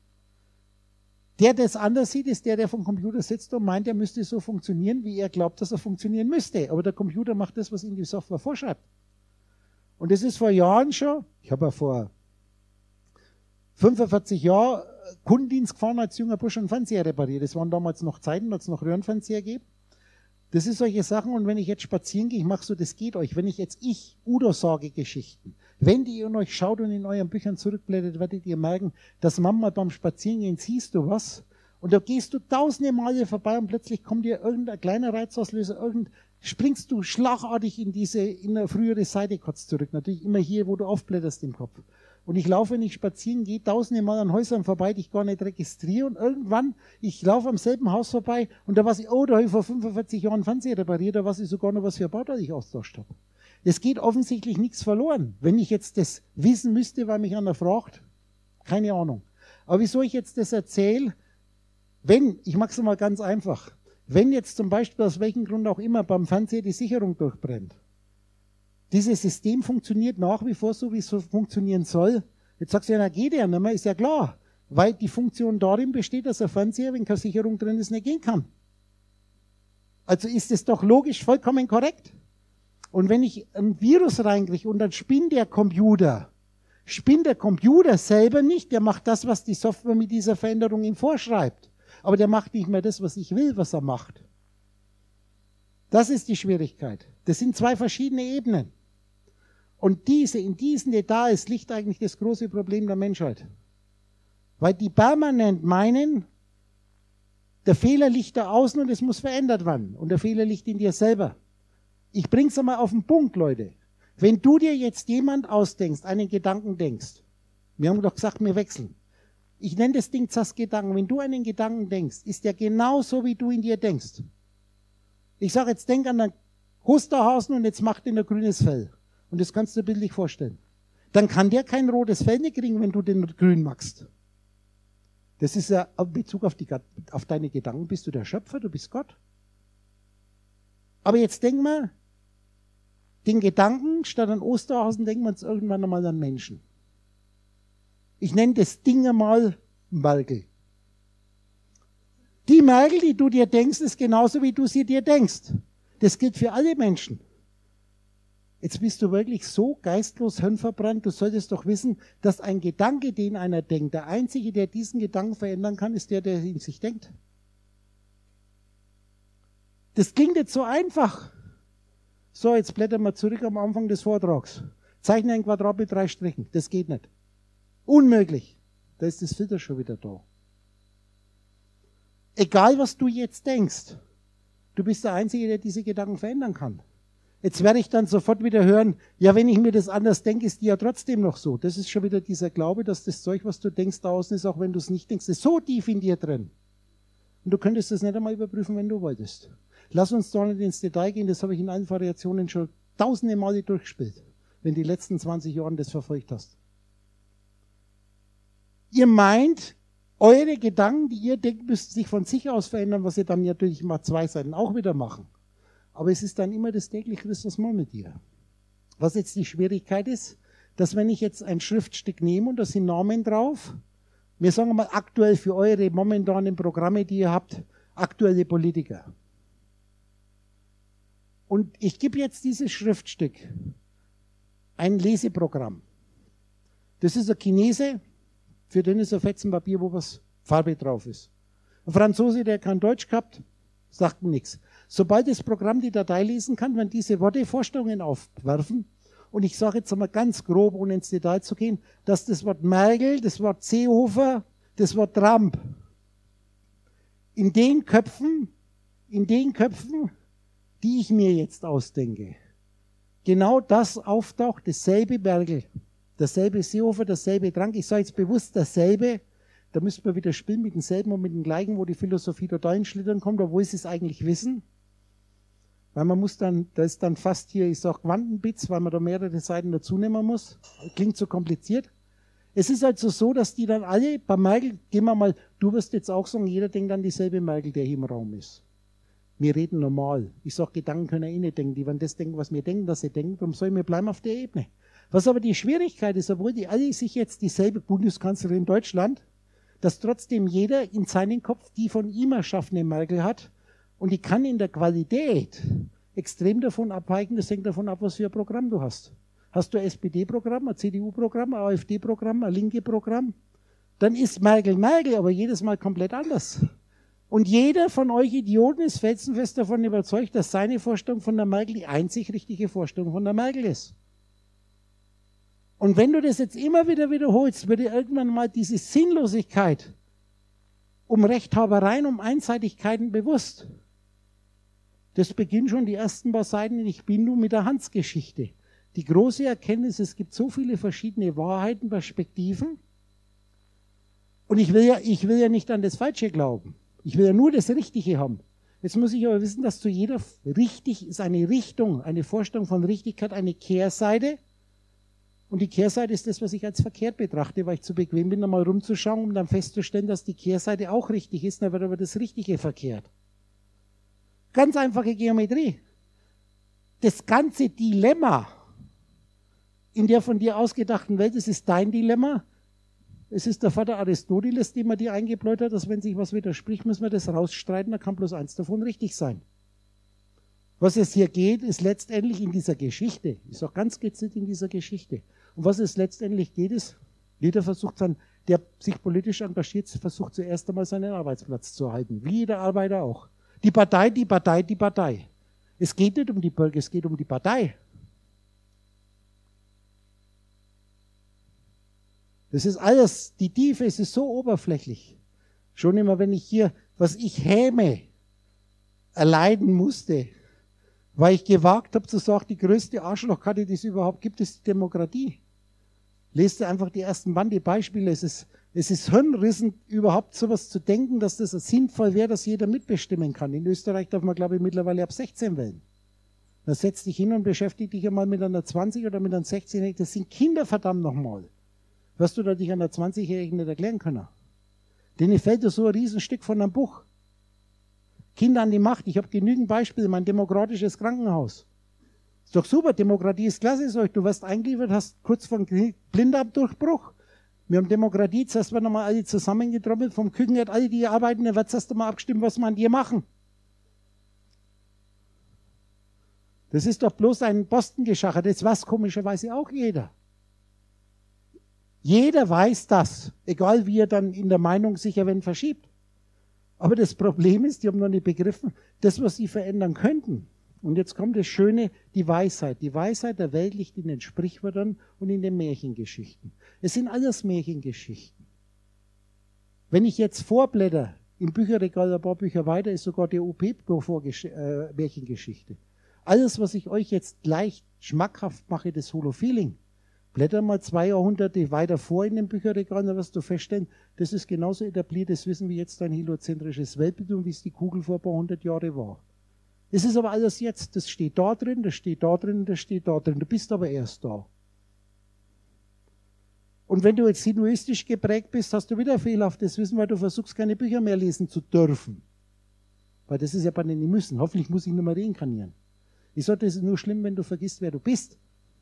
Der, der es anders sieht, ist der, der vom Computer sitzt und meint, er müsste so funktionieren, wie er glaubt, dass er funktionieren müsste. Aber der Computer macht das, was ihm die Software vorschreibt. Und das ist vor Jahren schon, ich habe ja vor fünfundvierzig Jahren Kundendienst gefahren als junger Bursch und Fernseher repariert. Das waren damals noch Zeiten, als es noch Röhrenfernseher gibt. Das ist solche Sachen, und wenn ich jetzt spazieren gehe, ich mache so, das geht euch. Wenn ich jetzt ich, Udo, sage Geschichten, wenn ihr in euch schaut und in euren Büchern zurückblättert, werdet ihr merken, dass manchmal beim Spazierengehen siehst du was und da gehst du tausende Male vorbei und plötzlich kommt dir irgendein kleiner Reizauslöser, irgend, springst du schlagartig in diese, in eine frühere Seite kurz zurück. Natürlich immer hier, wo du aufblätterst im Kopf. Und ich laufe, wenn ich spazieren gehe, tausende Mal an Häusern vorbei, die ich gar nicht registriere. Und irgendwann, ich laufe am selben Haus vorbei und da weiß ich, oh, da habe ich vor fünfundvierzig Jahren Fernseher repariert, da weiß ich sogar noch, was für ein Bauteil ich austauscht habe. Es geht offensichtlich nichts verloren. Wenn ich jetzt das wissen müsste, weil mich einer fragt, keine Ahnung. Aber wieso ich jetzt das erzähle, wenn, ich mache es mal ganz einfach, wenn jetzt zum Beispiel aus welchem Grund auch immer beim Fernseher die Sicherung durchbrennt, dieses System funktioniert nach wie vor so, wie es so funktionieren soll. Jetzt sagst du ja, na geht ja nicht mehr, ist ja klar. Weil die Funktion darin besteht, dass ein Fernseher, wenn keine Sicherung drin ist, nicht gehen kann. Also ist es doch logisch vollkommen korrekt. Und wenn ich ein Virus reinkriege und dann spinnt der Computer, spinnt der Computer selber nicht, der macht das, was die Software mit dieser Veränderung ihm vorschreibt. Aber der macht nicht mehr das, was ich will, was er macht. Das ist die Schwierigkeit. Das sind zwei verschiedene Ebenen. Und diese, in diesen Details liegt eigentlich das große Problem der Menschheit. Weil die permanent meinen, der Fehler liegt da außen und es muss verändert werden. Und der Fehler liegt in dir selber. Ich bring's einmal auf den Punkt, Leute. Wenn du dir jetzt jemand ausdenkst, einen Gedanken denkst, wir haben doch gesagt, wir wechseln. Ich nenne das Ding Zass-Gedanken. Wenn du einen Gedanken denkst, ist der genauso, wie du in dir denkst. Ich sage jetzt, denk an einen Osterhasen und jetzt macht den ein grünes Fell. Und das kannst du dir bildlich vorstellen. Dann kann der kein rotes Fell nicht kriegen, wenn du den grün machst. Das ist ja in Bezug auf, die, auf deine Gedanken, bist du der Schöpfer, du bist Gott. Aber jetzt denk mal, den Gedanken, statt an Osterhausen, denken wir uns irgendwann einmal an Menschen. Ich nenne das Ding einmal Merkel. Die Merkel, die du dir denkst, ist genauso, wie du sie dir denkst. Das gilt für alle Menschen. Jetzt bist du wirklich so geistlos hirnverbrannt, du solltest doch wissen, dass ein Gedanke, den einer denkt, der Einzige, der diesen Gedanken verändern kann, ist der, der ihn sich denkt. Das klingt jetzt so einfach. So, jetzt blättern wir zurück am Anfang des Vortrags. Zeichne ein Quadrat mit drei Strichen. Das geht nicht. Unmöglich. Da ist das Filter schon wieder da. Egal, was du jetzt denkst, du bist der Einzige, der diese Gedanken verändern kann. Jetzt werde ich dann sofort wieder hören, ja, wenn ich mir das anders denke, ist die ja trotzdem noch so. Das ist schon wieder dieser Glaube, dass das Zeug, was du denkst, da außen ist, auch wenn du es nicht denkst, ist so tief in dir drin. Und du könntest das nicht einmal überprüfen, wenn du wolltest. Lass uns da nicht ins Detail gehen, das habe ich in allen Variationen schon tausende Male durchgespielt, wenn du die letzten zwanzig Jahre das verfolgt hast. Ihr meint, eure Gedanken, die ihr denkt, müssten sich von sich aus verändern, was ihr dann natürlich mal zwei Seiten auch wieder machen. Aber es ist dann immer das tägliche Christusmahl mit dir. Was jetzt die Schwierigkeit ist, dass wenn ich jetzt ein Schriftstück nehme und da sind Namen drauf, wir sagen mal aktuell für eure momentanen Programme, die ihr habt, aktuelle Politiker. Und ich gebe jetzt dieses Schriftstück, ein Leseprogramm. Das ist ein Chinese, für den ist ein Fetzenpapier, wo was Farbe drauf ist. Ein Franzose, der kein Deutsch gehabt, sagt nichts. Sobald das Programm die Datei lesen kann, wenn diese Worte Vorstellungen aufwerfen, und ich sage jetzt einmal ganz grob, ohne ins Detail zu gehen, dass das Wort Merkel, das Wort Seehofer, das Wort Trump in den Köpfen, in den Köpfen, die ich mir jetzt ausdenke, genau das auftaucht, dasselbe Merkel, dasselbe Seehofer, dasselbe Trump. Ich sage jetzt bewusst dasselbe, da müsste man wieder spielen mit demselben und mit dem gleichen, wo die Philosophie total ins Schlittern kommt, obwohl sie es eigentlich wissen. Weil man muss dann, da ist dann fast hier, ich sage Quantenbits, weil man da mehrere Seiten dazu nehmen muss. Klingt so kompliziert. Es ist also so, dass die dann alle, bei Merkel, gehen wir mal, du wirst jetzt auch sagen, jeder denkt an dieselbe Merkel, der hier im Raum ist. Wir reden normal. Ich sage, Gedanken können eh nicht denken. Die werden das denken, was wir denken, dass sie denken. Darum sollen wir bleiben auf der Ebene. Was aber die Schwierigkeit ist, obwohl die alle sich jetzt dieselbe Bundeskanzlerin in Deutschland, dass trotzdem jeder in seinem Kopf die von ihm erschaffene Merkel hat. Und die kann in der Qualität extrem davon abweichen, das hängt davon ab, was für ein Programm du hast. Hast du ein S P D-Programm, ein C D U-Programm, ein AfD-Programm, ein linke Programm, dann ist Merkel Merkel, aber jedes Mal komplett anders. Und jeder von euch Idioten ist felsenfest davon überzeugt, dass seine Vorstellung von der Merkel die einzig richtige Vorstellung von der Merkel ist. Und wenn du das jetzt immer wieder wiederholst, wird dir irgendwann mal diese Sinnlosigkeit um Rechthabereien, um Einseitigkeiten bewusst. Das beginnt schon die ersten paar Seiten in Ich bin du mit der Hans-Geschichte. Die große Erkenntnis, es gibt so viele verschiedene Wahrheiten, Perspektiven. Und ich will ja, ich will ja nicht an das Falsche glauben. Ich will ja nur das Richtige haben. Jetzt muss ich aber wissen, dass zu jeder richtig ist eine Richtung, eine Vorstellung von Richtigkeit, eine Kehrseite. Und die Kehrseite ist das, was ich als verkehrt betrachte, weil ich zu bequem bin, einmal rumzuschauen, um dann festzustellen, dass die Kehrseite auch richtig ist, dann wird aber das Richtige verkehrt. Ganz einfache Geometrie. Das ganze Dilemma in der von dir ausgedachten Welt, das ist dein Dilemma. Es ist der Vater Aristoteles, dem man dir eingebläut hat, dass wenn sich was widerspricht, müssen wir das rausstreiten, da kann bloß eins davon richtig sein. Was es hier geht, ist letztendlich in dieser Geschichte, ich sage ganz gezielt in dieser Geschichte. Und was es letztendlich geht, ist, jeder versucht dann, der sich politisch engagiert, versucht zuerst einmal seinen Arbeitsplatz zu erhalten, wie jeder Arbeiter auch. Die Partei, die Partei, die Partei. Es geht nicht um die Bürger, es geht um die Partei. Das ist alles, die Tiefe, es ist so oberflächlich. Schon immer, wenn ich hier, was ich Häme erleiden musste, weil ich gewagt habe zu sagen, die größte Arschlochkarte, die es überhaupt gibt, ist die Demokratie. Lest einfach die ersten Bande Beispiele. Es ist, es ist hirnrissend, überhaupt sowas zu denken, dass das sinnvoll wäre, dass jeder mitbestimmen kann. In Österreich darf man, glaube ich, mittlerweile ab sechzehn wählen. Dann setz dich hin und beschäftige dich einmal mit einer zwanzig oder mit einer sechzehnjährigen. Das sind Kinder, verdammt nochmal. Wirst du da dich einer zwanzigjährigen nicht erklären können. Denen fällt ja so ein Riesenstück von einem Buch. Kinder an die Macht. Ich habe genügend Beispiele. Mein demokratisches Krankenhaus. Ist doch super. Demokratie ist klasse. Sag ich, du wirst eingeliefert, hast kurz vor dem Blinddarmdurchbruch. Wir haben Demokratie. Zuerst werden wir alle zusammengetrommelt. Vom Küchenherd, alle, die hier arbeiten, da wird erst einmal abgestimmt, was wir an dir machen. Das ist doch bloß ein Postengeschacher. Das weiß komischerweise auch jeder. Jeder weiß das, egal wie er dann in der Meinung sich ja wenn verschiebt. Aber das Problem ist, die haben noch nicht begriffen, das, was sie verändern könnten. Und jetzt kommt das Schöne, die Weisheit. Die Weisheit der Welt liegt in den Sprichwörtern und in den Märchengeschichten. Es sind alles Märchengeschichten. Wenn ich jetzt vorblätter, im Bücherregal ein paar Bücher weiter, ist sogar die U P-Märchengeschichte. Alles, was ich euch jetzt leicht schmackhaft mache, das Holo-Feeling, blätter mal zwei Jahrhunderte weiter vor in den Bücherregal, dann wirst du feststellen, das ist genauso etabliertes Wissen wie jetzt dein heliozentrisches Weltbild und wie es die Kugel vor ein paar hundert Jahren war. Es ist aber alles jetzt, das steht da drin, das steht da drin, das steht da drin, du bist aber erst da. Und wenn du jetzt sinuistisch geprägt bist, hast du wieder fehlerhaftes Wissen, weil du versuchst, keine Bücher mehr lesen zu dürfen. Weil das ist ja bei denen nicht müssen. Hoffentlich muss ich nicht mehr reinkarnieren. Ich sage, das ist nur schlimm, wenn du vergisst, wer du bist.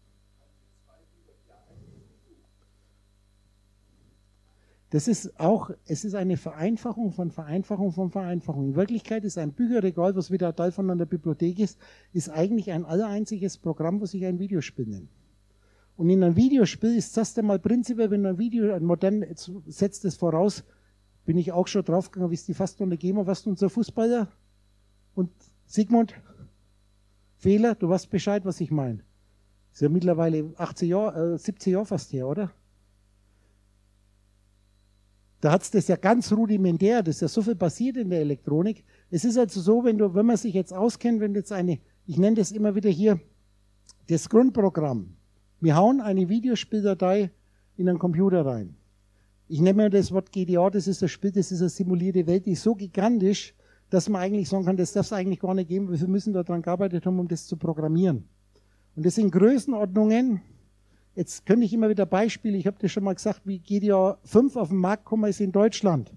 Das ist auch, es ist eine Vereinfachung von Vereinfachung von Vereinfachung. In Wirklichkeit ist ein Bücherregal, was wieder ein Teil von einer Bibliothek ist, ist eigentlich ein allereinziges Programm, was sich ein Videospiel nennt. Und in einem Videospiel ist das einmal prinzipiell, wenn du ein Video, ein modern, setzt es voraus, bin ich auch schon draufgegangen, wie es die Faststunde GEMA, was du unser Fußballer und Sigmund, Fehler, du weißt Bescheid, was ich meine. Ist ja mittlerweile achtzig Jahre, äh, siebzig Jahre fast her, oder? Da hat es das ja ganz rudimentär, das ist ja so viel passiert in der Elektronik. Es ist also so, wenn du, wenn man sich jetzt auskennt, wenn du jetzt eine, ich nenne das immer wieder hier, das Grundprogramm. Wir hauen eine Videospieldatei in einen Computer rein. Ich nenne mir das Wort G D A, das ist das Spiel, das ist eine simulierte Welt, die ist so gigantisch, dass man eigentlich sagen kann, das darf es eigentlich gar nicht geben, wir müssen daran gearbeitet haben, um das zu programmieren. Und das sind Größenordnungen. Jetzt könnte ich immer wieder Beispiele, ich habe das schon mal gesagt, wie G D A fünf auf den Markt gekommen ist in Deutschland.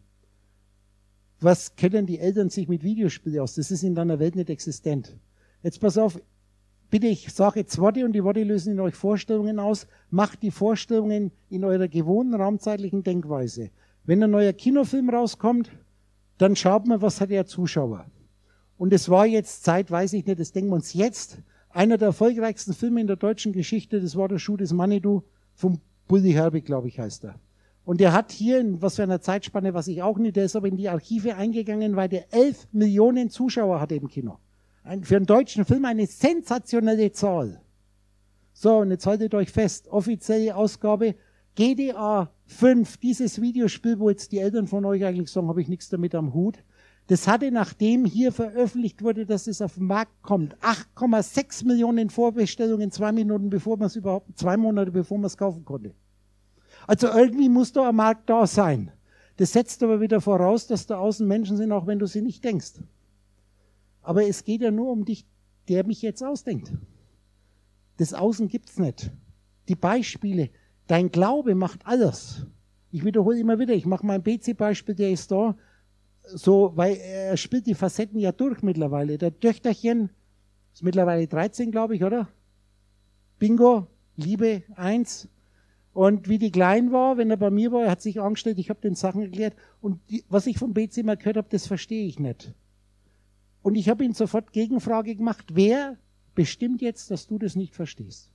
Was kennen die Eltern sich mit Videospielen aus? Das ist in deiner Welt nicht existent. Jetzt pass auf, bitte, ich sage jetzt Worte und die Worte lösen in euch Vorstellungen aus. Macht die Vorstellungen in eurer gewohnten raumzeitlichen Denkweise. Wenn ein neuer Kinofilm rauskommt, dann schaut man, was hat der Zuschauer. Und es war jetzt Zeit, weiß ich nicht, das denken wir uns jetzt, einer der erfolgreichsten Filme in der deutschen Geschichte, das war der Schuh des Manitou vom Bulli Herbig, glaube ich, heißt er. Und der hat hier, in was für einer Zeitspanne, was ich auch nicht, der ist aber in die Archive eingegangen, weil der elf Millionen Zuschauer hatte im Kino. Ein, für einen deutschen Film eine sensationelle Zahl. So, und jetzt haltet euch fest, offizielle Ausgabe G D A fünf, dieses Videospiel, wo jetzt die Eltern von euch eigentlich sagen, habe ich nichts damit am Hut. Das hatte, nachdem hier veröffentlicht wurde, dass es auf den Markt kommt, acht Komma sechs Millionen Vorbestellungen, zwei Minuten bevor man es überhaupt, zwei Monate bevor man es kaufen konnte. Also irgendwie muss da ein Markt da sein. Das setzt aber wieder voraus, dass da außen Menschen sind, auch wenn du sie nicht denkst. Aber es geht ja nur um dich, der mich jetzt ausdenkt. Das Außen gibt's nicht. Die Beispiele, dein Glaube macht alles. Ich wiederhole immer wieder, ich mache mein P C-Beispiel, der ist da, so, weil er spielt die Facetten ja durch mittlerweile. Der Töchterchen ist mittlerweile dreizehn, glaube ich, oder? Bingo, Liebe, eins. Und wie die klein war, wenn er bei mir war, er hat sich angestellt, ich habe den Sachen erklärt. Und die, was ich vom P C mal gehört habe, das verstehe ich nicht. Und ich habe ihn sofort Gegenfrage gemacht, wer bestimmt jetzt, dass du das nicht verstehst?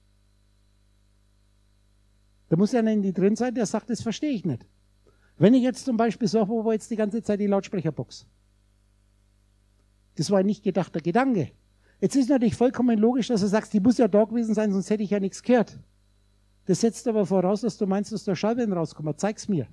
Da muss ja einer in die drin sein, der sagt, das verstehe ich nicht. Wenn ich jetzt zum Beispiel sage, wo war jetzt die ganze Zeit die Lautsprecherbox? Das war ein nicht gedachter Gedanke. Jetzt ist natürlich vollkommen logisch, dass du sagst, die muss ja da gewesen sein, sonst hätte ich ja nichts gehört. Das setzt aber voraus, dass du meinst, dass da Schallwellen rauskommen. Zeig's mir.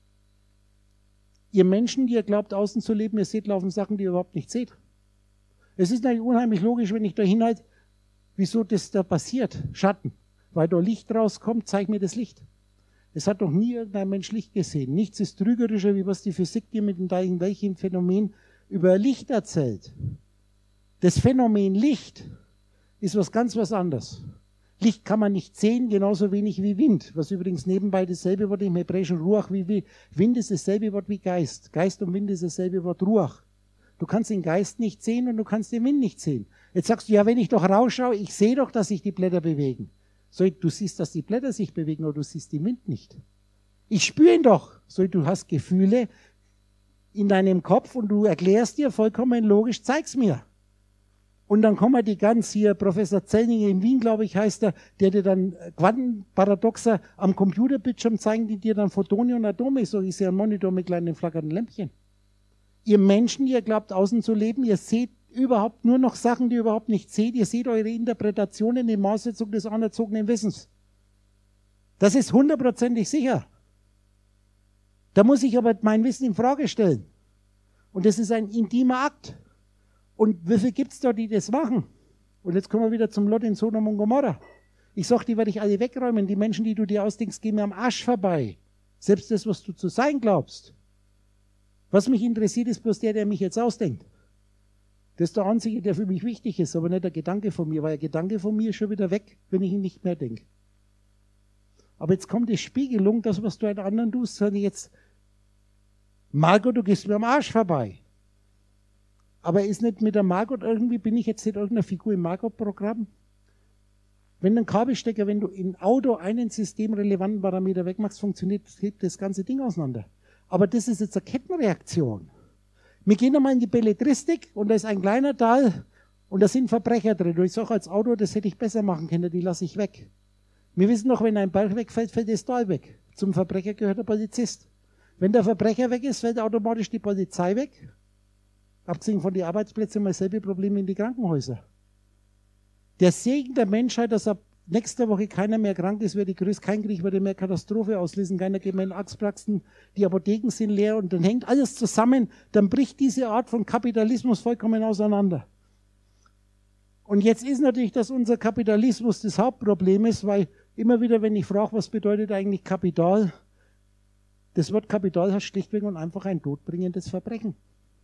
Ihr Menschen, die ihr glaubt, außen zu leben, ihr seht laufen Sachen, die ihr überhaupt nicht seht. Es ist natürlich unheimlich logisch, wenn ich da hinhalte, wieso das da passiert. Schatten. Weil da Licht rauskommt, zeig mir das Licht. Es hat doch nie irgendein Mensch Licht gesehen. Nichts ist trügerischer, wie was die Physik dir mit dem gleichen Phänomen über Licht erzählt. Das Phänomen Licht ist was ganz was anderes. Licht kann man nicht sehen, genauso wenig wie Wind. Was übrigens nebenbei dasselbe Wort im Hebräischen Ruach wie, wie Wind ist dasselbe Wort wie Geist. Geist und Wind ist dasselbe Wort Ruach. Du kannst den Geist nicht sehen und du kannst den Wind nicht sehen. Jetzt sagst du, ja, wenn ich doch rausschaue, ich sehe doch, dass sich die Blätter bewegen. So, du siehst, dass die Blätter sich bewegen, aber du siehst den Wind nicht. Ich spüre ihn doch. So, du hast Gefühle in deinem Kopf und du erklärst dir vollkommen logisch, zeig's mir. Und dann kommen die ganz hier, Professor Zellninger in Wien, glaube ich, heißt er, der dir dann Quantenparadoxer am Computerbildschirm zeigen, die dir dann Photone und Atome, so ist ja ein Monitor mit kleinen flackernden Lämpchen. Ihr Menschen, ihr glaubt außen zu leben, ihr seht überhaupt nur noch Sachen, die ihr überhaupt nicht seht. Ihr seht eure Interpretationen in Maßsetzung des anerzogenen Wissens. Das ist hundertprozentig sicher. Da muss ich aber mein Wissen in Frage stellen. Und das ist ein intimer Akt. Und wie viel gibt es da, die das machen? Und jetzt kommen wir wieder zum Lot in Sodom und Gomorra. Ich sage, die werde ich alle wegräumen. Die Menschen, die du dir ausdenkst, gehen mir am Arsch vorbei. Selbst das, was du zu sein glaubst. Was mich interessiert, ist bloß der, der mich jetzt ausdenkt. Das ist der einzige, der für mich wichtig ist, aber nicht der Gedanke von mir, weil der Gedanke von mir ist schon wieder weg, wenn ich ihn nicht mehr denke. Aber jetzt kommt die Spiegelung, das, was du einen anderen tust, sage ich jetzt, Margot, du gehst mir am Arsch vorbei. Aber ist nicht mit der Margot irgendwie, bin ich jetzt nicht irgendeine Figur im Margot-Programm? Wenn ein Kabelstecker, wenn du im Auto einen systemrelevanten Parameter wegmachst, funktioniert hebt das ganze Ding auseinander. Aber das ist jetzt eine Kettenreaktion. Wir gehen einmal in die Belletristik und da ist ein kleiner Teil und da sind Verbrecher drin. Und ich sage als Autor, das hätte ich besser machen können, die lasse ich weg. Wir wissen doch, wenn ein Berg wegfällt, fällt das Tal weg. Zum Verbrecher gehört der Polizist. Wenn der Verbrecher weg ist, fällt automatisch die Polizei weg. Abgesehen von den Arbeitsplätzen, mal selbe Probleme in die Krankenhäuser. Der Segen der Menschheit, dass ab nächster Woche keiner mehr krank ist, würde größt, kein Krieg würde mehr Katastrophe auslösen, keiner geht mehr in Arztpraxen, die Apotheken sind leer und dann hängt alles zusammen, dann bricht diese Art von Kapitalismus vollkommen auseinander. Und jetzt ist natürlich, dass unser Kapitalismus das Hauptproblem ist, weil immer wieder, wenn ich frage, was bedeutet eigentlich Kapital, das Wort Kapital hat schlichtweg und einfach ein todbringendes Verbrechen.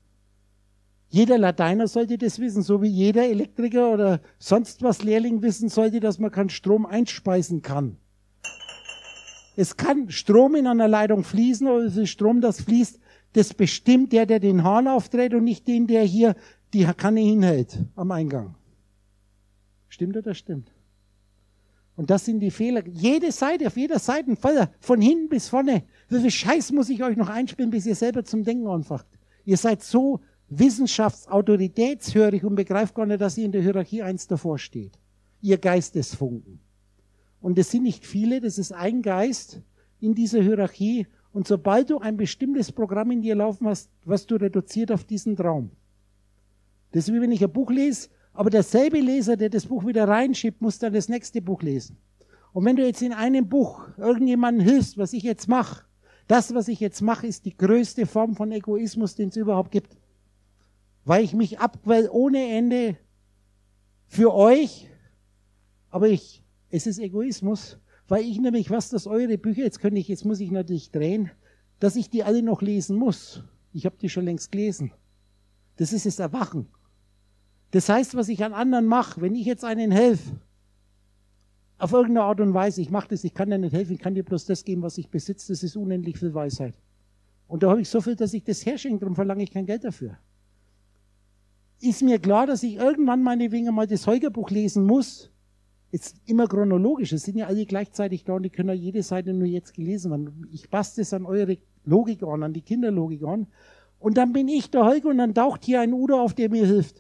Jeder Lateiner sollte das wissen, so wie jeder Elektriker oder sonst was Lehrling wissen sollte, dass man keinen Strom einspeisen kann. Es kann Strom in einer Leitung fließen, aber wie viel Strom das fließt, das bestimmt der, der den Hahn aufdreht und nicht den, der hier die Kanne hinhält am Eingang. Stimmt oder stimmt? Und das sind die Fehler. Jede Seite, auf jeder Seite, von hinten bis vorne. Wie viel Scheiß muss ich euch noch einspielen, bis ihr selber zum Denken anfangt? Ihr seid so wissenschaftsautoritätshörig und begreift gar nicht, dass ihr in der Hierarchie eins davor steht. Ihr Geistesfunken. Und das sind nicht viele, das ist ein Geist in dieser Hierarchie. Und sobald du ein bestimmtes Programm in dir laufen hast, wirst du reduziert auf diesen Traum. Das ist wie wenn ich ein Buch lese, aber derselbe Leser, der das Buch wieder reinschiebt, muss dann das nächste Buch lesen. Und wenn du jetzt in einem Buch irgendjemandem hilfst, was ich jetzt mache, das, was ich jetzt mache, ist die größte Form von Egoismus, den es überhaupt gibt. Weil ich mich abquäl ohne Ende für euch, aber ich, es ist Egoismus, weil ich nämlich, was das eure Bücher, jetzt könnte ich, jetzt muss ich natürlich drehen, dass ich die alle noch lesen muss. Ich habe die schon längst gelesen. Das ist das Erwachen. Das heißt, was ich an anderen mache, wenn ich jetzt einen helfe, auf irgendeine Art und Weise, ich mache das, ich kann dir nicht helfen, ich kann dir bloß das geben, was ich besitze, das ist unendlich viel Weisheit. Und da habe ich so viel, dass ich das herschenke, darum verlange ich kein Geld dafür. Ist mir klar, dass ich irgendwann meinetwegen mal das Heugerbuch lesen muss. Jetzt immer chronologisch, es sind ja alle gleichzeitig da und die können ja jede Seite nur jetzt gelesen werden. Ich passe das an eure Logik an, an die Kinderlogik an. Und dann bin ich der Holger und dann taucht hier ein Udo auf, der mir hilft.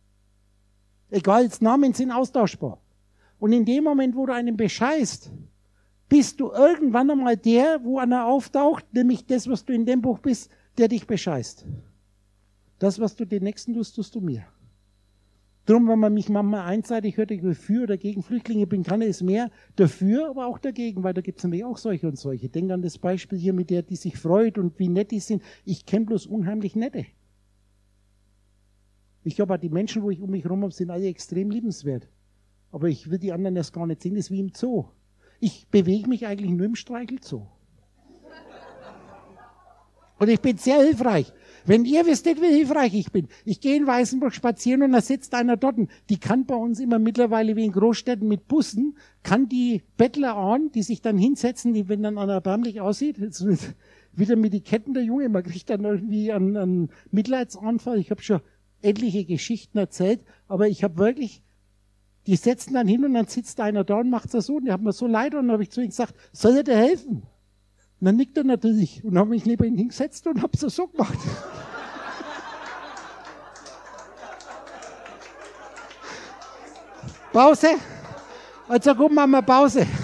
Egal, jetzt Namen sind austauschbar. Und in dem Moment, wo du einen bescheißt, bist du irgendwann einmal der, wo einer auftaucht, nämlich das, was du in dem Buch bist, der dich bescheißt. Das, was du den Nächsten tust, tust du mir. Drum, wenn man mich manchmal einseitig hört, ich will für oder gegen Flüchtlinge bin, kann es mehr dafür, aber auch dagegen, weil da gibt es nämlich auch solche und solche. Denk an das Beispiel hier mit der, die sich freut und wie nett die sind. Ich kenne bloß unheimlich nette. Ich glaube, die Menschen, wo ich um mich herum habe, sind alle extrem liebenswert. Aber ich will die anderen erst gar nicht sehen, das ist wie im Zoo. Ich bewege mich eigentlich nur im Streichelzoo. Und ich bin sehr hilfreich. Wenn ihr wüsstet, wie hilfreich ich bin. Ich gehe in Weißenburg spazieren und da sitzt einer dort. Die kann bei uns immer mittlerweile wie in Großstädten mit Bussen, kann die Bettler an, die sich dann hinsetzen, die, wenn dann einer erbärmlich aussieht, jetzt mit, wieder mit die Ketten der Junge, man kriegt dann irgendwie einen, einen Mitleidsanfall. Ich habe schon etliche Geschichten erzählt, aber ich habe wirklich, die setzen dann hin und dann sitzt einer da und macht das so. Und die haben mir so leid und dann habe ich zu ihm gesagt, soll er dir helfen? Und dann nickt er natürlich und habe mich neben ihn hingesetzt und habe es so gemacht. Pause. Also gut, machen wir Pause.